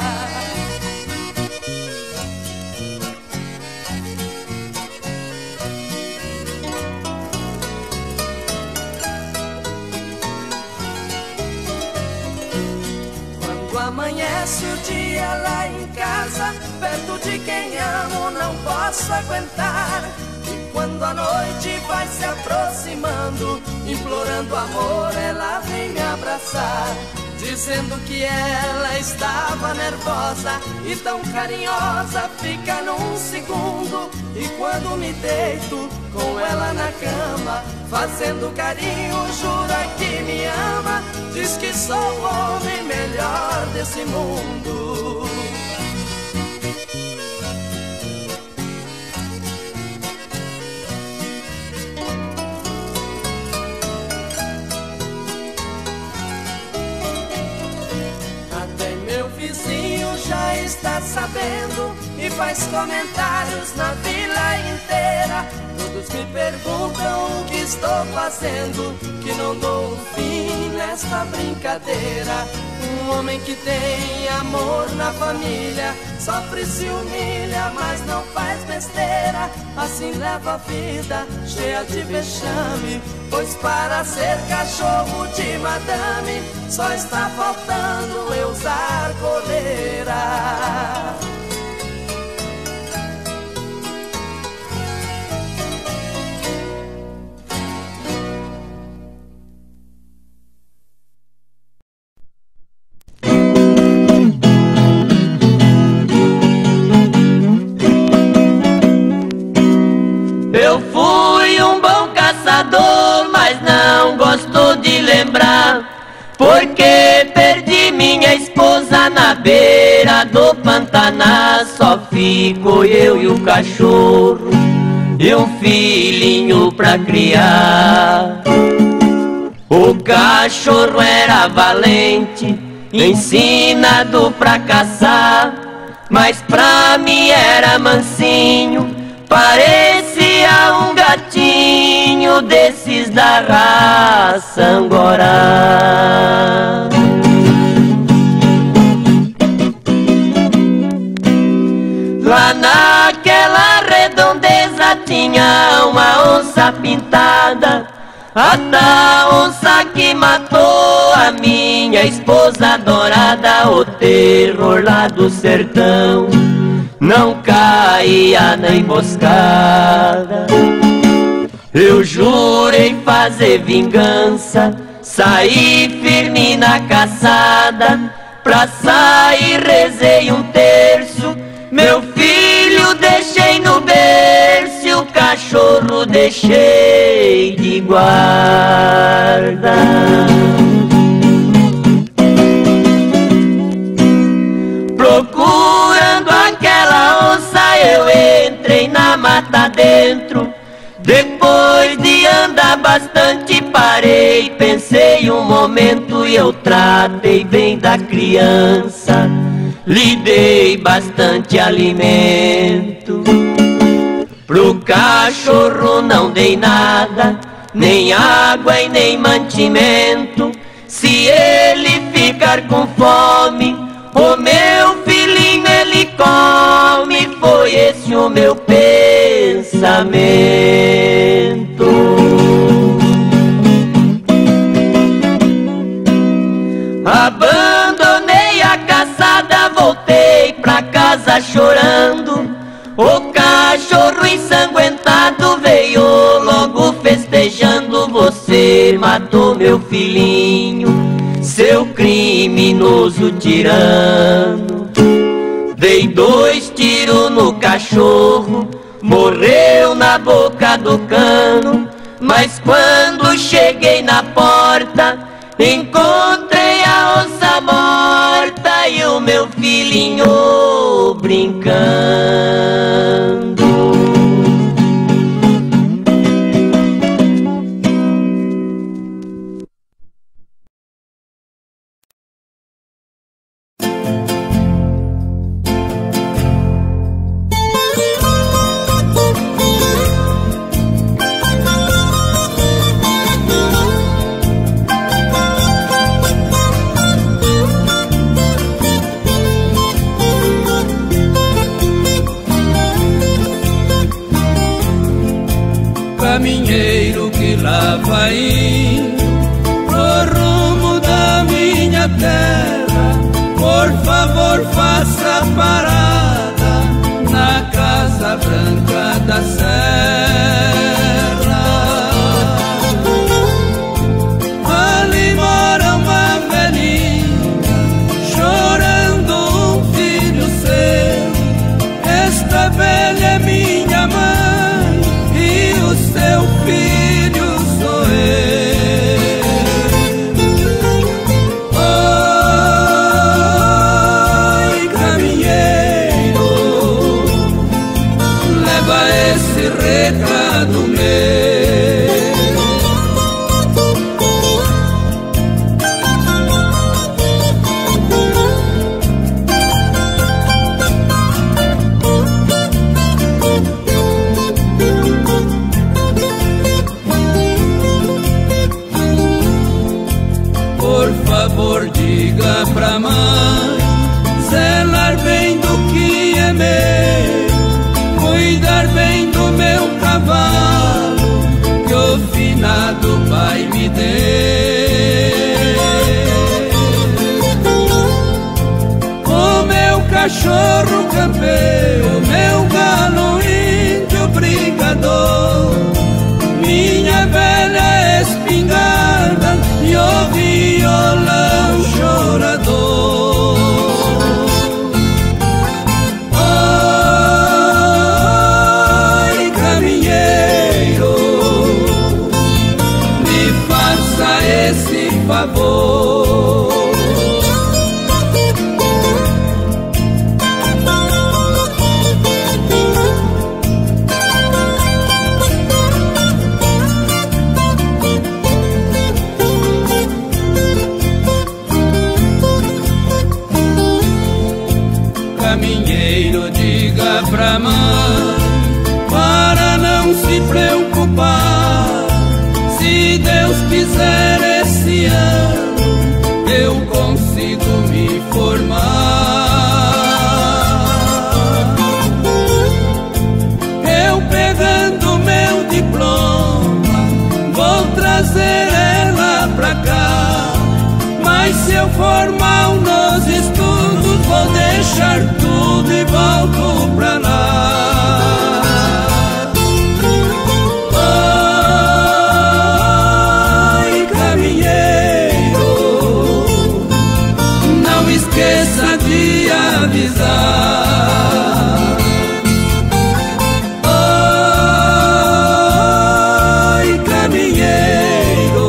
Amanhece o dia lá em casa, perto de quem amo não posso aguentar. E quando a noite vai se aproximando, implorando amor, ela vem me abraçar, dizendo que ela estava nervosa e tão carinhosa, fica num segundo. E quando me deito com ela na cama, fazendo carinho, jura que me ama, diz que sou o homem melhor desse mundo. Até meu vizinho já está sabendo e faz comentários na vila inteira. Todos me perguntam o que estou fazendo, que não dou um fim nesta brincadeira. Um homem que tem amor na família sofre, se humilha, mas não faz besteira. Assim leva a vida cheia de vexame, pois para ser cachorro de madame só está faltando eu usar coleira. Eu fui um bom caçador, mas não gosto de lembrar, porque perdi minha esposa na beira do Pantanal. Só fico eu e o cachorro e um filhinho pra criar. O cachorro era valente, ensinado pra caçar, mas pra mim era mansinho, parecia um gatinho desses da raça Angorá. Lá naquela redondeza tinha uma onça pintada, a tal onça que matou a minha esposa adorada. O terror lá do sertão não caía na emboscada. Eu jurei fazer vingança, saí firme na caçada. Pra sair rezei um terço, meu filho deixei no berço, o cachorro deixei de guarda. Procurando aquela onça eu entrei na mata dentro. Depois de andar bastante parei, pensei um momento e eu tratei bem da criança. Lhe dei bastante alimento. Pro cachorro não dei nada, nem água e nem mantimento. Se ele ficar com fome, o meu filhinho ele come. Foi esse o meu pensamento. Abandonei a caçada, voltei pra casa chorando. O cachorro ensanguentado veio logo festejando. Você matou meu filhinho, seu criminoso tirano. Dei dois tiros no cachorro, morreu na boca do cano. Mas quando cheguei na porta, encontrei a onça morta e o meu filhinho brincando. caminheiro que lá vai indo pro rumo da minha terra, por favor faça parada na Casa Branca da Serra. Ali mora uma velhinha chorando um filho seu. Esta velha é minha mãe e o seu filho sou eu. Oi, caminheiro, leva esse recado meu. Diga pra mãe zelar bem do que é meu, cuidar bem do meu cavalo que o finado pai me deu. O meu cachorro campeiro, o meu galo índio brigador, minha velha espingarda e o violão chorador. Oi, caminheiro, me faça esse favor. Caminheiro, diga pra mãe para não se preocupar. Se Deus quiser esse ano eu consigo me formar. Eu pegando meu diploma vou trazer ela pra cá, mas se eu for mal nos estudos vou deixar tudo e volto pra lá. Oi, caminheiro, não esqueça de avisar. Oi, caminheiro,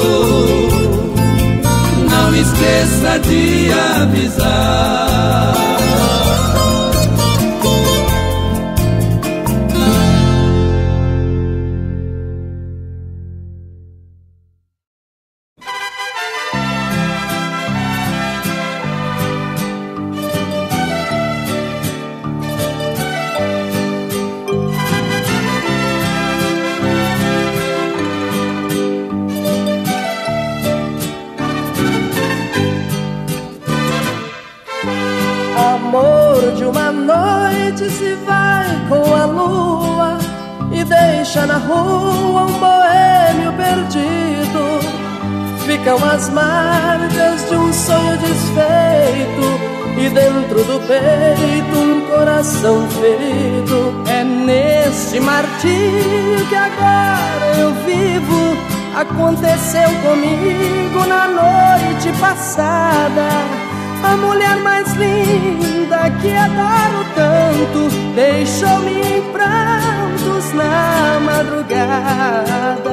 não esqueça de avisar. Amor de uma noite se vai com a lua e deixa na rua um boêmio perdido. Ficam as marcas de um sonho desfeito e dentro do peito um coração ferido. É nesse martírio que agora eu vivo. Aconteceu comigo na noite passada. A mulher mais linda que adoro tanto deixou-me em prantos na madrugada.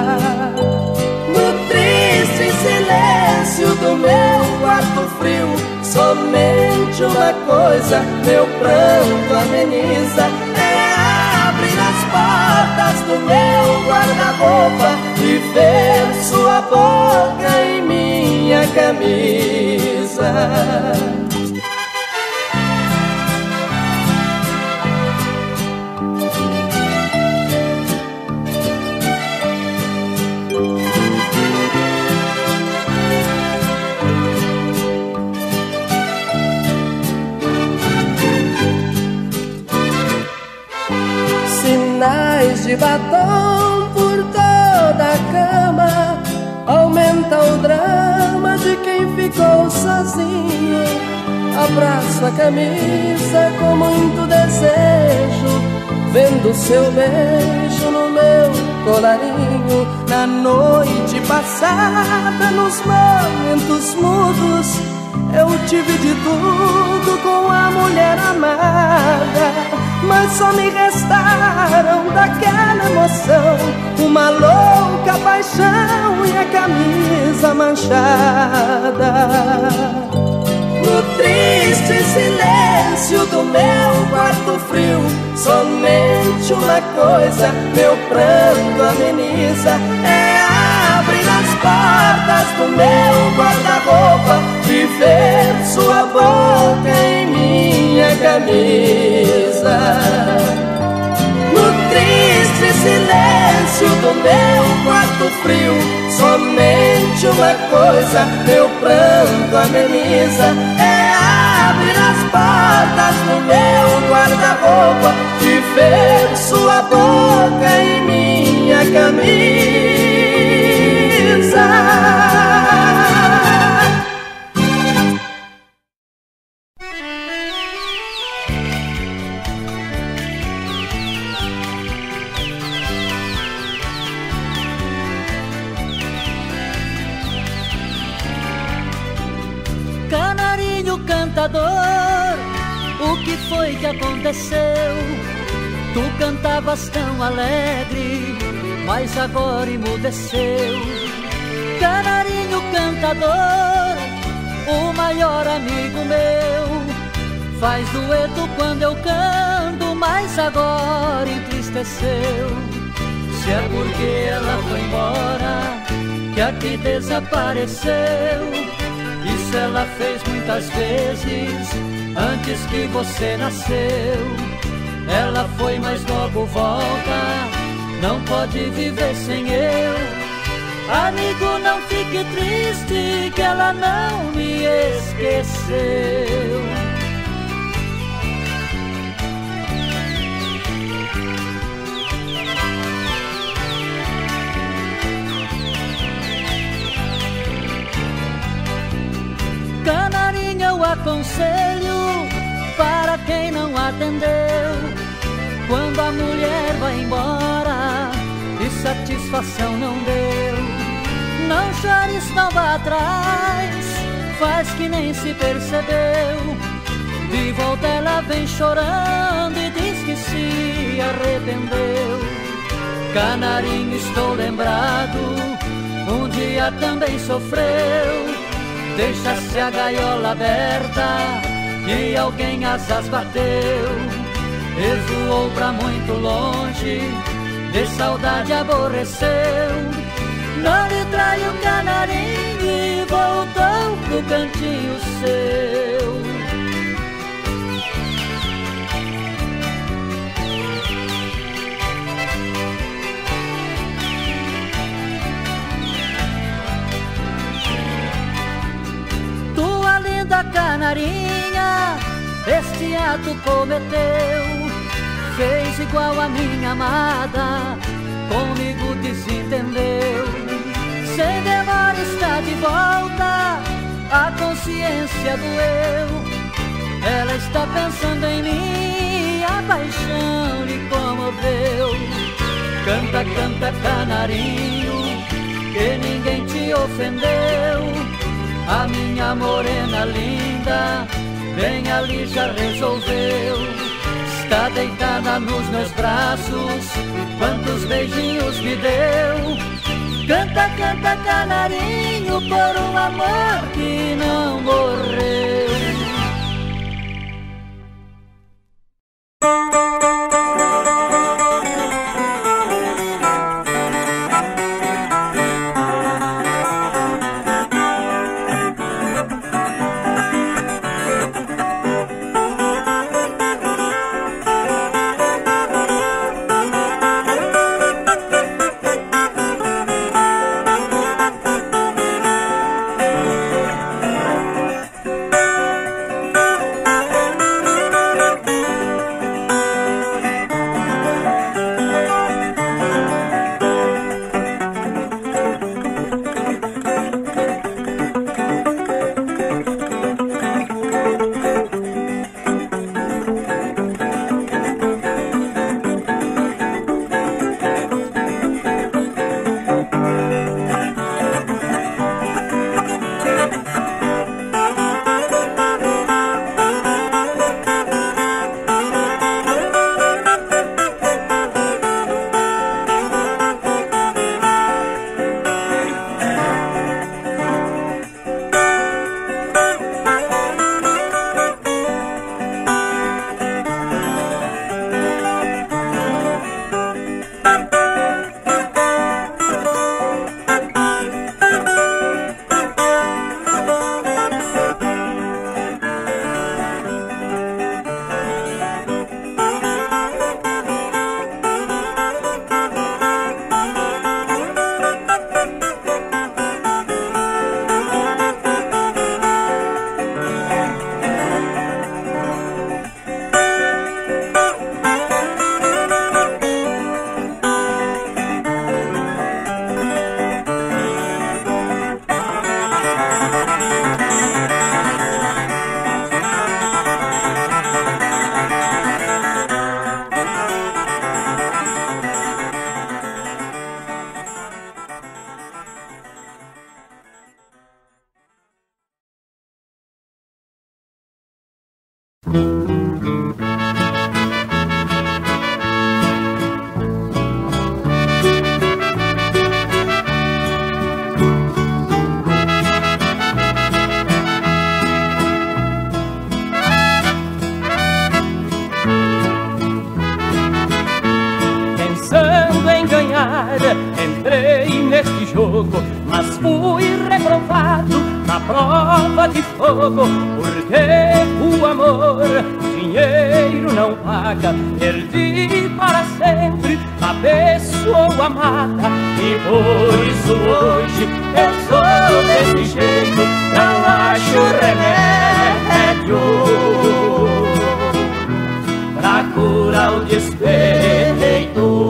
No triste silêncio do meu quarto frio, somente uma coisa meu pranto ameniza: é abrir as portas do meu guarda-roupa e ver sua boca em minha camisa. Sinais de batom por na cama aumenta o drama de quem ficou sozinho. Abraço a camisa com muito desejo, vendo seu beijo no meu colarinho. Na noite passada, nos momentos mudos, eu tive de tudo com a mulher amada, mas só me restaram daquela emoção uma louca paixão e a camisa manchada. No triste silêncio do meu quarto frio, somente uma coisa meu pranto ameniza: é abrir as portas do meu guarda-roupa e ver sua boca em minha camisa. No triste silêncio do meu quarto frio, somente uma coisa meu pranto ameniza: é abrir as portas do meu guarda-roupa e ver sua boca em minha camisa. Canarinho cantador, o que foi que aconteceu? Tu cantavas tão alegre, mas agora emudeceu. Canarinho cantador, o maior amigo meu, faz dueto quando eu canto, mas agora entristeceu. Se é porque ela foi embora, que aqui desapareceu. Isso ela fez muitas vezes antes que você nasceu. Ela foi, mas logo volta, não pode viver sem eu. Amigo, não fique triste que ela não me esqueceu. Canarinho, eu aconselho para quem não atendeu: quando a mulher vai embora e satisfação não deu, não chores, não vá atrás, faz que nem se percebeu. De volta ela vem chorando e diz que se arrependeu. Canarinho, estou lembrado, um dia também sofreu. Deixa-se a gaiola aberta e alguém asas bateu. Exoou pra muito longe, de saudade aborreceu. Não lhe traiu o canarinho e voltou pro cantinho seu. Da canarinha, este ato cometeu. Fez igual a minha amada, comigo desentendeu. Sem demora está de volta, a consciência doeu. Ela está pensando em mim, a paixão lhe comoveu. Canta, canta, canarinho, que ninguém te ofendeu. A minha morena linda, bem ali já resolveu. Está deitada nos meus braços, quantos beijinhos me deu. Canta, canta, canarinho, por um amor que não morreu. ganhar, entrei neste jogo, mas fui reprovado na prova de fogo, porque o amor dinheiro não paga. Perdi para sempre a pessoa amada, e por isso hoje eu sou desse jeito, não acho remédio pra curar o despeito.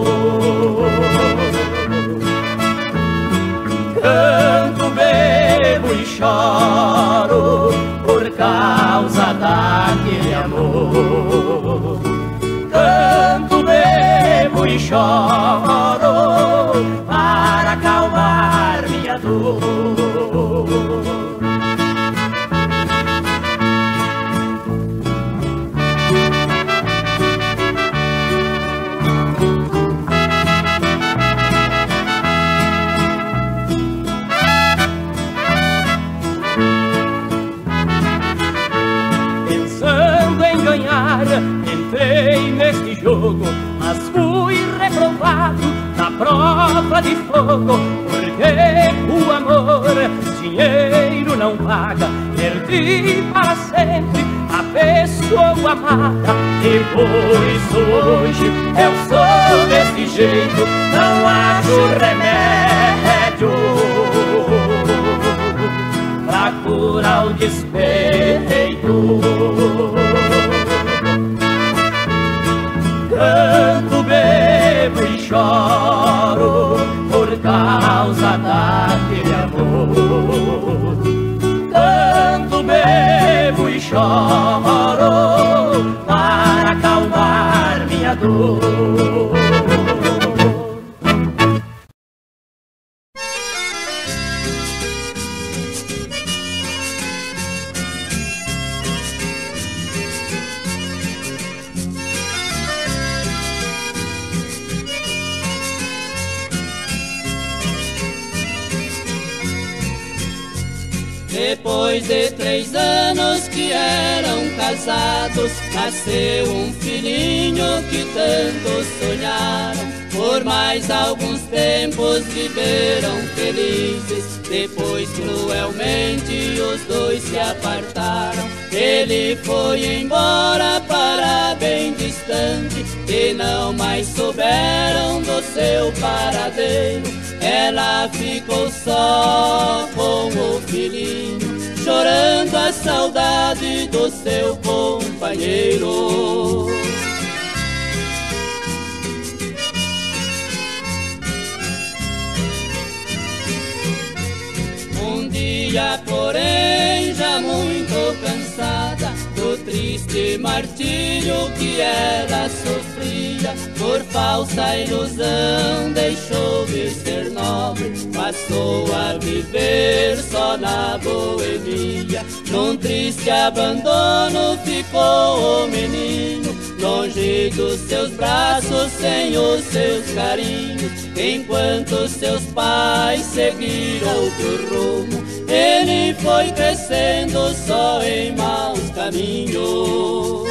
Canto, bebo e choro por causa daquele amor. Canto, bebo e choro para acalmar minha dor. Entrei neste jogo, mas fui reprovado na prova de fogo, porque o amor dinheiro não paga. Perdi para sempre a pessoa amada, e por isso hoje eu sou desse jeito, não acho remédio pra curar o despeito. Canto, bebo e choro por causa daquele amor. Canto, bebo e choro para acalmar minha dor. Depois de três anos que eram casados, nasceu um filhinho que tanto sonharam. Por mais alguns tempos viveram felizes, depois cruelmente os dois se apartaram. Ele foi embora para bem distante e não mais souberam do seu paradeiro. Ela ficou só com o filhinho, chorando a saudade do seu companheiro. Um dia, porém, já muito cansada do triste martírio que ela sofria, por falsa ilusão deixou de ser nobre, passou a viver só na boemia. Num triste abandono ficou o menino, longe dos seus braços, sem os seus carinhos. Enquanto seus pais seguiram outro rumo, ele foi crescendo só em maus caminhos.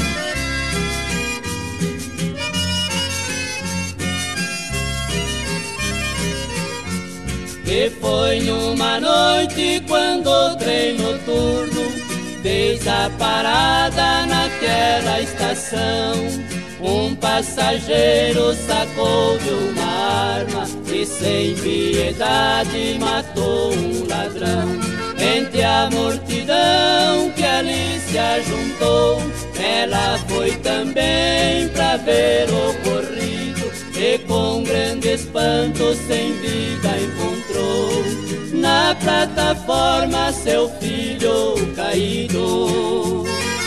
E foi numa noite quando o trem noturno fez a parada naquela estação. Um passageiro sacou de uma arma e sem piedade matou um ladrão. Entre a multidão que ali se ajuntou, ela foi também pra ver o ocorrido, e com grande espanto sem vida encontrou na plataforma seu filho caído.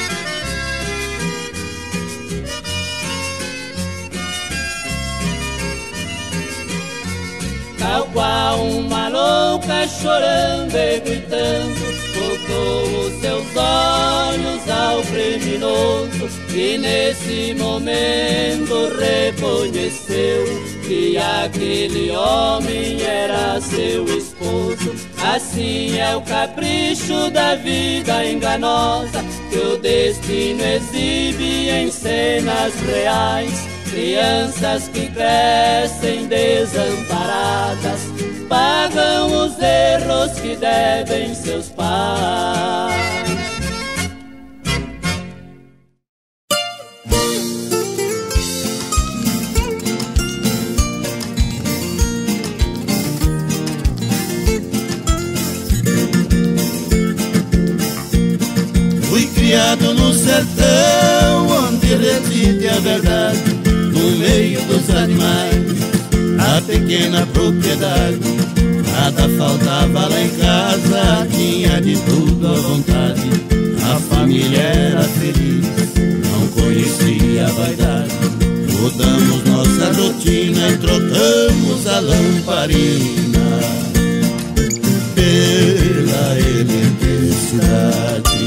Tal qual uma louca chorando e gritando, voltou os seus olhos ao criminoso, e nesse momento reconheceu que aquele homem era seu esposo. Assim é o capricho da vida enganosa, que o destino exibe em cenas reais. crianças que crescem desamparadas pagam os erros que devem seus pais. Fui criado no sertão, onde reside a verdade, no meio dos animais, a pequena propriedade. Nada faltava lá em casa, tinha de tudo à vontade. A família era feliz, não conhecia a vaidade. Mudamos nossa rotina e trocamos a lamparina pela eletricidade.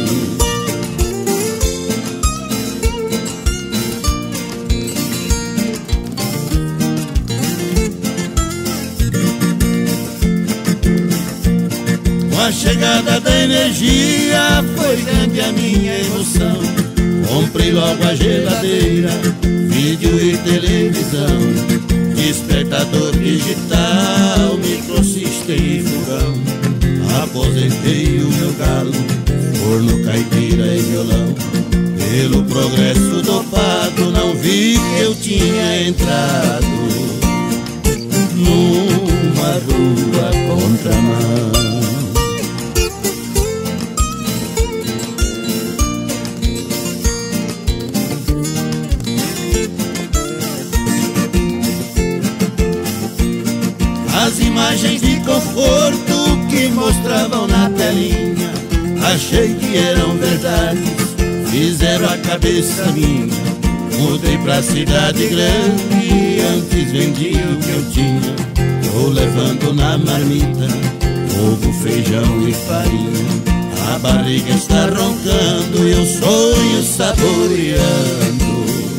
Com a chegada da energia foi grande a minha emoção. Comprei logo a geladeira, vídeo e televisão, despertador digital, microsystem e fogão. Aposentei o meu galo, forno, caipira e violão. Pelo progresso dopado não vi que eu tinha entrado numa rua contramão. As imagens de conforto que mostravam na telinha, achei que eram verdades, fizeram a cabeça minha. Mudei pra cidade grande, antes vendia o que eu tinha. Tô levando na marmita ovo, feijão e farinha. A barriga está roncando e eu sonho saboreando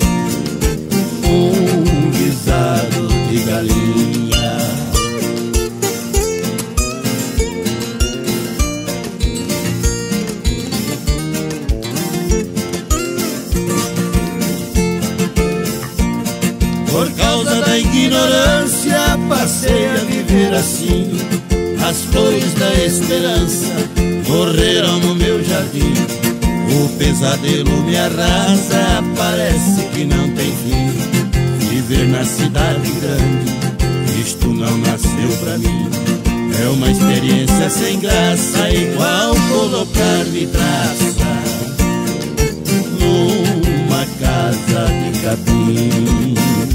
um guisado de galinha. Por causa da ignorância passei a viver assim. As flores da esperança morreram no meu jardim. O pesadelo me arrasa, parece que não tem fim. Viver na cidade grande, isto não nasceu pra mim. É uma experiência sem graça, igual colocar vidraça numa casa de capim.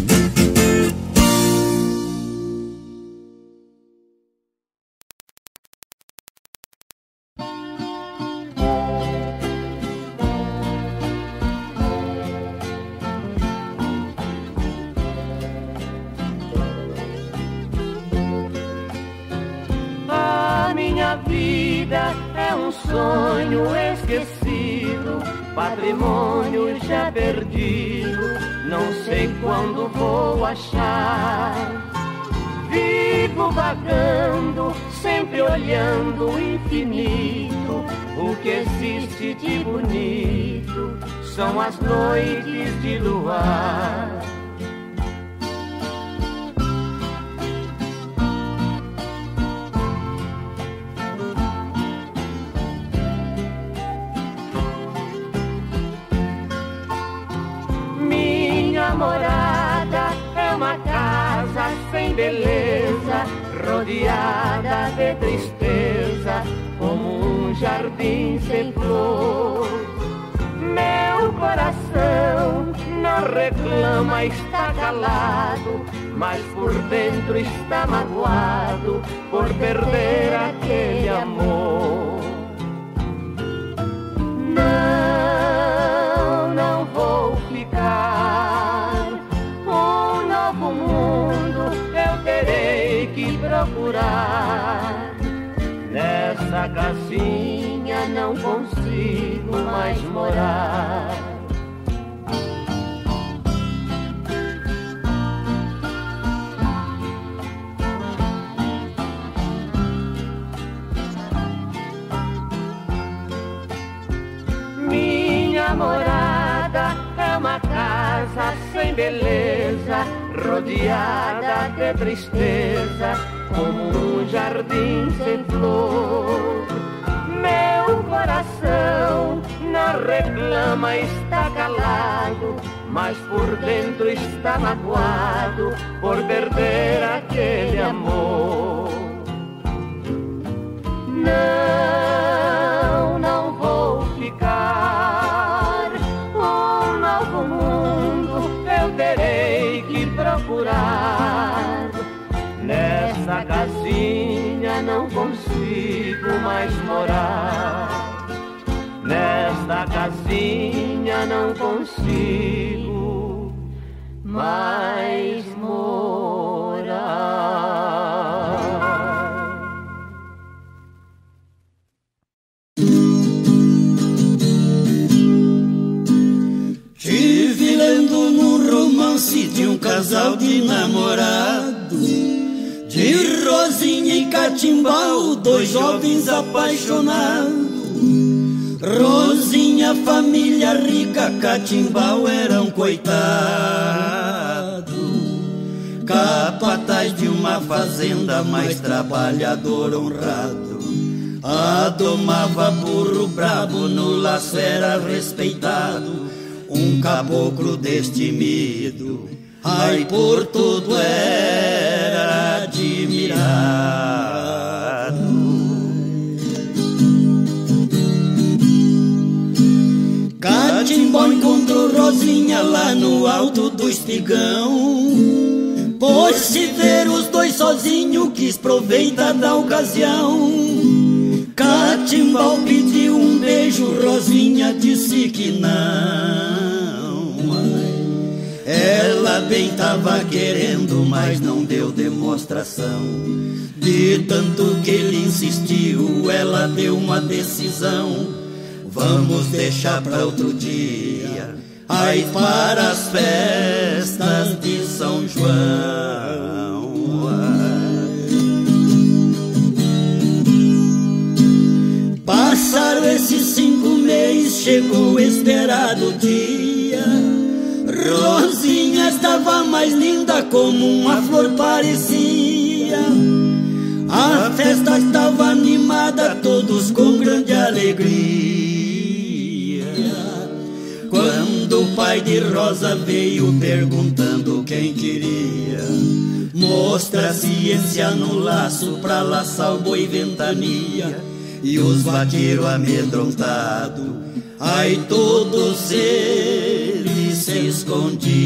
É um sonho esquecido, patrimônio já perdido, não sei quando vou achar. Vivo vagando, sempre olhando o infinito. O que existe de bonito são as noites de luar. Morada é uma casa sem beleza, rodeada de tristeza, como um jardim sem flor. Meu coração não reclama, está calado, mas por dentro está magoado por perder aquele amor. Não, não vou ficar. Um novo mundo eu terei que procurar. Nessa casinha não consigo mais morar. Minha morada é uma casa sem beleza, rodeada de tristeza, como um jardim sem flor. Meu coração não reclama, está calado, mas por dentro está magoado por perder aquele amor. Não, não vou ficar. Um novo mundo eu terei que procurar. Nessa casinha não consigo mais morar. Nesta casinha não consigo mais morar. Tive lendo num romance de um casal de namorado, de Rosinha e Catimbau, dois jovens apaixonados. Rosinha, família rica, Catimbau era um coitado, capataz de uma fazenda, mais trabalhador honrado. Adomava burro brabo, no laço era respeitado, um caboclo destemido, ai por tudo era admirado. Catimbau encontrou Rosinha lá no alto do espigão, pois se ver os dois sozinhos quis aproveitar da ocasião. Catimbau pediu um beijo, Rosinha disse que não. Ela bem tava querendo, mas não deu demonstração. De tanto que ele insistiu, ela deu uma decisão. Vamos deixar pra outro dia, ai para as festas de São João. Passaram esses cinco meses, chegou o esperado dia. Rosinha estava mais linda como uma flor parecia. A festa estava animada, todos com grande alegria. Quando o pai de Rosa veio perguntando quem queria, mostra a ciência no laço pra laçar o boi ventania. E os vaqueiros amedrontados, ai todos eles se escondiam.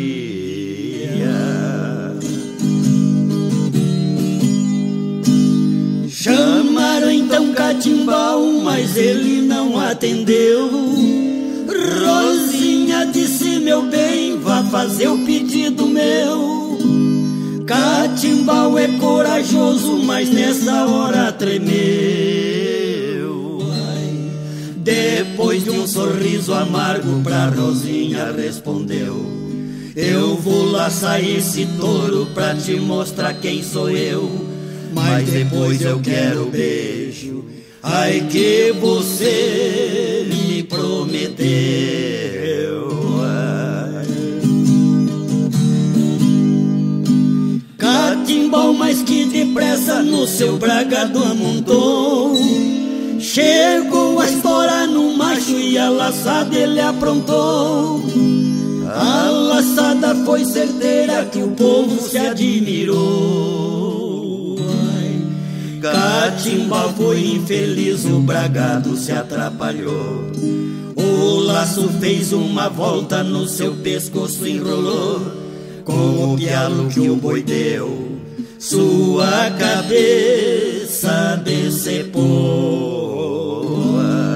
Chamaram então Catimbau, mas ele não atendeu. Rosinha disse, meu bem, vá fazer o pedido meu. Catimbau é corajoso, mas nessa hora tremeu. Ai, depois de um sorriso amargo pra Rosinha respondeu, eu vou laçar esse touro pra te mostrar quem sou eu, mas depois eu quero beijo, ai que você me prometeu. Ai. Catimbau, mas que depressa no seu bragado amontou, chegou a estourar no macho e a laçada ele aprontou. A laçada foi certeira que o povo se admirou. Ai. Catimbau foi infeliz, o bragado se atrapalhou. O laço fez uma volta, no seu pescoço enrolou. Com o pialo que o boi deu, sua cabeça decepou.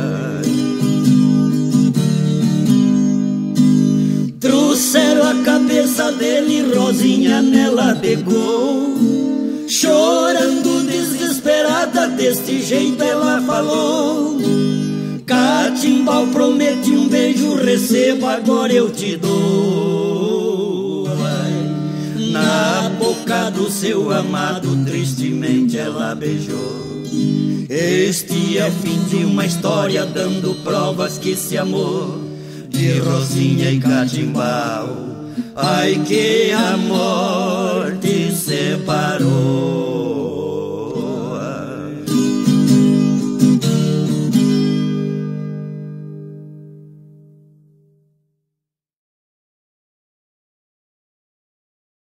Trouxeram a cabeça dele, Rosinha nela pegou. Chorando desesperada, deste jeito ela falou, Catimbau, prometi um beijo, recebo, agora eu te dou. Ai, na boca do seu amado, tristemente ela beijou. Este é o fim de uma história, dando provas que esse amor de Rosinha e Catimbau Ai que amor